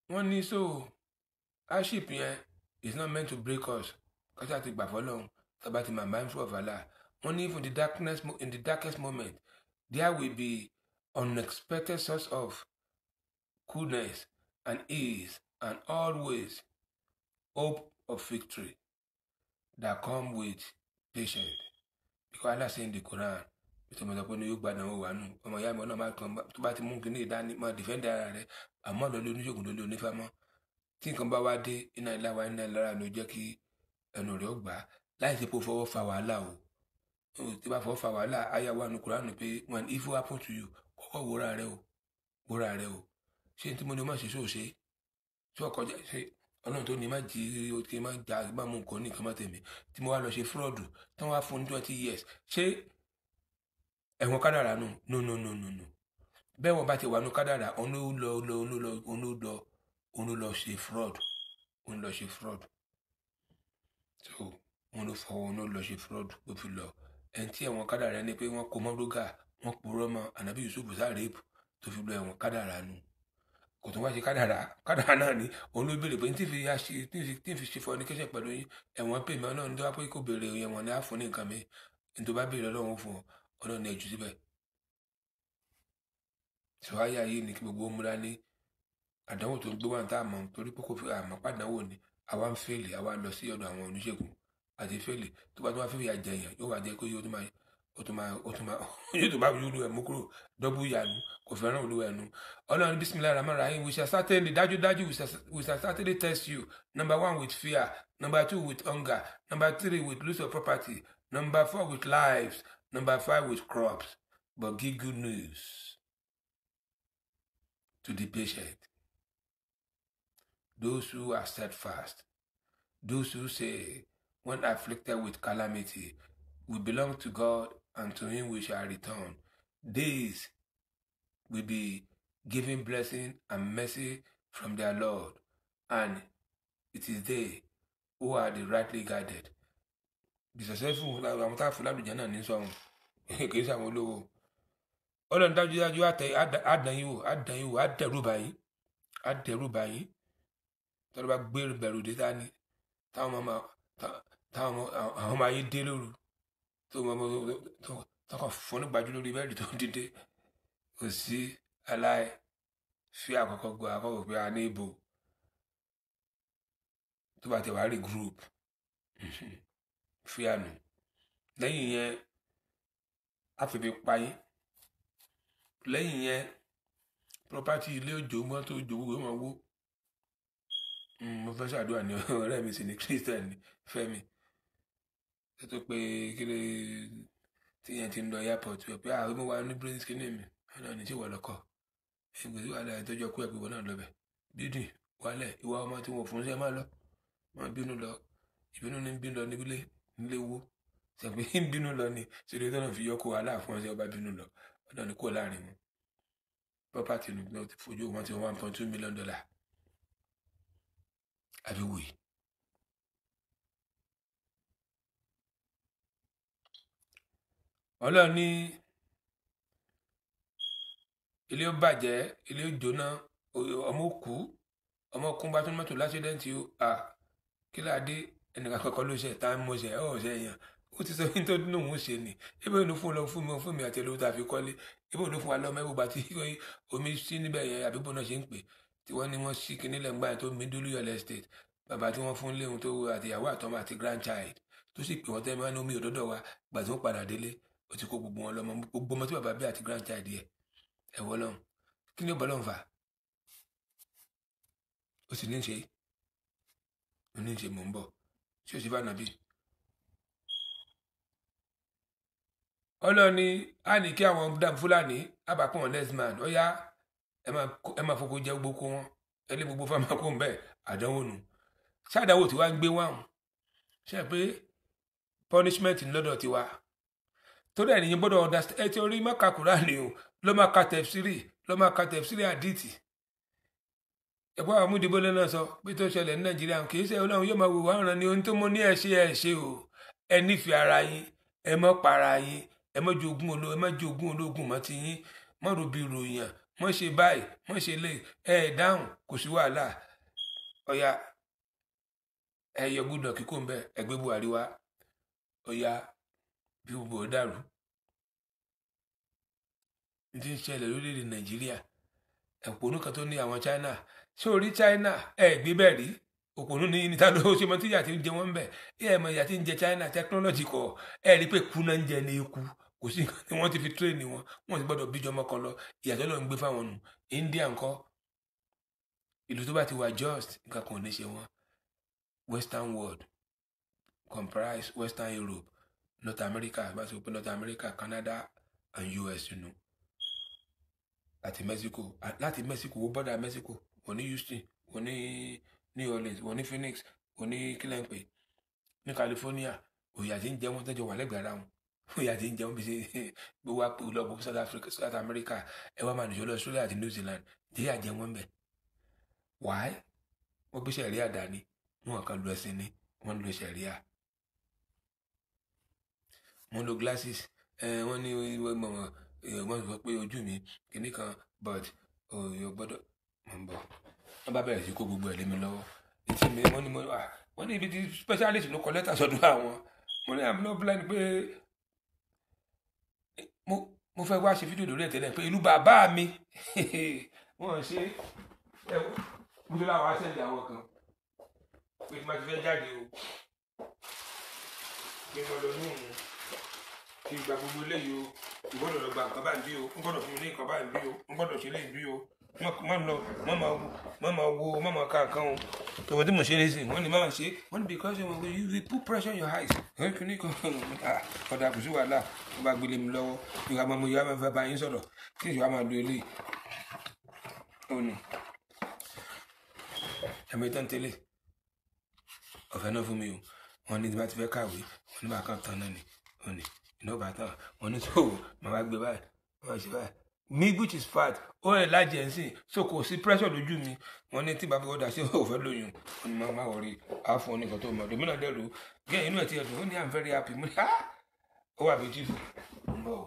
wọ́n ní so hardship yẹn is not meant to break us kọ́sà ti gbà fọ́lọ́run tàbá ti máa mindful of Allah. wọ́n ní even the darkness in the darkest moment there will be unexpected source of coolness and ease and always hope of victory that come with patience. Because Allah say in the Quran, ìtọ́mọ̀ sọ pé ní yóò gbàdán wà nù ọmọ ìyá mi ọ̀nà máa kàn tó bá ti mú kí ní ìdání máa dìfẹ́ǹdì ara rẹ̀ àmọ́ lọ́lé oníṣègùn lólé onífàmọ́ tí nǹkan bá wá dé iná ilá wa iná lára ló jẹ́ kí ẹnu rẹ̀ ó gbà á láì sí pé ó fọwọ́ fa wàhálà o tí bá fọwọ́ fa wàhálà àyà wà nù Quran pé when evil happen to you kọ́kọ́ wòrà rẹ o wòrà rẹ o ṣé tí mo ní má ṣe sóòṣe tí ọkọ̀ ṣe ọlọ́run tó ní má jí kí má jà má mú nǹkan ní nǹkan má tèmi tí mo wá lọ ṣe fúrọ́ọ̀dù tí wọ́n wá fún twenty years ṣé ẹ̀wọ̀n kádàrà nù no no no no no bẹ́ẹ̀ wọ́n bá ti wà nù kádàrà òun ló lọ lọ òun ló lọ òun ló lọ òun ló lọ ṣe fraud òun lọ ṣe fraud so òun ló fọwọ́ òun ló lọ ṣe fraud ló fi lọ ẹni tí ẹ̀wọ̀n kádàrà ni pé wọ́n kó mọ́ rógà wọ́n purọ́ mọ́ ànábì Yusuf sáré tó fi lọ ẹ̀wọ̀n kádàrà nù kò tó wá ṣe kádàrà kádàrà náà ni òun ló béèrè pé tí fi ṣe tí fi ṣe fornication pẹ̀lú yín ẹ̀wọ̀n pè mí ọlọ́run tó wá pé kó béèrè ẹ̀wọ̀n ní àfọ̀ ní nǹkan mi ní tó bá béèrè ọlọ́run fún ọ ọlọ́run ní ẹ̀jú síbẹ̀. sọ̀háyà yìí ni kí gbogbo múra ní àdánwò tó ń gbé wà ní tá a mọ̀ torí pé kò fi àmọ́ pàdánwò ni àwa ń fèlè àwa ń lọ sí ọ̀dọ̀ àwọn oníṣègùn àti fèlè tó bá tó wá fèlè àjẹyàn yóò wá jẹ́ pé yóò tó máa ó tó máa ó tó máa yóò tó bá fi olú ẹ̀ mú kúrò dọ́bù ìyànú kò fẹ́ràn olú ẹ̀ nu ọlọ́run bismillah rahman rahim we shall certainly dájúdájú we shall certainly test you number one with fear number two with hunger number three with loss of property number four with lives number five with crops but give good news to the patient those who are steadfast those who say when afflicted with calamity we belong to God and to him we shall return. These will be given blessing and mercy from their Lord, and it is they who are the rightly guided. The successful àwọn tá a fún lálùjá náà ní sọ̀rọ̀ kì í sàwọn olówó. Ọlọ́run dájúdájú àdányíwò àdányíwò àdẹ̀rù báyìí àdẹ̀rù báyìí tọ́lọ́ bá gbé bẹ̀rù dé dání táwọn ọmọ ayé dé lóru. tó mọ tó tọkàn fún nígbàjú lórí bẹ́ẹ̀dì tó ń dìde kò sí aláì fi àkọ́kọ́ gbọ́ àkọ́kọ́ pé a ní ìbò tó bá ti wà rí group fi àná lẹ́yìn yẹn àfẹ́fẹ́ payín lẹ́yìn yẹn property ilé òjò mọ́ tó òjò wúwo mọ́ wó mo fẹ́ ṣàdúrà ní ọ̀rẹ́ mi sì ní Christian ní Fẹ́mi tó pé kílé tí yẹn ti ń lọ airport wẹ̀ pé àwọn ọmọ wa ní brain skinning mi ọ̀nà ní tí wọ́n lọ́kọ̀ ẹgbẹ́ tí wàá láyé tó jọ kú ẹ̀ pé wọ́n náà lọ bẹ̀ dídùn wálẹ̀ ìwà ọmọ tí wọ́n fún ṣe máa lọ máa bínú lọ ìbínú ní bínú lọ nílé nílé wó ṣàpé ń bínú lọ ni ṣèlú tó náà fi yọkọ aláàfin ọ̀sẹ̀ ọba bínú lọ ọ̀nà ní kò láàrin wọn property ní ti fojú wọn ti one point two million dollar àbí wùyí. Ọlọ́run ní ilé ó bàjẹ́ ilé ó jóná ọmọ òkú ọmọ òkú bá tún mọ́tò lásìdẹ́ǹtì ó à kí láàdé ẹnìkan kọ́kọ́ ló ṣe tá mo ṣe ọ̀ ṣe èèyàn ó ti sọ ní tó dúnú òun ṣe ni ebe òun fún lọ fún mi fún mi àti olówó tá a fi kọ́lé ebe òun fún wa lọ́mọ ẹ̀wọ̀gbà tí omi sí níbẹ̀ yẹn àbíbọ̀ náà ṣe ń pè tí wọ́n ní wọ́n sí kinní lẹ́gbàá tó mi dúró yọ̀lẹ̀ estate bàbá tí wọ́n fún léhun tó àtìyàwó àtọmọ àti grandchild tó sì pè wọ́n tẹ́ mọ́ ní omi òdòdó wa gbà tí wọ́n padà délé ó ti kó gbogbo wọn lọmọ gbogbo ọmọ tí bàbá bí àti grandchild yẹ ẹwọ lọhùn kí ni ó bọ lọhùn fà ó sì ní í ṣe ó ní í ṣe mò ń bọ̀ tí ó sì bá nàbí. ọlọ́ni á ní kí àwọn dam fúlàní àbàkùn wọn next man ó yá ẹ máa fọkọ jẹ gbogbo wọn ẹ lé gbogbo fáwọn akó ń bẹ àdánwò nù ṣáàdánwò tí wàá gbé wáhùn ṣe pé punishment lọ́dọ̀ tiwa torí ẹ̀nìyàn gbọ́dọ̀ understand ẹ ti orí mọ́ka Kùránì o ló máa ka tẹ̀fsírì ló máa ka tẹ̀fsírì àdìtì ẹ̀gbọ́n àwọn amúdìbólé náà sọ pé tó ṣẹlẹ̀ ní Nàìjíríà kì í ṣe Ọlọ́run yóò máa wò wá ọ̀ràn ni ohun tó mọ ní ẹ̀ ṣe ẹ̀ ṣe o ẹ nífẹ̀ẹ́ ara yín ẹ mọ́ para yín ẹ mọ́ jogún ológun ẹ mọ́ jogún ológun mọ́ ti yín mọ́ robi ròyìn wọ́n ṣe báyìí wọ́n ṣe lè ẹ̀ dáhùn kò sí wàhálà ọ̀yà ẹ̀yọ gbúdọ̀ kíkó ń bẹ ẹgbẹ́ Buhari wá ọ̀yà bí gbogbo ó dàrú ní ti ń ṣẹlẹ̀ lórílẹ̀‐èdè Nàìjíríà ẹ̀pọ̀nù kan tó ní àwọn China ṣé orí China ẹ̀ gbé bẹ́ẹ̀ rí òpònú ní níta ló ṣe mọ tí ìyà tí ń jẹ wọn bẹ ẹ mọ ìyà tí ń jẹ China technology kọ ẹ rí pé kú náà ń jẹ ní eku kò sí nǹkan tí wọ́n ti fi train wọn wọ́n ti gbọ́dọ̀ bíjọ ọmọ kan lọ ìyàtọ̀ lọ ń gbé fáwọn nù India ńkọ́ ìlú tó bá ti wà just nǹkan kan ò ní ṣe wọn Western world comprise Western Europe North America bá ṣe pé North America Canada and U S you know àti Mexico láti Mexico ó bọ́dà Mexico wọ́n ní Houston wọ́n ní New Orleans wọ́n ní Phoenix wọ́n ní kílẹ̀ǹpẹ̀ ní California òyà tí ń jẹun tẹ́jọ wà lẹ́gbẹ̀ẹ́ ara wọn òyà tí ń jẹun bí ṣe gbowó àpò lọ́gbọ̀ South Africa South America ẹ wá máa nìṣó lọ Australia àti New Zealand jẹ́ àjẹun wọn bẹ̀ wáyé wọ́n gbé sẹ̀ríà dání wọn kàn lu ẹsìn ní wọ́n lo sẹ̀ríà wọ́n lo glasses wọ́n ní wọ́n sọ pé ojú mi kìíní kan but òyò gbọ́dọ̀ mọ̀ ń bọ̀ wọ́n bá bẹ̀rẹ̀ sí kó gbogbo ẹ̀ lé mi lọ́wọ́ etí mi wọ́n ní mo wà wọ́n ní ibi tí specialist ló kọ lẹ́tà sọ́dọ̀ àwọn mo ní àmì náà blind pé mo fẹ́ wá ṣe fídíò lórí ẹ̀ tẹ́lẹ̀ pé ìlú bàbá mi wọ́n ṣe ẹ̀wọ́ mo tó láwọn aṣẹ́ǹdì àwọn kan pé tí ma ti fẹ́ jáde o kí n lọ lọ ní òun kí n gba gbogbo eléyìí o n gbọ́dọ̀ lọ gba nǹkan báyìí bí o n gbọ́dọ̀ fún mi ní nǹkan báyìí bí o n gbọ́dọ̀ ṣe léyìí bí o má lọ má máa wo má máa wo má máa ka nǹkan o tòwọ́ tí mo ṣe lé sí wọ́n ní má máa ṣe wọ́n ní because you will put pressure on your eyes wọ́n kì í ní kan ọ̀dà kò sí wàhálà wọ́n bá gbélé mi lọ́wọ́ ìwà máa mo yọ máa fẹ́ bá yín sọ̀rọ̀ kí ìwà máa lo eléyìí ó ní ẹ̀mọ ìtàn tẹ́lẹ̀ ọ̀fẹ́ náà fún mi o wọ́n ní tí bá ti fẹ́ kàwé wọ́n ní bá kàn tán náà ni ó ní iná bá tán wọ́n ní tó máa wá gbé báyìí wọ́n ṣe báyìí me which is fat ó rẹ̀ lájẹ̀ ń sìn so kò sí pressure lójú mi wọ́n ní tí bá fi ọ̀dà sí òfẹ́ lóyún wọ́n ní máa máa wọ̀rí àfọ̀ nìkan tó mọ̀ ọ̀dọ̀ mìíràn dẹ̀rù gẹ́ inú ẹ̀ ti ẹ̀dùn ó ní I'm very happy mo ní ah ó wà beautiful mbọ̀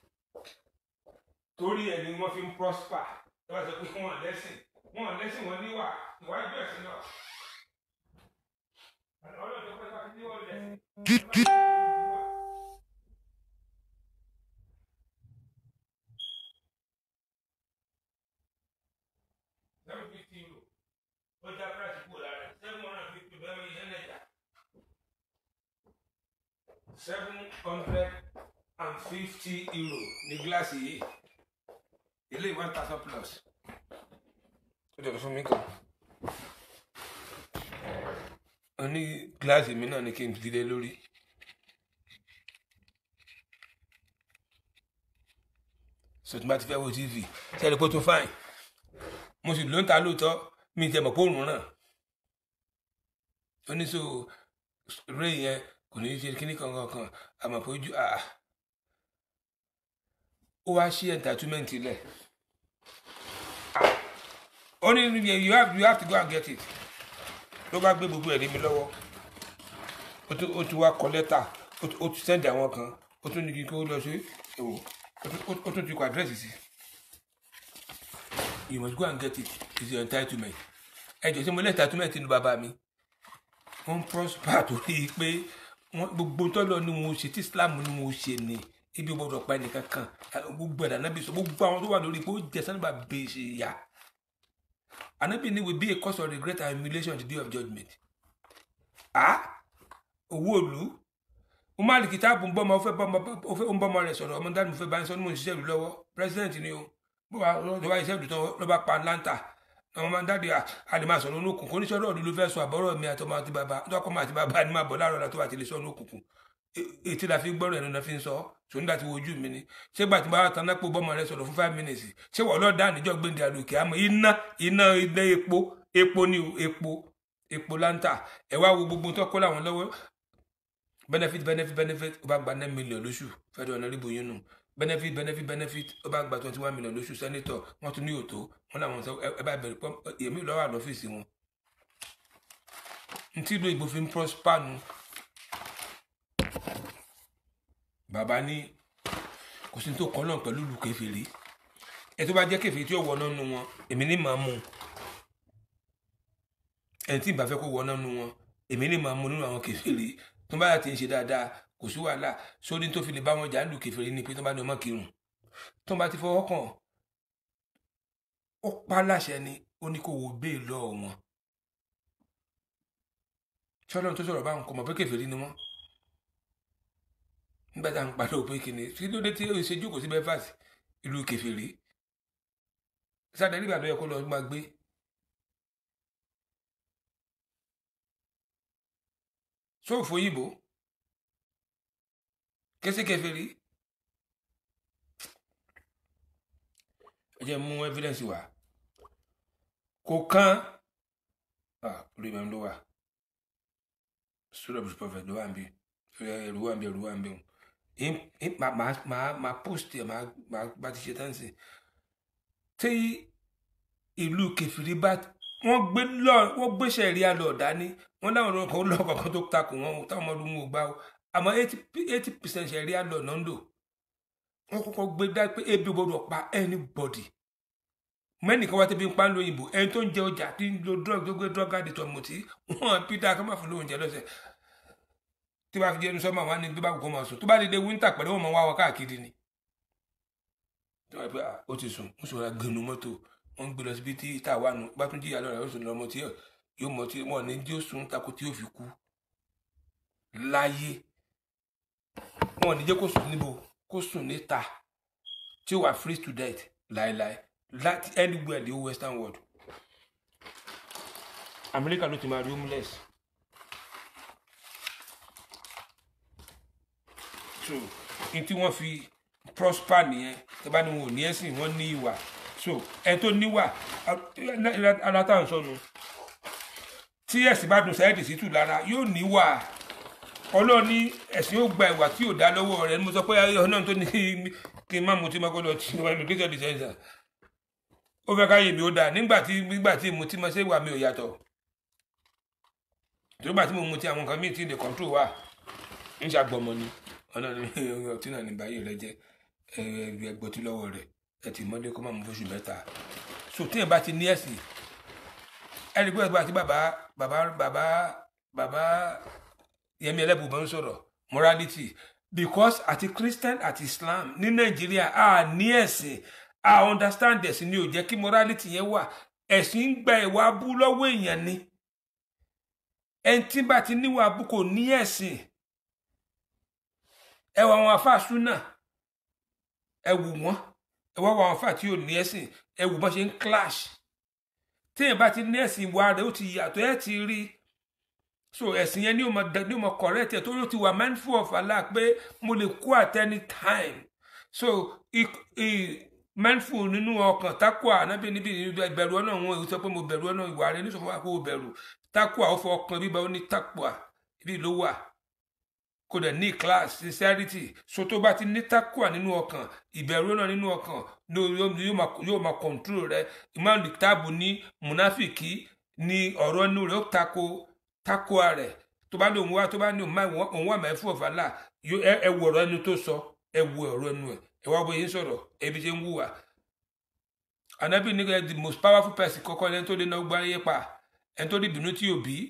torí ẹ̀ ni wọ́n fi ń prosper ẹ bá sọ pé wọ́n lẹ́sìn wọ́n lẹ́sìn wọn níwà ìwájú ẹ̀sìn náà ọlọ́dọ̀ pẹ́ bá ti ní wọ́n lẹ́sìn. seven hundred and fifty euro ní gíláàsì yìí ilé one thousand plus ó jẹ́ fún mi kan ó ní gíláàsì mi náà ní kí n fi lé lórí so tí bá ti fẹ́ wo tv sẹ́ni kó tún fáìn mo sì ló ń ta lóòótọ́ mi tẹ̀ mọ̀ pé òórùn náà ó ní so ré yẹn kò ní í ṣe kíní kankan kan àmọ́ pé ojú àá ó wá sí entertainment lẹ̀ ó ní you have you have to go and get it ló bá gbé gbogbo ẹ̀rí mi lọ́wọ́ ó tún wá kọ lẹ́tà ó tún sẹ́ndì àwọn kan ó tún ní kí kó lọ sí èwò ó tún ti kọ àdírẹ́sì sí you must go and get it it's your entitlement ẹ jọ sí mo lẹ́ entitlement nínú bàbá mi wọ́n prosper torí pé gbogbo tọ́lọ ni mo ṣe tí Islam ni mo ṣe ni ibi gbọdọ̀ pa ẹnìkan kan gbogbo ẹ̀dá náà bí sọ gbogbo àwọn tó wà lórí pé ó jẹ sábà bẹ́ẹ̀ ṣe yá Ànábì ni will be a cause of regret and humiliation on the day of judgment. ah owó òlu mo máa lè kìtàbù ń bọ́ ọmọ ó ń bọ́ ọmọ rẹ̀ sọ̀rọ̀ ọmọ dáàbò fẹ́ bá ń sọ ní mo ń ṣiṣẹ́ ìlú lọ́wọ́ president ni o bó wàá lọ́wọ́ iṣẹ́ ìlú tán ló bá pa Atlanta àwọn máa ń dáàdì àdìmọ̀ àsọ̀rọ̀ ní òkùnkùn oníṣọ́rọ̀ ọ̀dún ló fẹ́ sọ àbọ̀rọ̀ mi àtọmọ àti bàbá tọkọ àti bàbá ni máa bọ̀ láàárọ̀ látọ́ àti lè sọ ní òkùnkùn ètí la fi gbọ́rọ̀ ẹ̀nu náà fi ń sọ ṣò nígbà tí wojú mi ni ṣé gbà tí bá tán náà pé bọ́mọ rẹ sọ̀rọ̀ fún five minutes ṣé wọ́n lọ́ọ́ dáa níjọ́ gbéǹde àlòkè àmọ́ iná iná ilé epo epo ni o epo epo láńtà ẹ wá wo gbogbo tó kó láwọn lọ́wọ́ benefit benefit benefit ó bá gba nine million lóṣù fẹ́ẹ́ dọ̀nà ríbo yín nù benefit benefit benefit ó bá gba twenty one million lóṣù senator wọ́n tún ní òtó wọ́n làwọn sọ ẹ bá bẹ̀rẹ̀ pọ́ èmi lọ́wọ́ àlọ́fíìsì wọn ntí ìlú ìbò fi ń prosper nu bàbá ní kò sí tó kọ́ náà pẹ̀lú ìlú kèfèrí ẹ tó bá jẹ́ kèfèrí tí ó wọ náà nu wọn èmi ní màá mú ẹni tí ìbá fẹ́ kó wọ náà nu wọn èmi ní màá mú nínú àwọn kèfèrí tó bá yà ti ń ṣe dáadáa kò sí wàhálà sórí tó fi lè bá wọn jà lù kèfèrí ni pé tó bá ní ọmọ kírun tó bá ti fọwọ́ kàn ó pa láṣẹ ni ó ní kó wo bẹ́ẹ̀ lọ wọn ṣọlọ́run tó sọ̀rọ̀ báwọn kò mọ̀ pé kèfèrí ni wọ́n nígbà tá à ń padà òpin kìíní tí ló dé tí ó ṣe jókòó sí Belfast ìlú kèfèrí sáà nígbà tó yẹ kó lọ máa gbé sóòfò yìnbó kẹsí kèfèrí ẹ jẹ́ mú evidence wá kò kán ah orí mi ló wà sórí ọ̀bùsùn prophet ló wà ń bí ẹ̀rù wà ń bí ẹ̀rù wà ń bí máa post ẹ̀ máa bá ti ṣe tán sí tí ìlú kèfèrí bá wọ́n gbé lọ wọ́n gbéṣẹ́ rí alọ̀ dání wọ́n láwọn ọ̀rọ̀ kan lọ́ọ̀ kankan tó takò wọn táwọn ọmọdún wọn ò gbá o àmọ́ eighty percent ṣe rí alọ̀ náà ń lò wọ́n kọ́kọ́ gbé dá pé ebi gbọdọ̀ pa anybody mẹ́nìkan wá tẹ́bí ń pa ń lo òyìnbó ẹni tó ń jẹ ọjà tí ń lo drug tó gbé drug addict ọmọ tí wọ́n peter kọ́ máa fún lóúnjẹ lọ́sẹ̀ tí bá fi jẹ́ ẹnu sọ́mọ́ àwọn ní bí bá kò máa sùn tó bá dédé winter pẹ̀lú wọn máa wá wọn káàkiri ni tí wọ́n pẹ́ ó ti sùn ó sọ̀rọ̀ gbẹ̀nu mọ́tò wọ́n ń gbé lọ síbi tí tá a wà nù bá tún jíyà lọ́rọ̀ ó sùn lọ́mọ tí yóò mọ tí wọ́n ní tí ó sùn tako tí ó fi kú láyé wọ́n ní jẹ́ kó sùn níbo kó sùn níta tí ó wà free to death láéláé láti anywhere the whole western world America ló ti máa rí homeless so in tí wọ́n fi prosper nìyẹn tó bá ní wọn ò ní ẹ̀sìn wọ́n ní ìwà so ẹ tó níwà alátàn sọnù tí ẹ̀sìn bá dùn sáyẹ́dì sí tù lára yóò níwà Ọlọ́run ní ẹ̀sìn yóò gba ìwà tí ò dá lọ́wọ́ rẹ̀ mo sọ pé Ọlọ́run tó ní kí n má mu tí má gbọ́dọ̀ tí wọ́n immigration detention ó fẹ́ káyè mi ó dáa nígbà tí nígbà tí mo ti máa ṣe wà mí ò yàtọ̀ nígbà tí mo mu ti àwọn nǹkan míì tí lè control wà ń ṣàgbọ̀mọ ni Ọlọ́run ní ọtí náà ní báyìí rẹ jẹ ẹgbẹ̀tí lọ́wọ́ rẹ̀ ẹ ti mọ́lé kó má mú fóṣù mẹ́ta so tí ẹ bá ti ní ẹ̀sìn ẹni pé ẹgbẹ́ àti bàbá bàbá bàbá bàbá Yẹmí Ẹlẹ́bùúbọn ń sọ̀rọ̀ morality because àti Christian àti Islam ní Nàìjíríà a ní ẹ̀sìn a understand ẹ̀sìn ni ò jẹ́ kí morality yẹn wà ẹ̀sìn ń gba ìwà abú lọ́wọ́ èèyàn ni ẹni tí bá ti níwà abú kò ní ẹ̀sìn ẹ wọ àwọn àfáà súnà ẹ wù wọ́n ẹ wá wọ àwọn àfáà tí ò ní ẹ̀sìn ẹ wù bọ́n ṣe ń clash téèyàn bá ti ní ẹ̀sìn ìwà rẹ̀ ó ti yàtọ̀ ẹ ti rí so ẹ̀sìn yẹn ní o ní o mọ correct ẹ̀ tó ló ti wà mindful of Allah pé mo lè kú at any time so mindful nínú ọkàn takwa anábì níbi ìbẹ̀rù ọ̀nà wọn èyí sọ pé mo bẹ̀rù ọ̀nà ìwà rẹ̀ nísòfò wà kó o bẹ̀rù takwa ó fọ ọkàn bíbá ó ní takwa ibi ló wà kò dẹ̀ ní class sincerity so tó bá ti ní takwa nínú ọkàn ìbẹ̀rù ọ̀nà nínú ọkàn yóò máa control rẹ̀ Imam Diktabu ní munafiki ní ọ̀rọ̀ inú rẹ̀ ó tako takwa rẹ̀ tó bá ní òun wá tó bá ní òun wà mẹ́fù ọ̀fàlà ẹ wo ọ̀rọ̀ ẹnu tó sọ ẹ wo ọ̀rọ̀ ẹnu ẹ̀ ẹ wá bóyá ń sọ̀rọ̀ ebi ṣe ń wúwà Ànábì ní the most powerful person kọ́kọ́ ẹni tó lé náà gbá yé pa ẹni tó rí ìbínú tí ò bí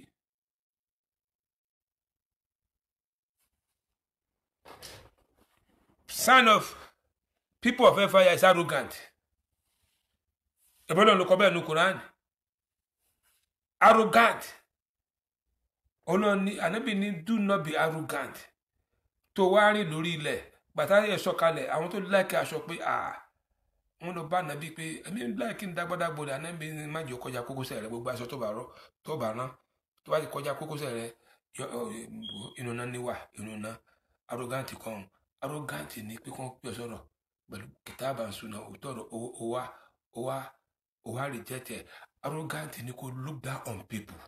sign of people of fire is arrogant ẹ̀bọ́n náà ló kọ́ bẹ́ẹ̀ ní Quran arrogant Ọlọ́run Ànábì ní do not be arrogant tó wá rìn lórí ilẹ̀ gbàtà yẹ sọ̀kalẹ̀ àwọn tó láìkí aṣọ pé ah wọn lọ bá Ànábì pé ẹmí láìkí ń dágbádágbò rẹ Ànábì ní má jẹ́ kọjá kókósẹ̀ rẹ gbogbo aṣọ tó bá rọ tó bá rán tó bá ti kọjá kókósẹ̀ rẹ inú náà níwà inú náà arrogant kan arrogant ní pé kán pè sọ̀rọ̀ pẹ̀lú kìtàbà ń sunà òtọrọ òwà òwà òwà reject ẹ arrogant ní kó look down on people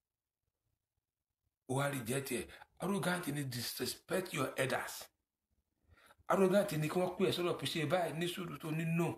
òwà reject ẹ arrogant ní disrespect your elders arrogant ní kí wọ́n pè sọ̀rọ̀ pé ṣe báyìí ní sùúrù tó ní no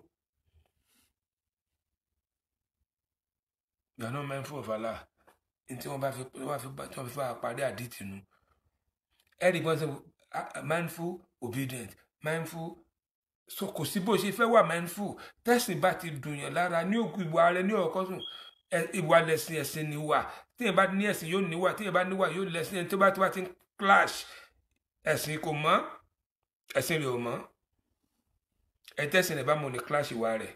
you are not mindful of Allah tí wọ́n bá fi wọ́n fi tí wọ́n fi fà parí àdìtì nu ẹ̀rí gbọ́n sọ mindful obedient mindful so kò sí bó ṣe fẹ́ wà mindful tẹ́sìn bá ti dùn yàn lára ní òkú ìwà rẹ ní ọ̀kọ́ sùn ìwà lẹ̀sìn ẹ̀sìn níwà téèyàn bá ní ẹ̀sìn yóò níwà téèyàn bá níwà yóò lẹ̀sìn ẹni tó bá tó bá ti ń clash ẹ̀sìn kò mọ́ ẹ̀sìn rẹ̀ ò mọ́ ẹ̀tẹ́sìn rẹ̀ bá mọ̀ ní clash ìwà rẹ̀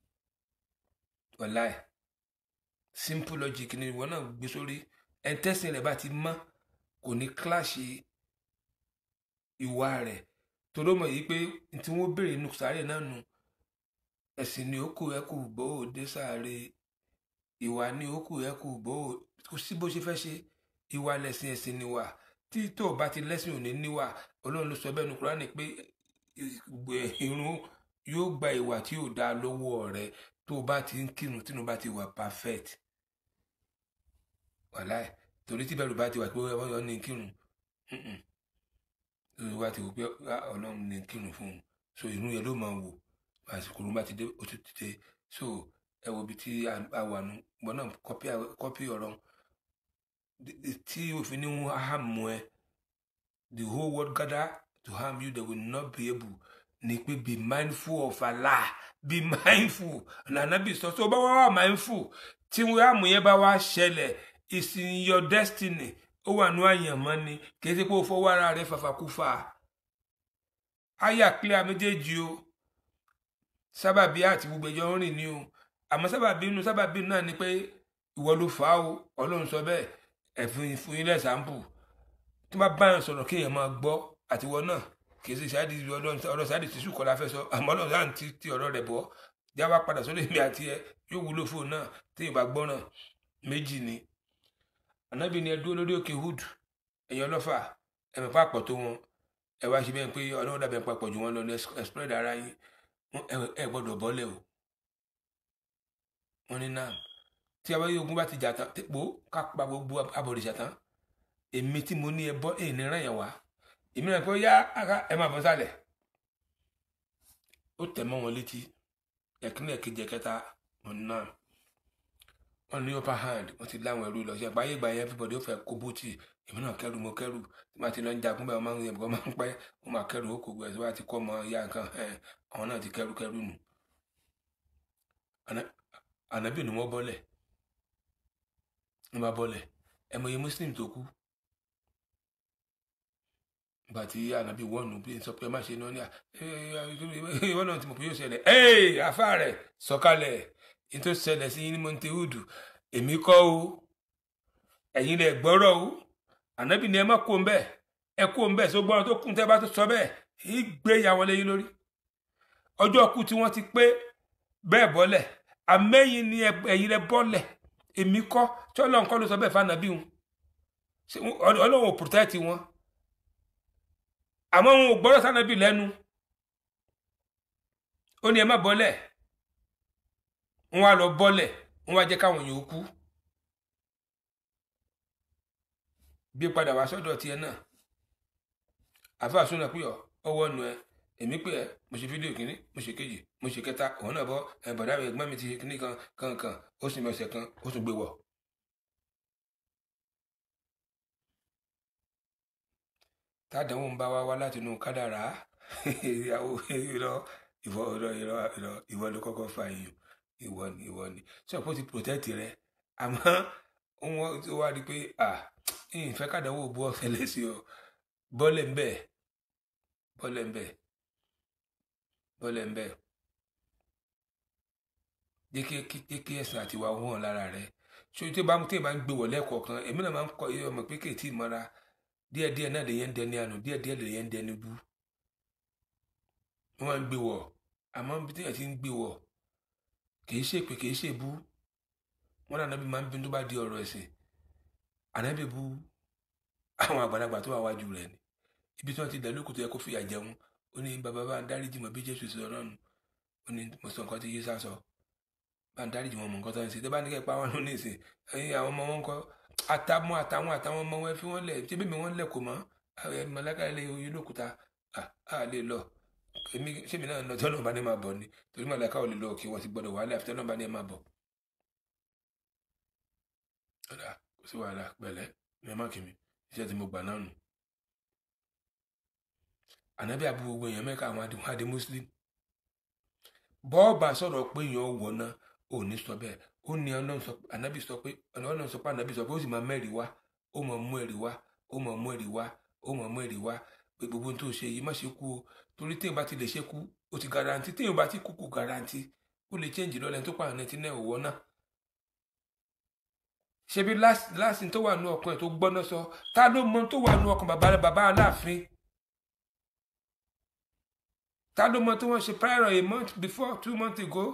wàláì simple logic ni ìwọ náà gbé sórí ẹ̀tẹ́sìn rẹ̀ bá ti mọ́ kò ní clash ìwà rẹ̀ tó ló mọ̀ yìí pé tí wọ́n béèrè nù sáré náà nù ẹ̀sìn ni ó kù ẹ kù bó o dé sáré ìwà ni ó kù ẹ kù bó o kò sí bó ṣe fẹ́ ṣe ìwà lẹ̀sìn ẹ̀sìn níwà tí tó bá ti lẹ́sìn òní níwà Ọlọ́run ló sọ bẹ́ẹ̀ nu Kúránì pé irun yóò gba ìwà tí ò dáa lọ́wọ́ rẹ tó bá ti ń kírun tínú bá ti wà perfect wàláì torí tí bẹ́ẹ̀ bá ti wà pé wọ́n ní kírun lórí wa ti wò pé Ọlọ́run ní kírun fún un so irun yẹn ló máa wò àsìkò ló bá ti dé ó ti dé so ẹ wo ibi tí a wà nù gbọ́n náà kọ́pì ọ̀rọ̀ tí òfin ní wọn harm ẹ the whole world gather to harm you they will not be able ní pé be mindful of Allah be mindful Ànábì sọ so bá wà wà mindful tí wọn harm yẹn bá wá ṣẹlẹ̀ it's in your destiny ó wà ní àyànmọ́ ni kì í ṣe pé ó fọwọ́ ara rẹ̀ fàfàkúfà àyà clear méjèèjì o sábàbí àti gbogbo ẹjọ́ ń rìn ní o àmọ́ sábàbí inú sábàbí náà ni pé ìwọ ló fà á o Ọlọ́run sọ bẹ́ẹ̀ ẹ̀fún fún ilé ẹ̀sàmpù tí wọ́n bá yàn sọ̀rọ̀ kéèyàn máa gbọ́ àtiwọ́ náà kì í ṣe ṣáàdì ọ̀rọ̀ ṣáàdì tìṣù kọ́ la fẹ́ sọ àmọ́ Ọlọ́run sáà ti ti ọ̀rọ̀ rẹ̀ bọ́ já wá padà sórí èmi àti ẹ yóò wúlò fóun náà tí ìbá gbọ́ràn méjì ni Ànábì ni ẹ dúró lórí òkè Hud ẹ̀yin ọlọ́fà ẹ̀mẹ̀ pàpọ̀ tó wọn ẹ wá ṣe bẹ́ẹ̀ pé Ọlọ́run dàbẹ̀ papọ̀ jù wọn lọ ní spread ara yín ẹ gbọ́dọ̀ bọ́lẹ̀ o wọn ní náà tí a bá yí ogun bá ti jà tán pò ká pa gbogbo abọ̀rìṣà tán èmi tí mo ní ẹ bọ́ èyí ní ràn yẹn wá èmi náà pé ó yá ẹ máa bọ́ sálẹ̀ ó tẹ̀ mọ́ wọn létí ẹ̀kíní ẹ̀kejì ẹ̀kẹta wọn náà wọn ní upper hand wọn ti láwọn ẹrú lọ sí àgbáyé ìgbà yẹn everybody ó fẹ́ kó bóòtì èmi náà kẹrù mo kẹrù tí wọn ti lọ ń jagun bẹ́ẹ̀ wọn máa ń yẹn bọ́ máa ń pẹ́ wọn máa kẹrù ó kò gbẹ tí wọn ti kọ́ ọmọ ya nǹkan àwọn náà ti kẹrù kẹrù nù Ànábì ni wọ́n bọ́lẹ̀ wọ́n bá bọ́lẹ̀ ẹ mọ iye Muslim tó kú ìgbà tí Ànábì wọ́ọ̀nù bí sọ pé má ṣe náà ní à wọ́n náà ti mọ̀ pé yóò ṣẹlẹ̀ ẹ́ẹ̀ afá rẹ̀ sọ̀kalẹ̀ ní tó ṣẹlẹ̀ sí ní Montehudu èmi kọ́ o ẹ̀yin lẹ̀ gbọ́rọ̀ o Ànábì ni ẹ má kó ń bẹ́ẹ̀ ẹ kó ń bẹ́ẹ̀ só gbọ́rọ̀ tó kún tẹ́ bá tó sọ bẹ́ẹ̀ ìgbé ya wọn léyìn lórí ọjọ́ kú tí wọ́n ti pé bẹ́ẹ̀ bọ́lẹ̀ àmẹ́yìn ni ẹ̀yin lẹ bọ́lẹ̀ èmi kọ́ tí Ọlọ́run kọ́ ló sọ bẹ́ẹ̀ fànàbí wọn Ọlọ́run ò protect wọn àmọ́ wọn ò gbọ́dọ̀ sànàbí lẹ́nu ó ní ẹ má bọ́lẹ̀ wọn wá lọ bọ́lẹ̀ wọn wá jẹ́ káwọn èèyàn kú bí padà wá sọ́dọ̀ tiẹ̀ náà àfáà súnà pé ọwọ́ nu ẹ èmi pé ẹ mo ṣe fídíò kìíní mo ṣe kejì mo ṣe kẹta òun náà bọ ẹ bọ̀dá mi ẹ̀gbọ́n mi ti ṣe kìíní kan kan kan ó sì mi ọ̀sẹ̀ kan ó tún gbé wọ̀. tádàwọn ń bá wa wá láti inú kádàrá ìyàwó irọ́ ìwọ irọ́ irọ́ irọ́ ìwọ ló kọ́kọ́ fa èèyàn ìwọ ni ìwọ ni sọ pé ó ti protect rẹ àmọ́ wọn tó wá rí pé à ìfẹ́ kádàwó bú ọ̀fẹ́ lẹ́sìn ọ bọ́lẹ̀ ń bẹ̀ bọ́lẹ̀ ń bẹ̀ bọ́lẹ̀ ń bẹ̀ dékè ẹ̀sìn àti ìwà wọn lára rẹ̀ ṣé tí bá tí bá ń gbé wọ̀ lẹ́ẹ̀kọ̀ọ̀kan èmi náà máa ń kọ ọmọ pé kéètì mọ́ra díẹ̀díẹ̀ náà lè yẹn ń dẹni àná díẹ̀díẹ̀ lè yẹn ń dẹni bú wọ́n máa ń gbé wọ̀ àmọ́ bí téèyàn ti ń gbé wọ̀ kìí ṣe pé kìí ṣe bú wọn náà Ànábì máa ń bínú tó bá di ọ̀rọ̀ ẹ̀sìn Ànábì bú àwọn àgbàlagbà tó wà wájú rẹ̀ ni ibi tí wọ́n ti dẹ̀ lókùtù yẹ kó fìyà jẹun ó ní bàbá bá ń dáríjì mọ́ bí Jésù sọ náà nù ó ní mo sọ nǹkan tí Yésà sọ bá ń dáríjì wọn mọ nǹkan tó ń ṣe tó bá ní kẹ́ pa wọn lónìí ìsìn ẹ̀yin àwọn ọmọ wọn kọ́ àtàwọn àtàwọn àtàwọn ọmọ wọn fi wọn lẹ̀ ṣé bíbí wọn lẹ̀ kò mọ́ mọ̀lẹ́kà ilé oyè lókùtà á lè lọ èmi ṣémi náà lọ tí Ọlọ́run bá ní máa bọ̀ ni torí mọ̀lẹ́kà ò lè lọ òkè wọn ti gbọ́dọ̀ wàhálà àfi tí Ọlọ́run bá ní máa bọ̀. ọ̀dà kò sí wàhálà pẹ̀lẹ́ mi ẹ má kí mi iṣẹ́ tí mo gbà náà nù. Ànábì àbú gbogbo èèyàn mẹ́ka àwọn adé Muslim bọ́ọ̀bà sọ̀rọ̀ pé èèyàn wọ̀ náà ò ní sọ bẹ́ẹ̀ ó ní ọlọ́run sọ ànábì sọ pé ọlọ́run sọ pé ànábì sọ pé ó sì máa mẹ́rìí wá ó mọ̀ mú ẹ̀rí wá ó mọ̀ mú ẹ̀rí wá ó mọ̀ mú ẹ̀rí wá pé gbogbo ohun tó ṣe yìí má ṣe kú o torí téèyàn bá ti lè ṣe kú ó ti garanti téèyàn bá ti kú kò garanti ó lè change lọ́lẹ̀ tó pààrọ̀ náà ti náà òwò náà ṣebí láti tó wà nú ọkàn ẹ̀ tó gbọ́ná sọ ta ló mọ tó wà nú ọkàn bàbá bàbá Aláàfin ta ló mọ tí wọ́n ṣe prior a month before two months ago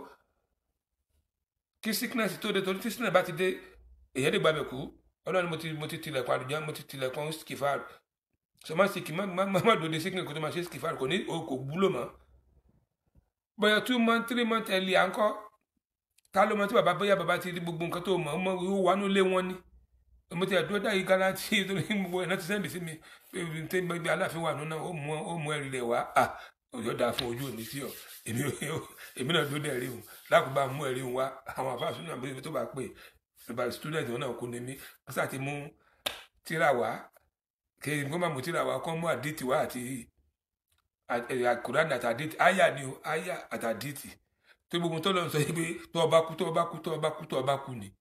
kí sickness tó dé torí tí sickness bá ti dé èyàn lè gbàgbé kú ọlọ́run mo ti mo ti tilẹ̀kùn àlùjá mo ti tilẹ̀kùn skifar so má sì kì má má má dòde sickness kó tó máa ṣe skifar kò ní kò wúlò mọ́ bóyá two months three months ẹ̀lì à ń kọ́ ta ló mọ tí bàbá bóyá bàbá ti rí gbogbo nǹkan tó mọ̀ ọmọ ìwọ wà nílé wọn ni mo ti ẹ̀dúró dá yìí garanti torí gbogbo ẹ̀ náà ti sẹ́ndì sí mi pé tí Aláàfin wà nínú ó mú ó mú ẹ̀rí rẹ̀ wá òyò dáa fún ojú òní sí ọ èmi èmi náà dúró dẹ̀rí òun lákòóbá mú ẹ̀rí òun wá àwọn àfáàsùn náà bí tó bá pè nípa student wọn náà kó ní mí wọ́n sá ti mú tíra wá kí n kó má mú tíra wá kó mú àdìtì wá àti Kùránì àtàdìtì àyà ni o àyà àtàdìtì tó gbogbo tó lọ sọ yìí pé tó ọba kú tó ọba kú tó ọba kú tó ọba kú ni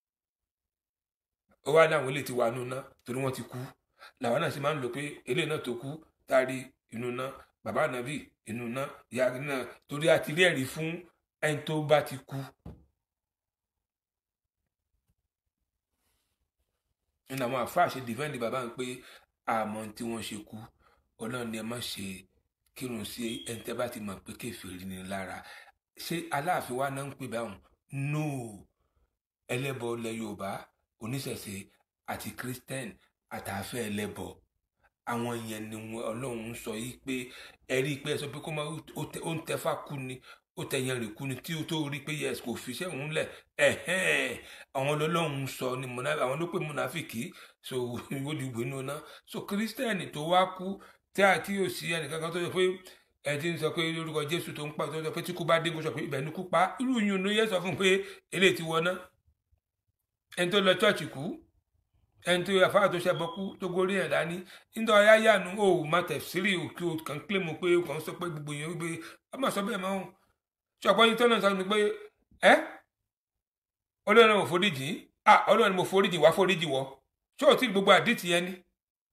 ó wá ní àwọn ilé ti wà nù náà torí wọ́n ti kú làwọn náà sì máa ń lò pé eléyìí náà tó kú tárí inú náà bàbá ànábì inú náà ìyá náà torí àti rí ẹ̀rí fún ẹni tó bá ti kú. nínú àwọn àfáà ṣe dìfẹ́ǹdì bàbá ń pé àmọ́ tí wọ́n ṣe kú ọlọ́run ni ẹ má ṣe kírun sí ẹni tẹ́ bá ti mọ̀ pé kèfèrí ni lára ṣé Aláàfin wa náà ń pè báwọn no ẹlẹ́bọ ilẹ̀ Yorùbá oníṣẹ̀ṣe àti Christian àtàfẹ́ ẹlẹ́bọ àwọn yẹn ni Ọlọ́run ń sọ yìí pé ẹ̀rí pé ẹ sọ pé kó máa ó ń tẹfà kú ni ó tẹ̀yàn rè kú ni tí ó tó rí pé yes kò fi iṣẹ́ òun lẹ̀ ẹ̀hẹ́n àwọn Ọlọ́run sọ ni àwọn ló pè múnafìkì so ìwọ́dìgbò inú náà so Christian tó wá kú tí àti yóò sí ẹnìkankan tó yẹ pé ẹ ti ń sọ pé lórúkọ Jésù tó ń pa tó sọ pé tí kú bá dé kó sọ pé ibẹ̀ ni kú pa irú yìí ló yẹ sọ fún pé eléyìí ti wọ náà ẹni tó lọ chọ́ọ̀chì kú ẹni tó àfáà tó ṣẹbọ kú tó gorí ẹ̀ dání nítorí ọ̀yá yànú o má tẹ̀sírí òkè o kàn kílèmù pé o kàn sọ pé gbogbo yẹn wípé a máa sọ bẹ́ẹ̀ máa ń ṣọ̀pọ̀ yìí tó náà sọ ni pé ẹ́ Ọlọ́run mo foríjì ah Ọlọ́run mo foríjì wá foríjì wọ ṣé o ti gbogbo àdìtì yẹn ni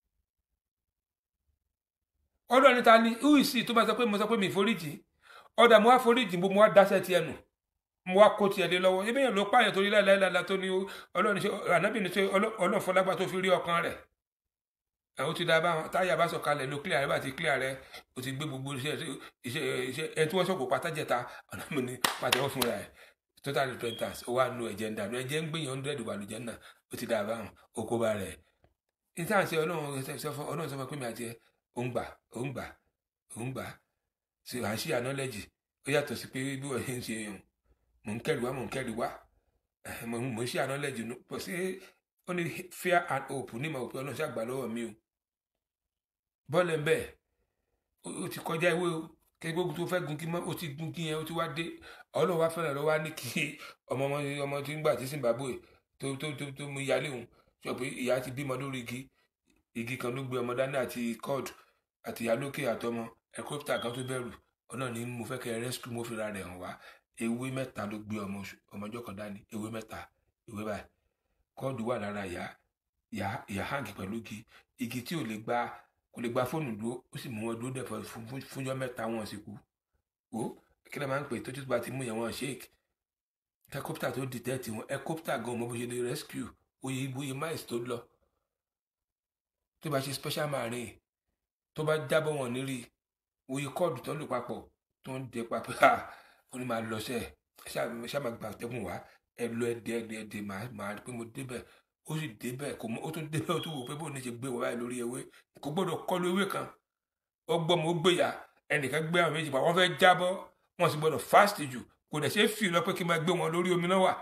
Ọlọ́run ta ni uisi tó bá sọ pé mo sọ pé mi foríjì ọ̀dà mo wá foríjì mo wá dáṣẹ́ tiẹ̀ nù mo wá kó tiẹ̀ lé lọ́wọ́ ebi yẹn ló pààyàn torí láìláìláìlá tó ní Ọlọ́run ṣe ànábì ní ṣe Ọlọ́run fọlágbá tó fi rí ọkàn rẹ̀ ó ti dá báwọn táyà bá sọ̀kalẹ̀ ló clear rẹ̀ bá ti clear rẹ̀ ó ti gbé gbogbo iṣẹ́ iṣẹ́ iṣẹ́ ẹni tí wọ́n sọ̀kò pátájẹta ọ̀nàmì ní pàtẹ́wọ́ fúnra ẹ̀ total repentance ó wà nù ẹ̀jẹ̀ ń dànù ẹ̀jẹ̀ ń gbìyànjú hundred wà lùjẹ́ náà ó ti dá báwọn okó bá rẹ̀ níta ṣe Ọlọ́run sọ fún pé mi àti ẹ ó ń gbà ó ń gbà ó ń gbà ṣe à ń ṣí ànọ́lẹ́jì ó yàtọ̀ sí pé bí wọ́n ṣe ń ṣe yàn mò ń kẹ́rì wá mò ń kẹ́rì wá mò ń ṣí ànọ́lẹ́jì pọ̀ sí ó ní fear and hope ní màá pé Ọlọ́run ṣàgbà lọ́wọ́ mi o bọ́ọ̀lù ẹ̀ bẹ́ẹ̀ ó ti kọjá ìwé o kẹgbẹ́ tó fẹ́ gun kí ó ti gun kí yẹn ó ti wá dé Ọlọ́run wá fẹ́ràn lọ́wọ́ ní kí ọmọ ọmọ tí ń gbà tí Zimbabwe tó tó tó tó mú ìyálé òun sọ pé ìyá ti bímọ lórí igi igi kan ló gbé ọmọ dání àti cord àti ìyá lókè àtọmọ ẹkọpítà kan tó bẹ̀rù Ọlọ́run ní mo fẹ́ kẹ́ rescue mo fi ra rẹ̀ hàn wá ewé mẹ́ta ló gbé ọmọ ọmọjọ́ kan dání ewé mẹ́ta ewé báyìí kọ́ọ̀dù wà lára ìyá ìyá ìyá hangi pẹ̀lú igi igi tí ò lè gba kò lè gba fóònù dúró ó sì mú wọn dúró dẹ̀ fúnjọ́ mẹ́ta wọn sì kú ó kí ló máa ń pè tó tó bá ti mú yẹn wọn shake ẹkọpítà tó detect wọn ẹkọpítà gan ọmọ bó ṣe lè rescue oyè ibòye miles tó lọ tó bá ṣe special marine tó bá jábọ̀ wọn nírí oyè kọ́ọ̀dù tó ń lò papọ̀ tó ń dẹ papọ̀ ha ó ní máa lọ sẹ́ ẹ ṣáà máa gbà tẹ́gùn wá ẹ lọ ẹdẹ ẹdẹ ẹdẹ máa máa pé mo débẹ̀ ó sì débẹ̀ kò mọ ó tún débẹ̀ ó tún wò pé bóun ní ṣe gbé wọn báyìí lórí ewé kò gbọ́dọ̀ kọlu ewé kan ó gbọ́ mo gbéyà ẹnìkan gbé àwọn méjì pa wọ́n fẹ́ jábọ́ wọ́n sì gbọ́dọ̀ fast jù kò dẹ̀ ṣe é fi lọ pé kí n máa gbé wọn lórí omi náà wà.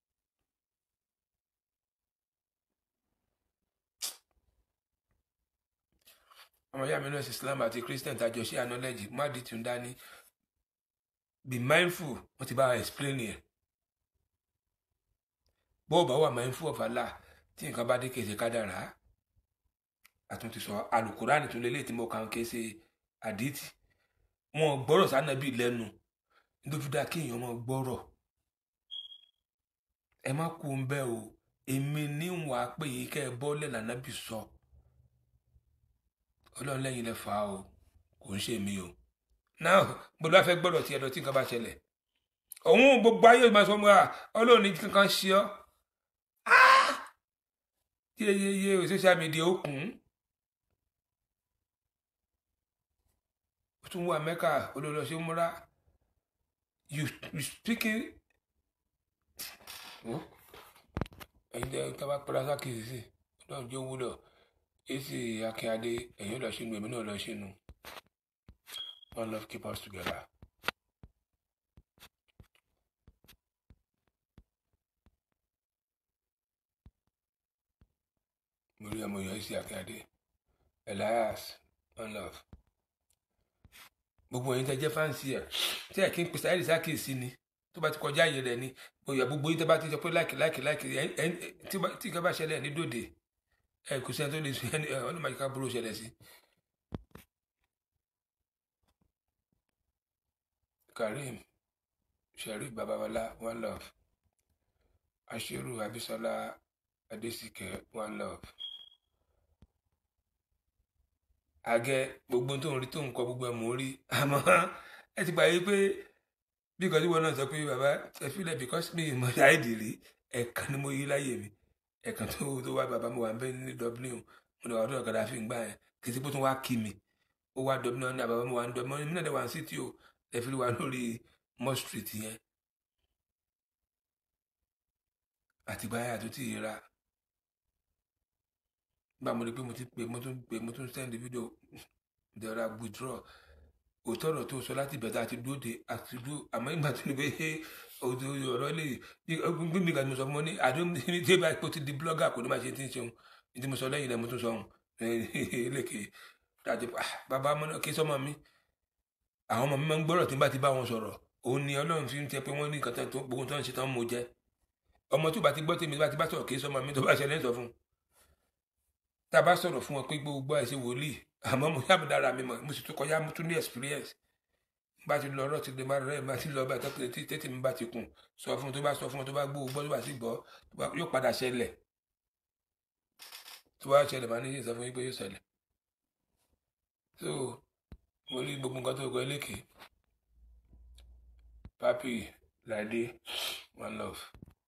ọmọ ìyá mi náà ṣe Islam àti Christian tàjọ ṣe ànọ́lẹ́jì má di tún dání be mindful wọ́n ti bá wa explain yẹn bó o bá wà mindful of Allah tí nǹkan bá dé kéde kádàrá àtúntì sọ Al-Qur'ani tún lélẹ̀ tí mo kàn ké ṣe àdìtì wọn gbọ́rọ̀ sànàbí lẹ́nu tó fi dáa kí èèyàn máa gbọ́rọ̀ ẹ má kú ń bẹ́ o èmi níwà pé yìí kẹ́ ẹ bọ́lẹ̀ l'Ànábì sọ ọlọ́run lẹ́yìn lẹ fà á o kò ń ṣe mí o náà mo lọ́wọ́ fẹ́ gbọ́dọ̀ tí ẹ lọ tí nǹkan bá ṣẹlẹ̀ òun gbogbo ayé máa sọ mọ́ à ọlọ́run ní kankan ṣe ọ́ yeyeye o social media ó kún ó tún wà Mẹ́kà olólọ́ṣẹ́ múra you you speaking ẹ̀yin tẹ́ tá bá pẹ́lá sákìsì sí ọlọ́run jẹ́ wúlọ̀ èsì Akínyàdé ẹ̀yin lọ sínú èmi náà lọ sínú one love keep us together. mo rí ọmọ yẹn èsì Akínyàdé Elias one love gbogbo ẹ̀yin tẹ́ jẹ́ fáǹsì ẹ̀ tí ẹ̀ kí n pèsè àìrísí àkíyèsí ni tó bá ti kọjá àyè rẹ̀ ni bóyá gbogbo yín tẹ́ bá ti sọ pé láìkì láìkì láìkì tí ìkan bá ṣẹlẹ̀ ní dòde ẹ̀ kò sẹ́ni tó lè sọ ẹni ọ̀nà màjíká burú ṣẹlẹ̀ sí. Karim Sherif Babawala one love Ashiru Abisola Adesike one love àgẹ gbogbo tó ń rí tó ń kọ gbogbo ẹ̀ mò ń rí àmọ́ ẹ ti gbà yí pé bí kan tí wọn náà sọ pé bàbá ẹ fílẹ̀ because mi ìmọ̀ ṣáìdì rí ẹ̀ẹ̀kan ni mo yí láyè mi ẹ̀ẹ̀kan tó tó wá bàbá mi wà ń bẹ ní Dublin mo lè wà ọdún ọ̀kadà fi ń gbà yẹn kì í sí pé tó wá kí mi ó wá Dublin ní àbàbá mi wà ń Dublin mi náà dẹ̀ wà ń city o ẹ fi wà lórí Mall Street yẹn àtìgbà yẹn àtúntì ìra gbà mo rí pé mo ti pè mo tún pè mo tún send video ìdọ̀ra withdraw òótọ́ ọ̀rọ̀ tó sọ láti bẹ̀rẹ̀ àti dúró de àti dúró àmọ́ ìgbà tó ní pé ọ̀rọ̀ lè gbé mi kàdé mo sọ fún wọn ní àdéhùn tí ó bá ipò ti di blogger kò ní máa ṣe tí ń ṣeun ní tí mo sọ lẹ́yìn rẹ̀ mo tún sọ ohun lékè dájú bàbá ọmọ náà kí sọmọ mi àwọn ọmọ mi máa ń gbọ́rọ̀ tí n bá ti bá wọn sọ̀rọ̀ òun ni Ọlọ́run fi ń tẹ pé wọ́n ní nǹkan tó gbogbo tó ń ṣe tán mo jẹ́ ọmọ tó bá ti gbọ́ tèmi bá ti bá sọ̀rọ̀ kí sọmọ mi tó bá ṣẹlẹ̀ sọ fún tá a bá sọ̀rọ̀ fún wọn pé gbogbo àìsí wòlíì àmọ́ mo yàgò dára mi mọ̀ mo sì tún kọjá mo tún ní experience bá ti lọ ọ̀rọ̀ ti lè má rẹ̀ má ti lọ bá tẹ́tẹ́ tí tẹ́tẹ́ mi bá ti kùn sọ fún tó bá sọ fún tó bá gbọ́ gbọ́ tó bá sì gbọ́ yóò padà ṣẹlẹ̀ tó bá ṣẹlẹ̀ máa ní yín sọ fún yín pé yóò ṣẹlẹ̀ so mo rí gbogbo nǹkan tó kọ eléke Papi Lade one love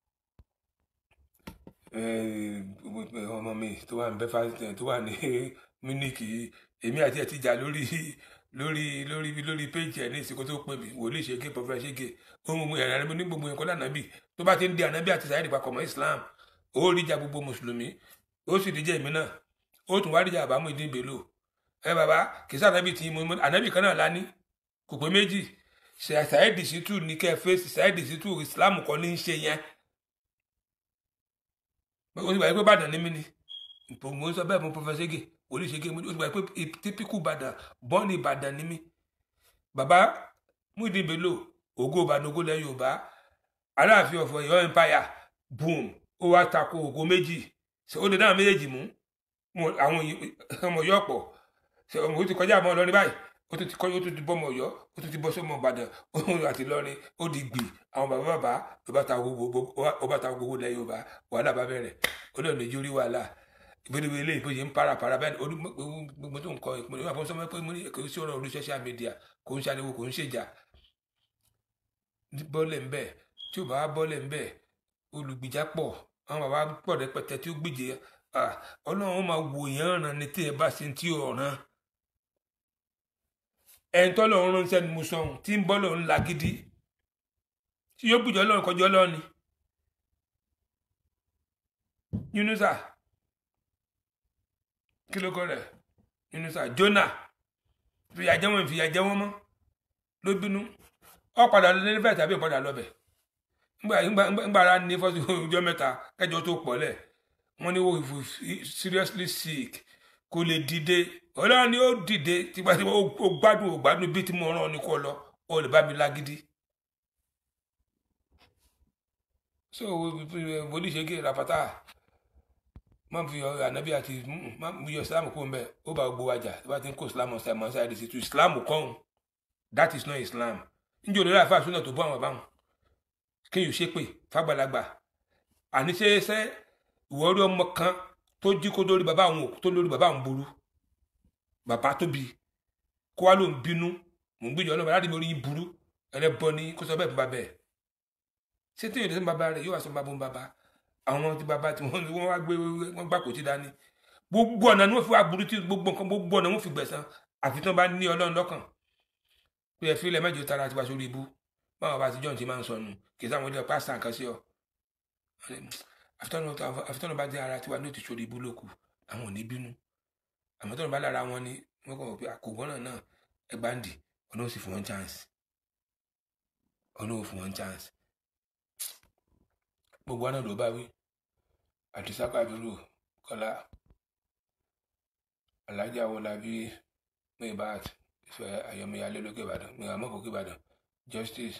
ọmọ mi tó wà ní Belfast tó wà ní Munich èmi àti ẹ ti jà lórí lórí lórí lórí péjì ẹ ní ìsìnkú tó pè mí wòlíì ṣege pọfẹ ṣege ohun ẹ̀rọ ẹ̀rọ ní gbogbo ẹ̀kọ́ lànàbì tó bá ti ń di ànábì àti sàyẹ́dì papọ̀ mọ́ Islam ó ríjà gbogbo mùsùlùmí ó sì ríjà èmi náà ó tún wá ríjà àbámu ìdí ìbèlò ẹ bàbá kì í sànábì tí mo ànábì kan náà lání kò pé méjì sàyẹ́dì sí tù ní kẹ́ fèsì sàyẹ́dì sí tù Islam kọ́ ní í ṣe yẹn ó ti gbà pé Ìbàdàn ní mí ni mo ń sọ bẹ́ẹ̀ mo pọfẹ ṣege wòlíì ṣege ó ti gbà pé típíkù Ìbàdàn bọ́ọ̀lì Ìbàdàn ní mí bàbá Muyideen Bello ògo Ìbàdàn ògo lẹ Yorùbá Aláàfin of Ọ̀yọ́ empire boom ó wá tako ògo méjì ṣe ó lè dáhùn méjèèjì mú àwọn ọmọ Ọ̀yọ́ pọ̀ ṣe ọmọ ó ti kọjá àmọ́ Ìlọrin báyìí ó tún ti kọ́ ó tún ti bọ́ ọmọ Ọ̀yọ́ ó tún ti bọ́ sọ́mọ Ìbàdàn ó àti Ìlọrin ó di gbì àwọn bàbá bàbá ó bá ta gbogbo ó bá ta gbogbo lẹ Yorùbá wàhálà bá bẹ̀rẹ̀ ó lọ́ọ̀ lójú rí wàhálà ìgbéléwé ilé ìbò yìí ń para para bẹ́ẹ̀ gbogbo tó ń kọ ìpínlẹ̀ wà fún sọmọ pé mo ní kò sí ọ̀rọ̀ orí social media kò ń ṣàlẹ́wò kò ń ṣèjà bọ́ọ̀lẹ̀ ńbẹ̀ tí ò bá bọ́ọ̀lẹ̀ ńbẹ̀ olùgbìjà pọ̀ àwọn bàbá pọ̀ rẹpẹtẹ tí ó gbìjẹ Ọlọ́run máa wò yẹn ràn ní tí ẹ bá ṣe tí ò ràn ẹni tó lọ́run ránṣẹ́ ni mo sọ ohun tí ń bọ́ lọ́run lágídí tí yóò gbìjọ Ọlọ́run kọjọ́ Ọlọ́run ni Yunusa kí ló kọ rẹ̀ Yunusa Jona fìyà jẹ wọn fìyà jẹ wọn mọ́ ló bínú ọ padà lọ nífẹ̀ẹ́ tàbí padà lọ bẹ̀ ngbàrá ní fọ́sí ọjọ́ mẹ́ta kẹjọ tó pọ̀ lẹ̀ wọ́n ní wọ́n seriously sick kò lè dìde Ọlọ́run ni ó dìde tipátipá ó gbádùn ó gbádùn bí tí mo rán ọ ní kó lọ ó lè bá mi lágídí so wòlíì ṣege Rafata má fi ọ̀rọ̀ ànábì àti má mú yọ Islam kó ń bẹ ó bá gbowó ajá tó bá ti ń kó Islam ọ̀sẹ̀ mọ́ sáyẹ́dì sí tu Islam kọ́hún that is not Islam níjẹ́ olórí àfáà súnà tó bọ́ àwọn bàbá wọn kéèyàn ṣe pé fàgbàlagbà àní ṣeéṣe ìwọ rí ọmọ kan tó jí kó lórí bàbá àwọn òkú tó lórí bàbá àwọn burú bàbá tó bí kó wá ló ń bínú mò ń gbìyànjú ọlọ́mọ láti mi orí yín burú ẹlẹ́bọ ni kó sọ bẹ́ẹ̀ fún bàbá ẹ̀ ṣé tí yóò dé sí bàbá rẹ̀ yóò wá sọ bàbá òun bàbá àwọn tí bàbá tí wọ́n wá gbé wọ́n gbà kò tí dání gbogbo ọ̀nà ni wọ́n fi wá burú tí gbogbo nǹkan gbogbo ọ̀nà wọ́n fi gbẹ̀san àfi tí wọ́n bá ní ọlọ́run lọ́kàn pé ẹ fi ilẹ̀ mẹ́jọ tara ti wá sórí ibú báwọn bá ti jọ́ ní ti máa ń sọnù kì í sáwọn ilé ọ̀pá sàn kan sí ọ àfitọ́nà bá dé ara tiwa ní òtí sórí ibú lóku àwọn ò ní bínú àmọ́ tọ́nà bá lára wọn ni wọ́n kàn wọ́n pé àkógbọ́n náà náà ẹgbàá ń dì ọ̀nà ó sì fún wọn chance ọ̀nà ó fún wọn chance gbogbo àná ló bá wí àdìsákà dúró kọlá alájà wọlábí Muybat ìfẹ́ ayọmíyalé lókè Ìbàdàn mìíràmọ́kòkè Ìbàdàn justice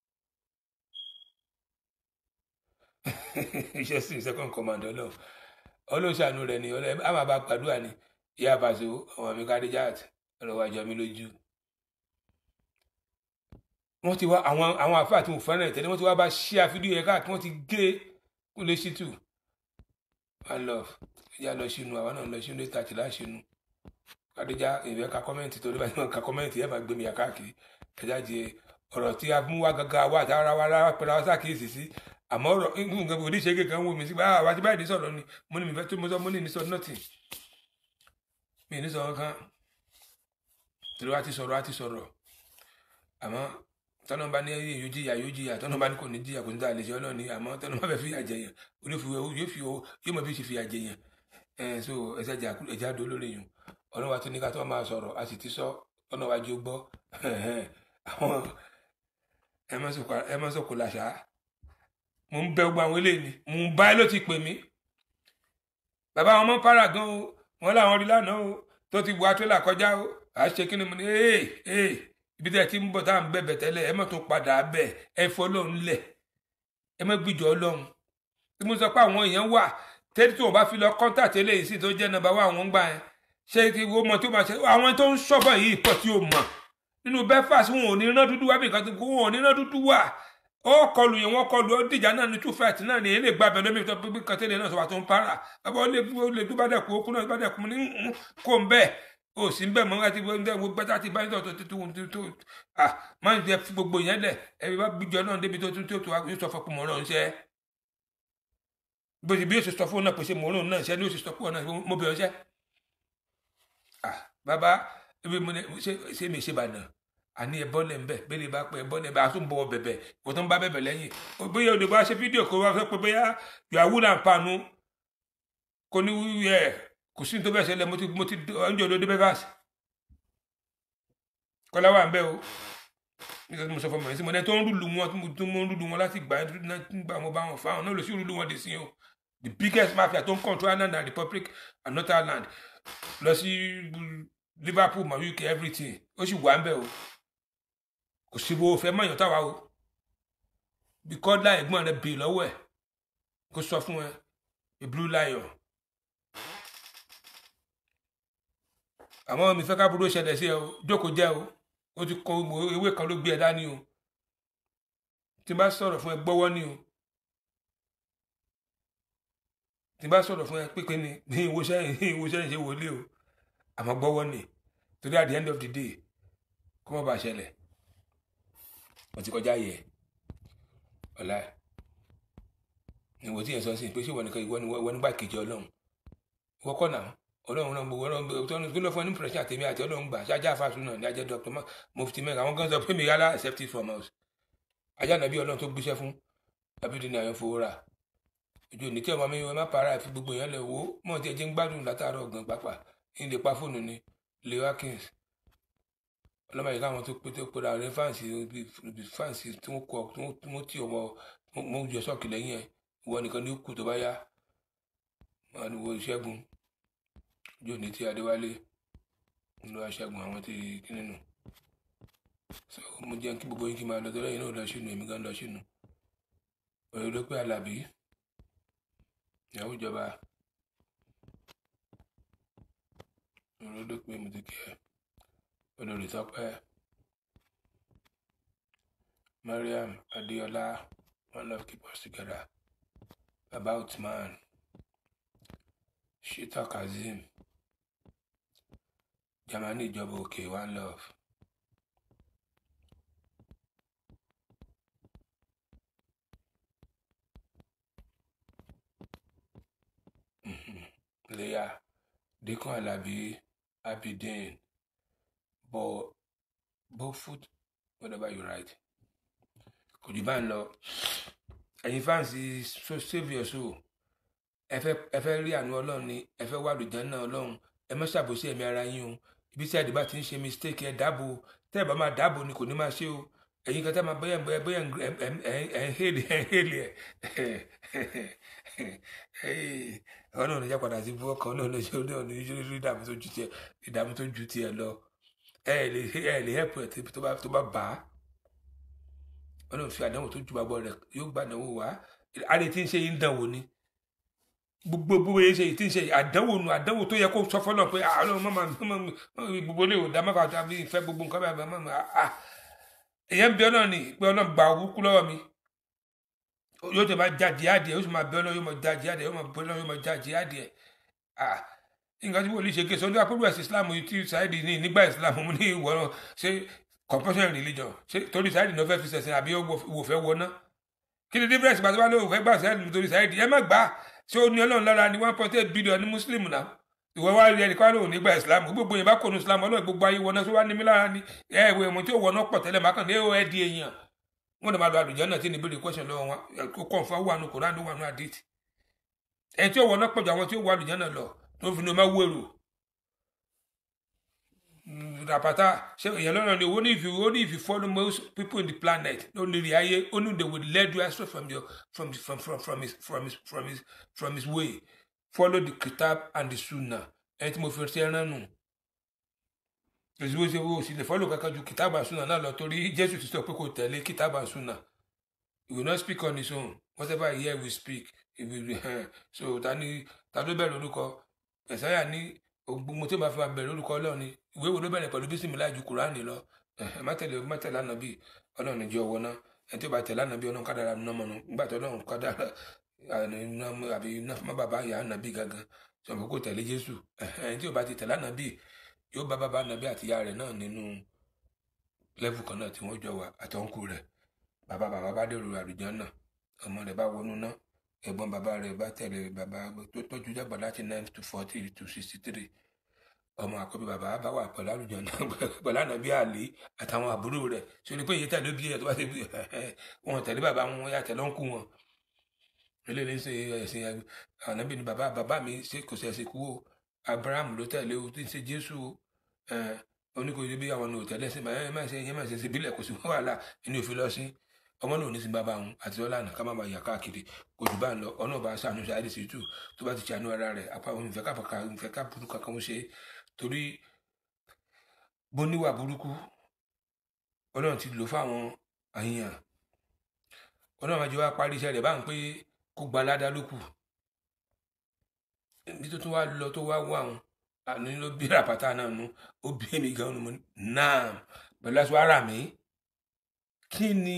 iṣẹ́ sí second commander náà olóṣàánú rẹ̀ ni ọlọ́ a máa bá pàdúrà ni ìyá àbàṣọ ọmọ mi Kadijat ọ̀rọ̀ wájọ mi lójú wọ́n ti wá àwọn àwọn àfáà tí mo fẹ́ràn ìtẹ́lẹ̀ wọ́n ti wá bá ṣí àfídíò yẹn káàkiri wọ́n ti gé kó lè ṣí tù my love ìyá lọ sínú àwọn náà lọ sínú ètò àtìlá sínú Kadija ìwé ka kọ́mẹ́ǹtì tó lébàá níwọ̀n ka kọ́mẹ́ǹtì ẹ̀ máa gbé mi yà káàkiri ẹ̀já di ọ̀rọ̀ tí a mú wá gangan wá àti ara wa ara pẹ̀lú àwọn sákìyèsí sí àmọ́ ọ̀rọ̀ nǹkan kò ní ṣe kékeré wò mí sí bá àwọn àti báyìí ní sọ̀rọ̀ ni mo ní mi fẹ́ tó mo sọ mo ní ní sọ nothing mi ní sọ̀rọ̀ kan tí wọ́n á ti sọ̀rọ̀ á ti sọ̀rọ̀ àmọ́ tọ́nà bá ní yóò jìyà yóò jìyà tọ́nà bá ní kò ní jìyà kò ní tà lè ṣe ọlọ́ọ̀ni àmọ́ tọ́nà bá fẹ́ fìyà jẹyàn yóò fi yóò mọ̀ bí ṣe fìyà jẹyàn ẹ̀ so ẹ̀sẹ̀ ẹ̀já dó lórí yìí ọ̀nà wa tó ní ká tó máa sọ̀rọ̀ a sì ti sọ ọ̀nà wa jí ó gbọ́ àwọn ẹ mọ́ sọ̀kò làṣà mo ń bẹ gbogbo àwọn eléyìí ni mo ń bá ẹ ló ti pè mí bàbá àwọn ọmọ para gan o wọn làwọn rí lánàá o tó ti wà tírélà kọjá o à á ṣe kí ni mo ní ee ee ibi tẹ́ ẹ ti ń bọ̀ tá à ń bẹ̀bẹ̀ tẹ́lẹ̀ ẹ mọ̀ tó padà bẹ̀ ẹ fọ́ lọ́run lẹ̀ ẹ mọ̀ gbìjọ́ ọlọ́run tí mo sọ pé àwọn èèyàn wà tẹ́lẹ̀ tí wọ́n bá fi lọ kọ́ńtàtì eléyìí sí tó jẹ́ nọ́mbà wá àwọn ń gbà yẹn ṣé kí wọ́n mọ̀ tó máa ṣe àwọn tó ń ṣọ́bọ̀ yìí pọ̀ tí o mọ̀ nínú Belfast wọn ò ní iná dúdú wá bí nǹkan tó kó wọn ò ní iná dúdú wà ó kọlù yẹn wọ́n kọlù ó dìjà náà ní two fight náà ní èlé gbàbẹ̀ lómi tó bí kan tẹ́lẹ̀ náà sọ wà tó ń para bàbá ó lè lè tó bá dẹ̀kú okú náà bá dẹ̀kú ní kó ń bẹ́ẹ̀ ó sì ń bẹ̀ mọ́ láti wọ́n gbẹ́ta ti báyìí tó tó tó tó à máa ń jẹ gbogbo yẹn lẹ̀ ẹ̀rí bá gbíjọ náà débi tó tó tó yóò sọ fọpọ̀ mọ́rọ̀ ń ṣe bí yóò ṣe sọ fún náà pèsè mọ́rọ̀ náà ṣe ni yóò ṣe sọ fún náà mo bẹ̀ ọ́ ṣẹ́ bàbá ebi mo ṣe mi ṣe bàdàn àní ẹ bọ́lẹ̀ ńbẹ bẹ́ẹ̀ bá pẹ́ ẹ bọ́lẹ̀ ńbẹ àtúbọ̀ bẹ̀bẹ̀ kò tó ń bá bẹ̀bẹ̀ lẹ́yìn bóyá olè bá ṣe fídíò kó wá fẹ́ pé bóyá yòówù là ń panu kò ní ẹ kò sí ní tó bẹ́ẹ̀ ṣẹlẹ̀ mo ti mo ti ọjọ́ òdo débẹ́ gáàsì kọ́lá wà ń bẹ́ o nígbà tí mo sọ fún ọmọ yẹn sí mo ní tó ń rúlu wọn tó ń rúlu wọn láti gbà nígbà mo bá wọn fáwọn náà lọ sí rúlu wọn dé sí o the biggest mafia tó ń control Ireland and Republic and Northern Ireland lọ sí Liverpool ma U K everything ó sì wà ń bẹ o kò sí wo fẹ́ mọ̀yàn táwa o bí kọ́dá ẹ̀gbọ́n rẹ bè lọ́wọ́ ẹ̀ kó sọ fún ẹ a blue lion àmọ́ mi fẹ́ ká burú ṣẹlẹ̀ sí ẹ o jókòó jẹ́ o ó ti kọ ewé kan ló gbé ẹ dání o tí n bá sọ̀rọ̀ fún ẹ gbọ́wọ́ ní o tí n bá sọ̀rọ̀ fún ẹ pípé ni ní ìwòsàn ìwòsàn ìṣe wọlé o àmọ́ gbọ́wọ́ ni torí at the end of the day kó má bàa ṣẹlẹ̀ wọ́n ti kọjá yẹ ọ̀la ìwọ tí yẹn sọ sí pé ṣé ìwọ nìkan ìwọ ni wọ́n nígbà kejì ọlọ́run wọ́n kọ́ náà ọlọ́run náà gbogbo ọlọ́run tó lọ fún ẹni pẹ̀lú àtẹ̀mí àti ọlọ́run gbà ṣáájá àfàṣù náà ní ajẹ́ dr mufti mẹ́rin àwọn kan sọ pé mi yálà accept it from us ajá nàbí ọlọ́run tó gbéṣẹ́ fún abídí ní àyàn fowó rà ìjọ ní tí ọmọ mi má para àfi gbogbo èèyàn lè wo mọ̀ tí ẹ jẹ́ ń gbádùn látàárọ̀ ọ̀gàn pápá ní lè pa fóònù ni Leo Watkins ọlọ́mọ yìí káwọn tó pé tó pé ra rẹ fáǹsì fáǹsì tí wọ́n kọ tí wọ́n tí ọmọ mọ́ jọ sọ́ọ̀kì lẹ́yìn ẹ̀ ìwọ nìkan ní kù tó bá yá wọn ni wo Ṣẹ́gun yóò ní tí Adéwálé ń lọ Ṣẹ́gun àwọn tí kí nínú mo jẹ́ kí gbogbo yín kí máa lọ tó lẹ́yìn náà lọ sínú èmi gan lọ sínú òye ló pé Alábí ìyàwó ìjọba òye ló pé mo ti kí ẹ olórí Tọ́pẹ́ Mariam Adeola, one love, keep us together. About man, Shita Kazim, Jamani Jobo, okay, one love. Mm-hmm. Leah, Dekon Alabi, Abidin, Bo, Bofoot, whatever you write. Could you ban law? And you fancy so save your soul. Ẹ fẹ́ rí àánú Ọlọ́run ni, ẹ fẹ́ wá àlùjánnà Ọlọ́run, ẹ má ṣàbòsí ẹ̀mí ara yín o. Ibi tí àdìbá ti ń ṣe mistake ẹ dáàbò, tẹ́ ẹ bá máa dáàbò ni kò ní máa ṣe o. Ẹ̀yin kan tẹ́ máa bóyá bóyá bóyá ẹ̀ ń hélì ẹ̀ ń hélì ẹ̀. Ọlọ́run ní jápadà sí fún ọkàn Ọlọ́run ṣe Ọlọ́run ní rí ìdààmú tó ju tiẹ̀ ìdààmú tó ju tiẹ̀ lọ. Ẹ lè ẹ lè help ẹ̀ tó bá tó bá bà á. Ọlọ́run fi àdánwò tó ju bàbọ̀ rẹ̀ yóò gbà àdánwò wá. Adé tí ń ṣe yín dánwò ni. Gbogbo gbogbo yẹn ṣe tí ń ṣe àdánwò nu àdánwò tó yẹ kó sọ fọlọ pé Ọlọ́run mọ gbogbo lè ò dá má fà tàbí ìfẹ́ gbogbo nǹkan bá bá má èyàn bí Ọlọ́run ni pé Ọlọ́run gba òkú lọ́wọ́ mi yóò tẹ máa já jihadi ẹ yóò sì máa bẹ Ọlọ́run yóò máa já jihadi ẹ yóò máa bẹ Ọlọ́run yóò máa já jihadi ẹ nǹkan tí wòlíì ṣe ké sọ ní àpòlù ẹ̀sìn Islam tí Saidi ní nígbà Islam mo ní ìwọ ṣe compulsory religion ṣe torí Saidi náà fẹ́ fi ṣẹ̀sìn àbí wò fẹ́ wọná kí ni difference bá tó bá lóò fẹ́ gbà Saidi nítorí Saidi ẹ má gbà ṣé ó ní Ọlọ́run lára ní one point eight billion ní Muslim náà ìwọ wá rí ẹnì kan lóò nígbà Islam gbogbo yẹn bá kó nu Islam Ọlọ́run gbogbo ayé wọná tó wá ní mí lára ní ẹ ìwé ẹ̀mọ́ tí ó wọná pọ̀ tẹ́lẹ̀ má kàn ní ẹ di èèyàn wọn lè máa lọ àlùjọ náà tí ní ìbéèrè question lọ́wọ́ wọn kó kọ̀ǹfà wà nù Kùránì wà nù àdìtì ẹ tí ó wọná pọ̀ jù àwọn tí ó wọ àlùjọ náà lọ tó fi ní ọmọ wẹ̀rù rapata ṣe èèyàn lọ́nà ni only if you only if you follow most people in the planet only the ayé only they will lead you astray from your from from from from his from his from his from his way follow the kitab and the sunnah ẹni tí mo fi ṣe ẹran nù èsì wo ṣe wo sì lè follow kankan ju kitab and sunnah náà lọ torí Jésù ti sọ pé kò tẹ̀lé kitab and sunnah he will not speak on his own whatever he hear we speak he will uh, so ta ni ta ló bẹ̀rẹ̀ orúkọ Ẹ̀sáyà ní mo tí ma fi ma bẹ̀rẹ̀ orúkọ Ọlọ́run ni ìwé wo ló bẹ̀rẹ̀ pẹ̀lú bísímílà ju Kùránì lọ má tẹ̀lé má tẹ̀lé ànábì Ọlọ́run ní jẹ́ ọwọ́ náà ẹni tí ó bá tẹ̀lé ànábì Ọlọ́run kádàrà nínú ọmọ nù nígbà tó Ọlọ́run kádàrà àbí má bàbá ìyá ànábì gangan sọ̀rọ̀ kó tẹ̀lé Jésù ẹni tí ó bá ti tẹ̀lé ànábì yóò bá bàbá ànábì àti ìyá rẹ̀ náà nínú lẹ́fù kan náà tí wọ́n jọ wà àtọ́nkù rẹ̀ bàbá bàbá bá dèrò àlùjánnà ọmọ rẹ̀ bá wọnú náà ẹ̀gbọ́n bàbá rẹ̀ bá tẹ̀lé bàbá tó tọ́jú dàgbà láti nine to forty to sixty three ọmọ àkọ́bí bàbá bá wà pẹ̀lú àlùjánnà pẹ̀lú ànábì Àlí àtàwọn àbúrò rẹ̀ ṣe ni pé èyí tẹ̀lé bí ẹ̀ tó bá ṣe bí wọn tẹ̀lé bàbá wọn yà tẹ̀lé ọ̀nkù wọn eléyìí ṣe ẹ̀sìn ànábì ni bàbá bàbá mi ṣe kò ṣe ẹ̀sìn kú o Abraham ló tẹ̀lé o tí ń ṣe Jésù o oníkòyí bí àwọn òtẹ̀lẹ̀ ṣe máa ṣe máa ṣe síbílẹ̀ kò sí wàhálà inú òfin lọ sí ọmọ náà ní sí bàbá òun àti ọlànà ká má bàa yà káàkiri kò jù bá ń lọ ọ̀nà bá ṣàánú Saidi Shittu tó bá ti ṣàánú ara rẹ̀ apá òun ìfẹ́ káfàkà ìfẹ́ ká burúkú kankan ó ṣe torí bó níwà burúkú Ọlọ́run ti lò fáwọn àyàn Ọlọ́run máa jẹ́ wá parí iṣẹ́ rẹ̀ bá ń pé kó gba aládá lókù ibi tó tún wá lọ tó wá wà wọn àní ló bí ràpátá náà nù ó bí èmi gan-an mo náà pẹ̀lú aṣọ ara mi kí ni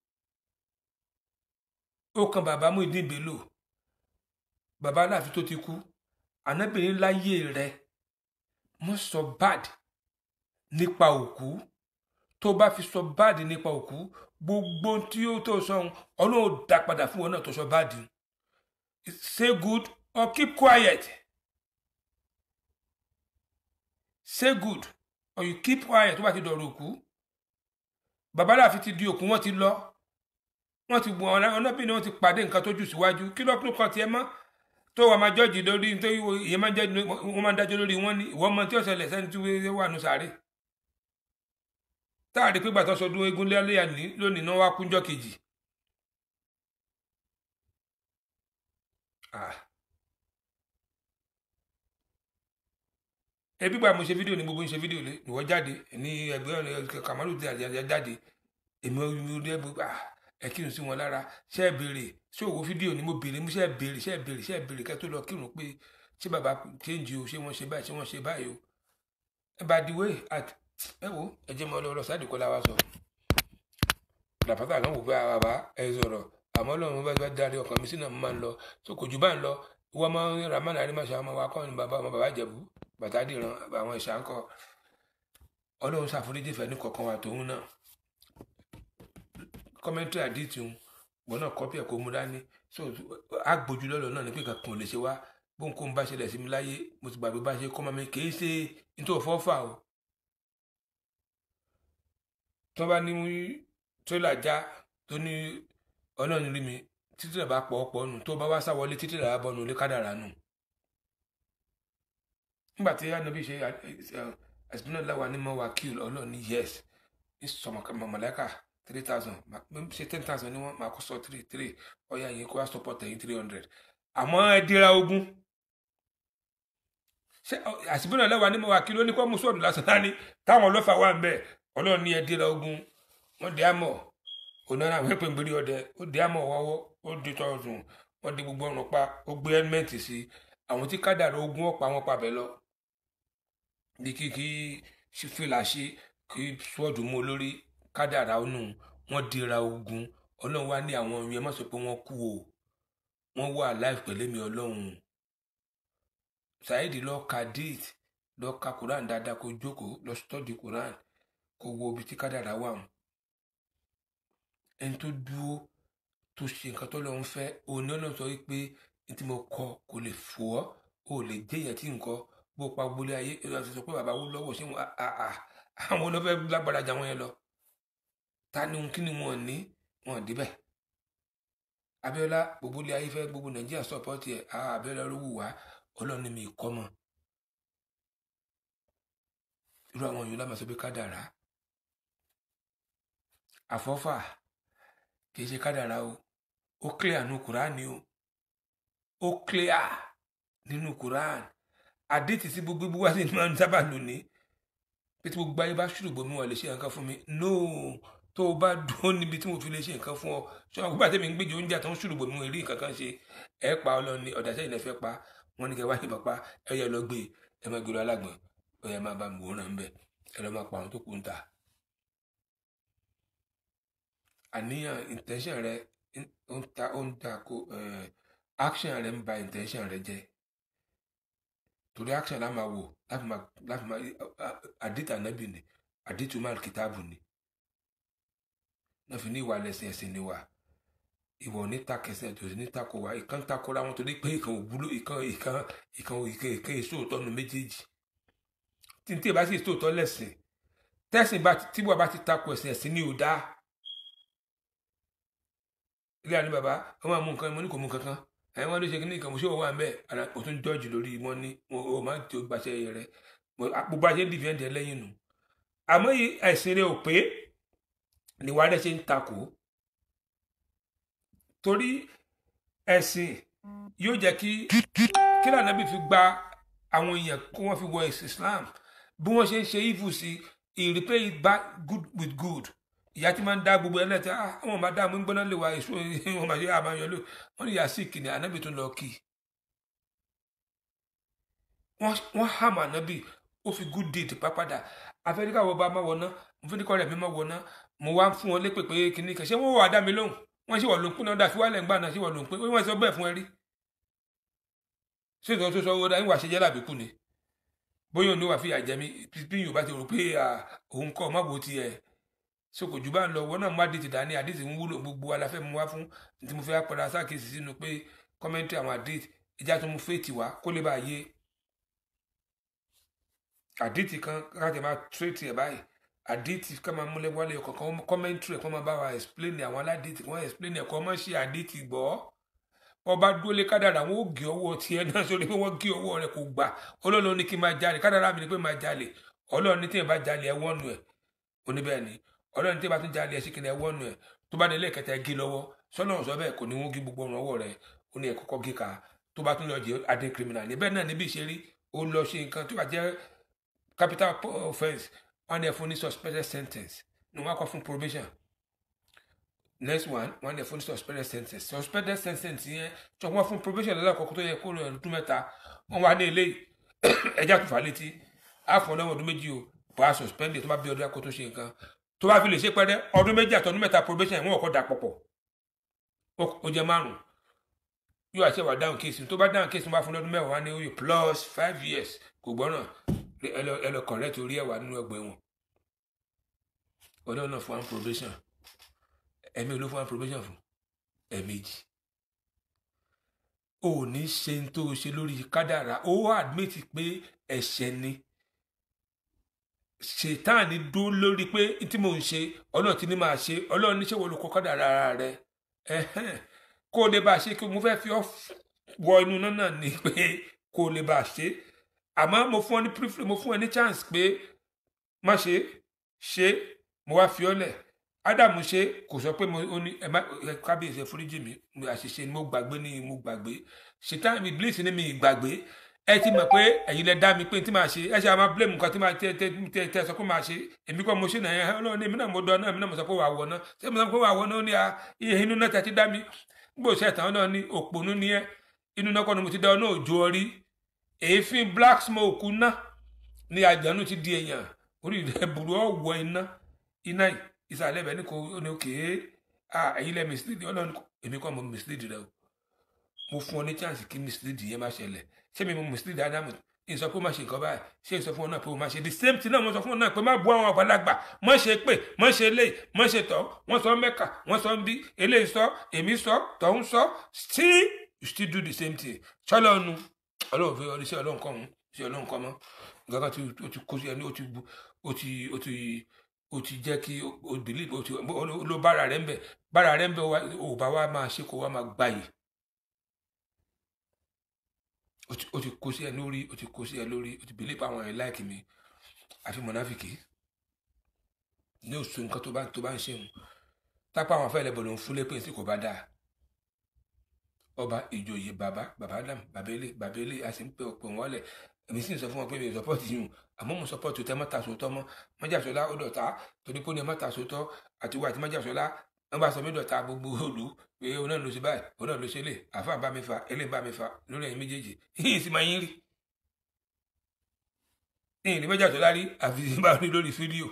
ó kan bàbá Muyideen Bello bàbá Aláàfin tó ti kú ànábìrin láyé rẹ mo sọ bad nípa òkú tó bá fi sọ bad nípa òkú gbogbo tí ó tó sọ Ọlọ́run dá padà fún wọn náà tó sọ bad say good or keep quiet say good or you keep quiet tó bá ti dọ̀rọ̀ òkú bàbá Aláàfin ti di òkú wọn ti lọ wọn ti gbọn ọlọ́bìnrin ni wọn ti pàdé nǹkan tó jù síwájú kí lọ́kùnrin kan tiẹ̀ mọ́ tó wà máa jọ́ọ̀jì lórí nítorí ìyẹn máa ń jẹ́ wọ́n máa ń dájọ́ lórí wọn ní ìwọ́n mọ tí ó ṣẹlẹ̀ sẹ́ni tí wọ́n wà nù sáré táàrí pé gbàtọ́ sọdún eégún lẹ́lẹ́yà lónìí náà wá kúnjọ́ kejì ẹbí gbà mo ṣe fídíò ní gbogbo ń ṣe fídíò lé ìwọ jáde ní ẹgbẹ́ ọ̀nà Kamaru tí àjẹjẹ jáde èmi orí ẹgbẹ́ ẹ kírun sí wọn lára ṣe é béèrè ṣé òwò fídíò ni mo béèrè mo ṣe é béèrè ṣe é béèrè ṣe é béèrè kẹ́ tó lọ kírun pé ṣé bàbá kéńjì o ṣé wọ́n ṣe báyìí ṣé wọ́n ṣe báyìí o ẹ bá di wé ẹ wo ẹ jẹ́ mọ́ ọ lọ Saidi Kọ́lá wa sọ. làpátá kan wò pé bàbá ẹ sọ̀rọ̀ àmọ́ Ọlọ́run bá bá darí ọkàn mi sínú máa ń lọ tó kò jù bá ń lọ ìwọ máa ń ra máa nàrí máa ṣe àwọn wa kọ́ ni bàbá ọmọ bàbá Ìjẹ̀bú bàtà dìran àwọn ìṣàǹkọ Ọlọ́run ṣàforíjì fẹ́ ní kọ̀ọ̀kan wa tòun náà kọ́mẹ́ntì àdìtì ń wọn náà kọ́pì ẹ̀ kó mú dání so àgbójú lọ́lọ́ náà ní pé kankan ò lè ṣe wá bóun kó ń bá ṣẹlẹ̀ sí mi láyé mo ti gbàgbé bá ṣe kọ́ mọ́ mi kì í ṣe nítorí fọ́fà o tí wọ́n bá ní tírélà já tó ní Ọlọ́run rí mi títí rẹ̀ bá pọ̀ ọ̀pọ̀ nù tó bá wá sáwọlé títí rẹ̀ bá bọ́ nù lé kádàrá nù nígbà tí Ànábì ṣe àṣìbínà láwa ní mọ́ wákìl Ọlọ́run ní yes ní sọmọkàmọ̀mọ̀lẹ́kà three thousand ṣe ten thousand ni wọ́n máa kó sọ three three ọ̀yà yẹn kó wá support ẹ̀yìn three hundred àmọ́ ẹ dira ogun ṣé àṣìbínà láwa ní mọ́ wákìl ó ní kó mú sọ́ọ̀dù lásán náà ni táwọn ọlọ́fà wà ń bẹ̀ Ọlọ́run ní ẹ dira ogun wọ́n di àmọ́ onára àwọn ẹ̀pẹ̀ ìgbèrè ọdẹ ó di àmọ́ wọ́wọ́ ó di tọ́sùn wọ́n di gbogbo ọ̀run pa ó gbé ẹ́lmẹ́ǹtì sí àwọn tí kádàrá ogun ọ̀pá wọn pa bẹ̀ lọ bí kí kí fìlà ṣe kí sọ́ọ̀dù mú olórí kádàrá ọ̀nù wọ́n dira ogun Ọlọ́run wá ní àwọn yẹn má sọ pé wọ́n kú o wọ́n wà láì pẹ̀lẹ́ mi Ọlọ́run Saheed lọ ka date lọ ka Quran dáadáa kó jókòó lọ study Quran kó wo ibi tí kádàrá wà wọn ẹni tó dúró tó ṣe nǹkan tó lọ́n fẹ́ òní ọ̀nà sọ wípé ní tí mo kọ kò lè fò ọ́ ò lè jẹ́yẹ̀ tí nǹkan bó pa gbolé ayé ẹ̀rọ àti sọ pé bàbá wó lọ́wọ́ ṣé wọn àwọn olófẹ́ lágbára jà wọ́n yẹn lọ ta ni kí ni wọn ní wọn débẹ̀ Abíọ́lá gbogbo ilé ayé fẹ́ gbogbo Nàìjíríà sọ́pọ́tì ẹ̀ Abíọ́lá ló wù wá Ọlọ́run mi kọ́ mọ́ irú àwọn yòó lámà sọ pé kádàrá àfọ́fà kìí ṣe kádàrá o ó clear nínú Quran o ó clear nínú Quran àdìtì sí gbogbo gbogbo wá sí máa ń sábà lónìí pé tí gbogbo ayé bá ṣùrùbọ mi wà lè ṣe nǹkan fún mi no tó o bá dúró níbi tí mo fi lè ṣe nǹkan fún ọ ṣọlá gbogbo àtẹ̀mí ń gbèjì oúnjẹ àtàwọn ṣùrùbọ mi rí nǹkan kan ṣe ẹ pa Ọlọ́run ní ọ̀dà sẹ́yìn lẹ́fẹ́ pa wọ́n ní kẹ́ wá yìnbọn pa ẹ yẹ lọ gbé ẹ máa gbèrò alágbọ̀n ẹ yẹ máa bá mi wòran ń bẹ ẹ lọ máa pa àwọn tó kù ń ta àníyàn intention rẹ ó ń ta ó ń ta ko action rẹ ń ba intention rẹ jẹ́ torí action la máa wò láti máa láti máa àdìtà nábì ni àdìtú máa kìtàbù ni náà fi ní ìwà lẹ́sìn ẹ̀sìn ni wà ìwọ ní takẹsẹ̀ tó ní takò wá ìkan takora wọn torí pé ìkan òwúlò ìkan ìkan ìkan ìkan ìkan èso òótọ́ nu méjèèjì tí n tí ì bá sì èso òótọ́ lẹ́sìn tẹ́sìn bá tí wọ́n bá ti takò ẹ̀sìn ẹ̀sìn ní ò dáa ilé àní bàbá wọn máa mú nǹkan mo ní kò mú kankan ẹ̀yin wọn ló ṣe kíní kan mo ṣé wọn wà ń bẹ àná kò tún jọ́ọ̀jì lórí wọn ní o máa ń tí o gbàṣẹ rẹ gbogbo àṣẹ ń dìfẹ́ǹdì ẹlẹ́yìn nù àmọ́ ẹ̀sìn rẹ ò pé níwájú rẹ ṣe ń takò torí ẹ̀sìn yóò jẹ́ kí kí l'Ànábì fi gba àwọn èèyàn kí wọ́n fi wọ ẹ̀sìn Islam bí wọ́n ṣe ń ṣe evil sí he repay it back good with good ìyá tí máa ń dá gbogbo ẹlẹ́tẹ̀ àwọn máa dá mú gbọ́ná lè wá èso wọn máa ṣe àbáyọ lò wọ́n ní ìyá sí kìnìún Ànábì tó lọ kì í wọ́n hàm Ànábì ó fi good deed pápádà afẹ́ríkà wọ́n bá máa wọná mo fi ní kọ́ rẹ̀ mi máa wọná mo wá ń fún wọn lépè pé kìnìún kan ṣé wọ́n wà dá mi lóhùn wọ́n ṣì wọ̀ ló ń pín náà dà sí wàhálẹ̀ ń gbà náà ṣì wọ̀ ló ń pín wọ́n sọ bẹ́ẹ̀ fún ẹ rí ṣé ìtọ́ tó sọ owó dá ìwà ṣe jẹ́ làbíkù ni bóyá òun ní wà fìyà jẹ mí bí Yorùbá ti rò pé òun kọ́ má bò tiẹ̀ so kò jù bá ń lọ wọn náà mú àdìtì dání àdìtì ń wúlò gbogbo aláfẹ́ mu wá fún tí mo fẹ́ apẹ̀rẹ̀ asákèsì sínú pé kọ́mẹ́ntì àwọn àdìtì ìjà tó mú fèètì wá kó lè bá yé àdìtì kan káàtì máa tírètì ẹ̀ báyìí àdìtì ká máa múlẹ̀ wálé ọ̀kọ̀ọ̀kan kọ́mẹ́ntì rẹ̀ kó máa bá wa explain àwọn aládìtì wọ́n explain ẹ̀ kó máa ṣe àdìtì gbọ́ ọba dúró lé kádàrà wọn ó gé ọwọ́ tiẹ̀ náà sórí pé wọ́n gé ọwọ́ rẹ̀ kò gbà Ọlọ́run ní kí n máa jalè kádàrà mi ní pé máa jalè Ọlọ́run ní tí ẹ̀ bá jalè ẹ̀ wọ́n nu ẹ̀ oníbẹ̀ ni Ọlọ́run tí bá tún jalè ẹ̀sìn kìnìún ẹ̀wọ́n nù ẹ̀ tó bá délé kẹta ẹgí lọ́wọ́ sọ́nà ọ̀sọ́ bẹ́ẹ̀ kò ní wọ́n gé gbogbo ọ̀run ọwọ́ rẹ̀ ó ní ẹ̀kọ́kọ́ gé ka tó bá tún lọ jẹ́ adé criminal níbẹ̀ náà níbi ìṣeré ó lọ ṣe nǹkan tó bá jẹ́ capital offence wọ́n ní ẹ̀ fún ní suspended sentence ní wọ́n á kọ́ fún probation next one wọ́n ní ẹ̀ fún ní suspended sentence suspended sentence yẹn tó wọ́n fún probation lọ́dọ̀ àkọ́kọ́ tó yẹ kó lọ ọdún mẹ́ta wọ́n wá ní ilé ẹja tó fà létí àfọ̀n náà ọdún méjì o bá suspended tó bá bí ọdún akó tó ṣe nǹkan tó bá fi lè ṣe pẹ́rẹ́ ọdún méjì àtọdún mẹ́ta probation wọn kọ́ da pọ̀pọ̀ ó jẹ márùn yóò àṣẹ wà dáhùn kéésì tó bá dáhùn kéésì wọn bá fún lọ́dún mẹ́wàá ní oyè plus five years kò gbọ́ràn ẹ lọ correct orí ẹ̀wà nínú ọgbẹ́ wọn ọlọ́run náà fún one probation ẹ̀mí ló fún one probation fún ẹ̀ẹ̀mejì ò ní ṣe tó ṣe lórí kádàrá ó admit pé ẹ̀ṣẹ̀ ni ṣètáàní dúró lórí pé tí mò ń ṣe ọlọ́run ti ní máa ṣe ọlọ́run ní ṣé wọ́n ló kọ́ kádàrá ara rẹ kó o lè bá a ṣe kí mo fẹ́ fi ọ́ wọ inú náà náà ni pé kó o lè bá a ṣe àmọ́ mo fún ọ ní privilege mo fún ọ ní chance pé má ṣe ṣe mo wá fi ọ́ lẹ̀ ádámù ṣe kò sọ pé mo ní ẹ má kábíyèsí ẹ foríjì mi àṣìṣe ni mo gbàgbé ni mo gbàgbé ṣètáàní iblis ní mi gbàgbé ẹ ti mọ̀ pé ẹ̀yin lẹ dá mi pé tí máa ṣe ẹ ṣe àwọn máa blame nǹkan tí máa tẹ tẹ tẹ sọ pé máa ṣe èmi kọ́ mo ṣe náà ẹ ọlọ́run ní èmi náà mo dán náà èmi náà mo sọ pé wà wọ̀ náà ṣé mo sọ pé wà wọ̀ náà ó ní iye inú náà tẹ ti dá mi gbọ́dọ̀ ṣe ẹ̀tàn náà ní òpònú ni ẹ inú náà kọ́ ni mo ti dá ọ náà òjò ọrí èéfín black smoke náà ni àjànú ti di èèyàn orí rẹ burú ọ̀wọ́ iná iná ìsàlẹ̀ ibẹ̀ ní kò ní òkè ẹ̀yin lẹ́ mislead ọlọ́run èmi kọ́ mo mislead rẹ o mo fún ọ ní chance kí mislead yẹn má ṣẹlẹ̀ ṣé mi mo mislead Ádámù n sọ pé má ṣe nǹkan báyìí ṣé n sọ fún ọ náà pé o má ṣe the same thing náà mo sọ fún ọ náà pé má bu àwọn àgbàlagbà má ṣe pé má ṣe lé má ṣe tọ̀ wọ́n sọ mẹ́kà wọ́n sọ bí eléyìí sọ èmi sọ tọ̀hún sọ still you still do the same thing ṣọlọ́ọ̀nù ọlọ́run fi ọdún sí ọlọ́run kọ́ ọ̀hún sí ọlọ́run kọ́ mọ́ nǹkan tí o ti kó sí ẹni o ti o ti o ti o ti jẹ́ kí o believe o ti lo bára rẹ̀ ń bẹ̀ bára rẹ̀ ń bẹ̀ o bá wa máa ṣe kó wa máa gbàyè o ti kó sí ẹ lórí o ti kó sí ẹ lórí o ti believe àwọn ẹ̀ láìkì mi àfi mọ̀náfìkì ní oṣù nǹkan tó bá tó bá ń ṣe òun tápá àwọn afẹ́lẹ́ bọ̀ ló ń fún lépè sí kò bá dáa ọba ìjòyè bàbá bàbá Adam bàbélé bàbélé a sì ń pè pè wọ́n lẹ̀ èmi sì ń sọ fún wọn pé mi ò sọpọ́ọ̀tì yìí àmọ́ mo sọpọ́ọ̀tì tẹ mọ́ta sòótọ́ mọ́ májàsọ́lá ó dọ̀tá torí pé ó ní mọ́ta sòótọ́ àti wà àti májàsọ́lá wọ́n bá sọ mí dọ̀tá gbogbo òlu pé òun náà ló ṣe báyìí òun náà ló ṣe lè àfa bá mi fa eléyìí bá mi fa lórí ẹ̀yin méjèèjì yìí sì máa yín rí yìí ní májàsọ́lá rí àfi bá rí lórí fídíò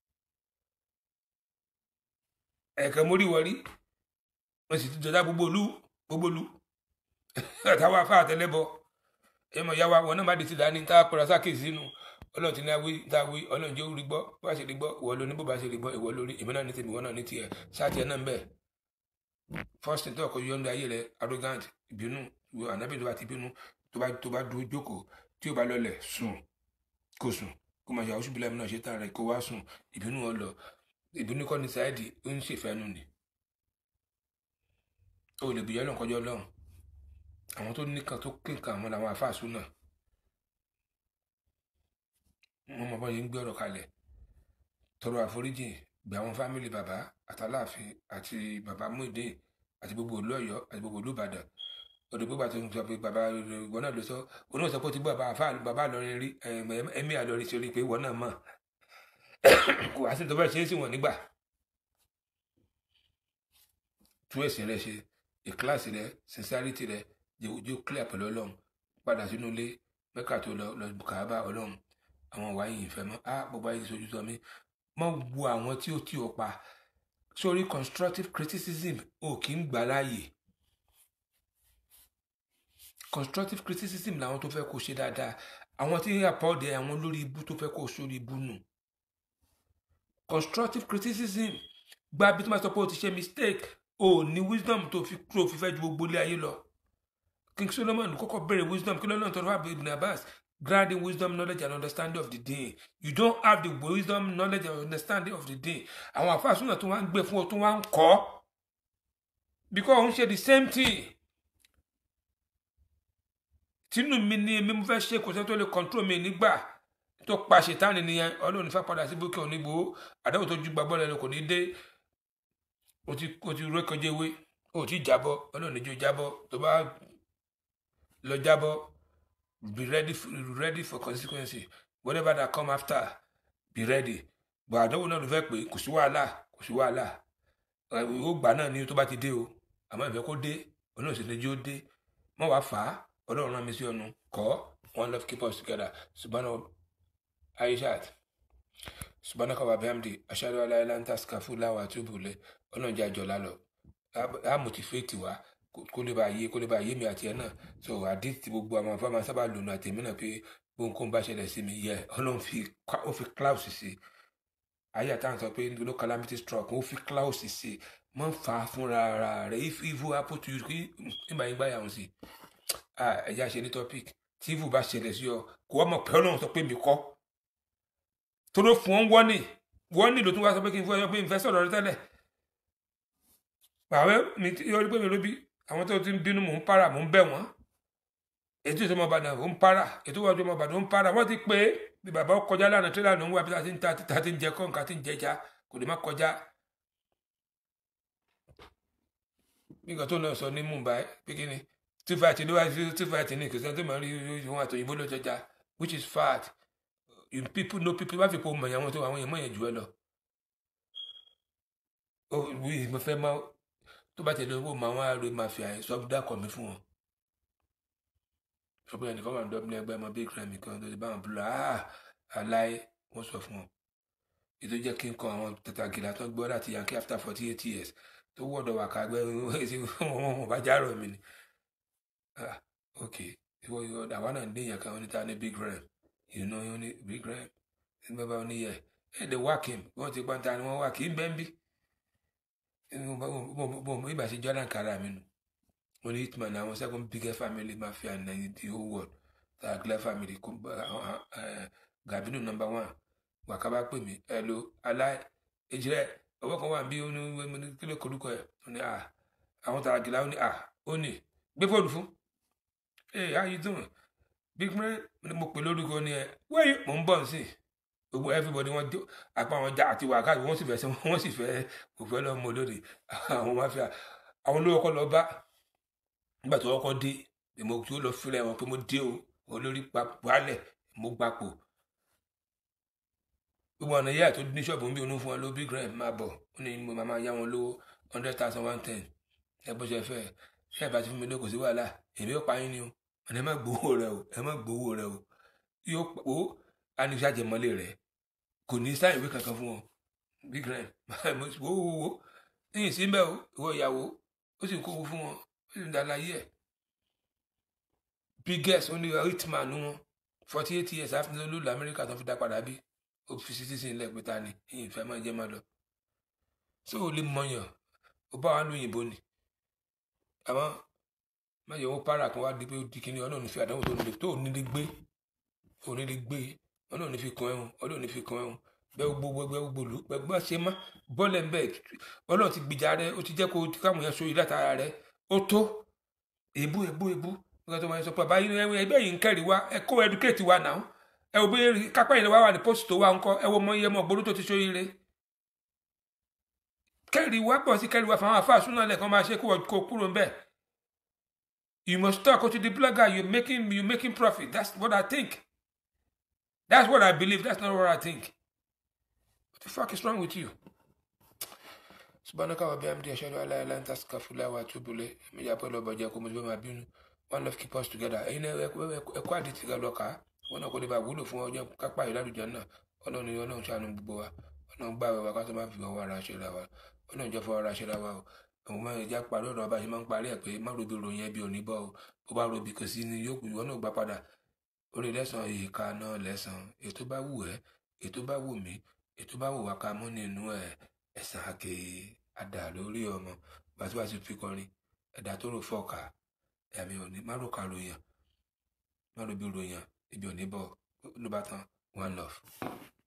ẹ̀ẹ̀kan mórí wọrí wọ́n sì ti dọ̀tá gbogbo òlu gbogbo òlu àtàwọn afá àtẹlẹ́bọ ẹ mọ̀ yáwa wọn náà má di ti dání tá a pẹ̀lú sákèsí nù ọlọ́run ti ní awí tá a wí ọlọ́run jẹ́ orí gbọ́ bá ṣe lè gbọ́ ìwọ lóní bó bá ṣe lè gbọ́ ìwọ lórí èmi náà ní tèmi ìwọ náà ní tiẹ̀ ṣáàtì ẹ̀ náà ń bẹ̀ first thing tó ọkọ̀ yọ ọ́nà ayé rẹ̀ arrogant ìbínú ìwọ ànábì tó bá ti bínú tó bá tó bá dúró jókòó tí ó bá lọlẹ̀ sùn kò sùn kó máa ṣàwọ́sùn bílẹ̀ náà ṣe tán rẹ̀ kó wá sùn ìbínú ọ lọ ìbínú kọ́ ní sáìdì ó ń ṣèfẹ́nu ni ó lè bìyọ́ lọ́n kọjọ́ lọ́hùn àwọn tó ní kan tó kí nǹkan àwọn làwọn àfáàsù náà wọn mọ bọ́n yìí ń gbé ọ̀rọ̀ kalẹ̀ tọrọ àforíjì gbé àwọn fámìlì bàbá àtàláàfin àti bàbá Muyideen àti gbogbo ìlú Ọ̀yọ́ àti gbogbo ìlú Ìbàdàn ọdún gbogbo àti sọ pé bàbá ìwọ náà ló sọ òun náà sọ pé ó ti gbọ́ bàbá àlọrin rí ẹmí àlọrin sí orí pé ìwọ náà mọ̀ kò wá sí tó fẹ́ ṣe é sí wọn nígbà tú ẹ̀sìn rẹ ṣe ìkíláàsì rẹ sincerity rẹ jẹ́ clear pẹ̀lú ọlọ́run padà sínú ilé mẹ́kà tó lọ lọ Káàbà ọlọ́run àwọn wáyé ìfẹ́ mọ́ á gbogbo ayé sojú sọ mí mọ́ wo àwọn tí ó tí ó pa sórí constructive criticism ò kì í gbà láàyè constructive criticism làwọn tó fẹ́ kó ṣe dáadáa àwọn tí àpọ̀dé àwọn lórí ibú tó fẹ́ kó sórí ibú nù constructive criticism gba bí tó máa sọ pé o ti ṣe mistake o ní wisdom tó fi kúrò fífẹ́ ju gbogbo ilé ayé lọ. King Solomon kọ́kọ́ bẹ̀rẹ̀ wisdom kí lọ́nà tó rà Ibn Abbas granting wisdom knowledge and understanding of the day you don't have the wisdom knowledge and understanding of the day àwọn àfáàsùn náà tó wá ń gbé fún ọ tó wá ń kọ́ because òun ṣe the same thing tínú mi ni èmi mo fẹ́ ṣe kò sẹ́ni tó lè control mi nígbà tó pa ṣètánì nìyẹn ọlọ́run nífà padà sí bókè onígbò àdáwò tó ju gbàgbọ́ lẹ́nu kò ní dé o ti o ti ré kọjá ewé o ti jábọ́ ọlọ́run níjó jábọ́ tó bá lọ jábọ́ be ready for, ready for consequences whatever that come after be ready gbà àdáwò náà ló fẹ́ pé kò sí wàhálà kò sí wàhálà ó gbà náà ní tó bá ti dé o àmọ́ ìfẹ́ kó dé ọlọ́run sì níjó dé mọ́ wàá fà á ọlọ́run rán mi sí ọ̀nà kọ́ one love keep us together subhanahu aishat subhanaka wa bihamdi ashhadu an la ilaha illa anta astaghfiruka wa atubu ilayk ọlọ́run jẹ́ àjọ lálọ́ á motivate wa kó lè bá yé kó lè bá yé mi àti ẹ̀ náà so àdìsí gbogbo àwọn afọ máa sábà lòun àtẹ̀mí náà pé gbóǹkóǹ bá ṣẹlẹ̀ sí mi yẹ ọlọ́run fi ó fi clouds sí ayé àtàwọn sọ pé no calamity struck ó fi clouds sí mọ́ ń fa fúnra ara rẹ̀ if evil happen to you kí nígbà yín gbáyà wọn sí ẹ̀yà ṣe ní topic tí evil bá ṣẹlẹ̀ sí ọ kò wọ́n mọ̀ pé ọlọ́run sọ pé mi kọ́ tó ló fún ọ́n wọ́nì wọ́nì ló tún wá sọ pé kí n fún ọ pé n fẹ́ sọ̀rọ̀ rẹ tẹ́lẹ̀ àwẹ́ mi yọrí pé mi ló bí àwọn tó ti ń bínú mò ń para mò ń bẹ̀ wọ́n ètò ìṣọmọ Ìbàdàn ó ń para ètò ìwádìí ọmọ Ìbàdàn ó ń para wọ́n ti pé bí bàbá ó kọjá lánàá tírélà ló ń wá bí ta ti ń ta títa ti ń jẹ kọ́ nǹkan ti ń jẹja kò lè má kọjá nígbà tó náà sọ ní Mumbai pé kí ni two fight ló wá sí two fight ní kìsìtàn tó máa rí ìwọ̀n àtòyìnbó ló jọjà which is fact you people know people wá fi kó mọ̀ àwọn tó àwọn èèyàn mọ̀ yẹn jù ẹ lọ ó wí mo fẹ́ máa tó bá tẹ̀lé owó máa wá rí mafia ẹ̀ sọ dákọ̀ mi fún wọn ṣùgbọ́n ẹnìkan wà ní dọ́bìnrin ẹgbẹ́ ọmọ bíi crime kan tó ti bá wọn búlọ̀ ah aláì wọ́n sọ fún wọn ètò jẹ́ kí n kọ àwọn tàtàgìlà tó gbọ́ láti yankee after forty eight years tó wọ́dọ̀ wà ká gbẹ́ wọn bá járọ̀ mi ni ah ok ìwọ ìwọ àwọn náà ní ìyàn kan wọn ní ta ní big crime you know wọn ní big crime ní bàbá wọn ní yẹ ẹ̀ they whack him wọ́n ti pọ́ńtà ni wọ́n wà kí n bẹ́ẹ̀ bí ìgbà tí Jordan kára mi nù mo ní hitman àwọn second biggest family mafia in the whole world Tagla family Gabinu number one wàkàbá pè mí ẹ lo aláì ejirẹ ọwọ́ kan wà bí ó ní kílò korúkọ ẹ ó ní à àwọn Tagla ó ní à ó ní gbé fóònù fún hey how you doing big man mo pè lórúkọ ní ẹ wẹ́yìn mò ń bọ̀ sí gbogbo everybody wọn apá wọn já àti wàkàtí wọn sì fẹ́ wọn sì fẹ́ kò fẹ́ lọ mọ lórí àwọn mafia àwọn olówó kọ lọ bá nígbà tó kọ́kọ́ dé èmo tí ó lọ fílẹ̀ wọn pé mo dé o olórí wálẹ̀ mo gbapò gbogbo ọ̀nà yíyá tó ní ṣọ́ọ̀bù ń bí onú fún wọn ló bí grand máa bọ̀ ó ní mo máa yá wọn lówó hundred thousand one ten ẹ bó ṣe fẹ́ ṣé ẹ bá ti fún mi lóko sí wàhálà èmi ó pa yín ni o ọ̀nà ẹ má gbowó rẹ o ẹ má gbowó rẹ o yóò ó aníṣàjẹmọ́lé rẹ kò ní sáà ìwé kankan fún wọn bí grand wo wo wo níyìn sí mbẹ́ o ìwọ ìyàwó ó sì kówó fún wọn ó sì ń da láyé ẹ̀ biggest only hitman wọn forty eight years after ló lù lamẹ́ríkà tó fi dá padà bí ó fi citizen ilẹ̀ pé ta ni ìyìn fẹ́ máa jẹ́ máa lọ so ó lè mọyàn ó bá wa lóyìnbó ni àmọ́ má yẹ wọ́n para kan wá di pé ó di kíní ọlọ́run fi àdánwò tó nílé tó nílé gbé ó nílé gbé ọlọ́run fi kan ẹ̀hún ọlọ́run fi kan ẹ̀hún bẹ́ẹ̀ gbogbo bẹ́ẹ̀ gbogbo lù bẹ́ẹ̀ gbọ́ ṣe má bọ́ọ̀lẹ̀ ń bẹ́ẹ̀ ọlọ́run ti gbìjà rẹ ó ti jẹ́ kó káwọn yẹn so yìí látara rẹ ó tó èbú èbú èbú nígbà tó máa ń sọ pé bàbá yìí ẹgbẹ́ yìí ń kẹ́rì wá ẹ kó ẹdúkẹ́tì wa náà ẹ ò bóyá kápá yìí wá wà ní pósìtì tó wá ńkọ́ ẹ wo mọ iye mọ gbóló tó ti so yìí rẹ kẹ́rì wá pọ̀ sí kẹ́rì wá fún àwọn afáàsùn náà lẹ́ẹ̀kan máa ṣe kó kúrò ń bẹ́ẹ̀. You must talk to the blogger. You're making you're making profit. That's what I think. That's what I believe. That's not what I think. What the fuck is wrong with you? Subhanaka wa bihamdi ashhadu an la ilaha illa anta astaghfiruka wa atubu ilayk. Me ya pelo baje ko mo be ma binu. One love keep us together. Ẹ̀yin e ko adi ti ga loka. Wọ́n ko le ba wúlò fún ọjọ́ kápá ìlàlú janna. Ọlọ́run ni Ọlọ́run ṣàánú gbogbo wa. Ọlọ́run gbà wa ká tó má fi ọwọ́ ara ṣe ra wa. Ọlọ́run jẹ́ fọwọ́ ara ṣe ra wa o. Àwọn máa ń já parí ọ̀rọ̀ ọba ṣe máa ń parí ẹ̀ pé má robi ròyìn ẹbí òní bọ́ o bó bá robi kò sí ni yóò kù ìwọ náà gbà padà orí lẹ́sàn ìka náà lẹ́sàn ètò bá wù ẹ́ ètò bá wù mí ètò bá wù wá ká mọ́ nínú ẹ̀ ẹ̀sán àkè àdà lórí ọmọ bàtúbàtú fi kọrin ẹ̀dá tó rò fọ́ọ̀kà ẹ̀mí òní má rò ká ròyìn má robi ròyìn ẹbí òní bọ́ ló bá tán one love.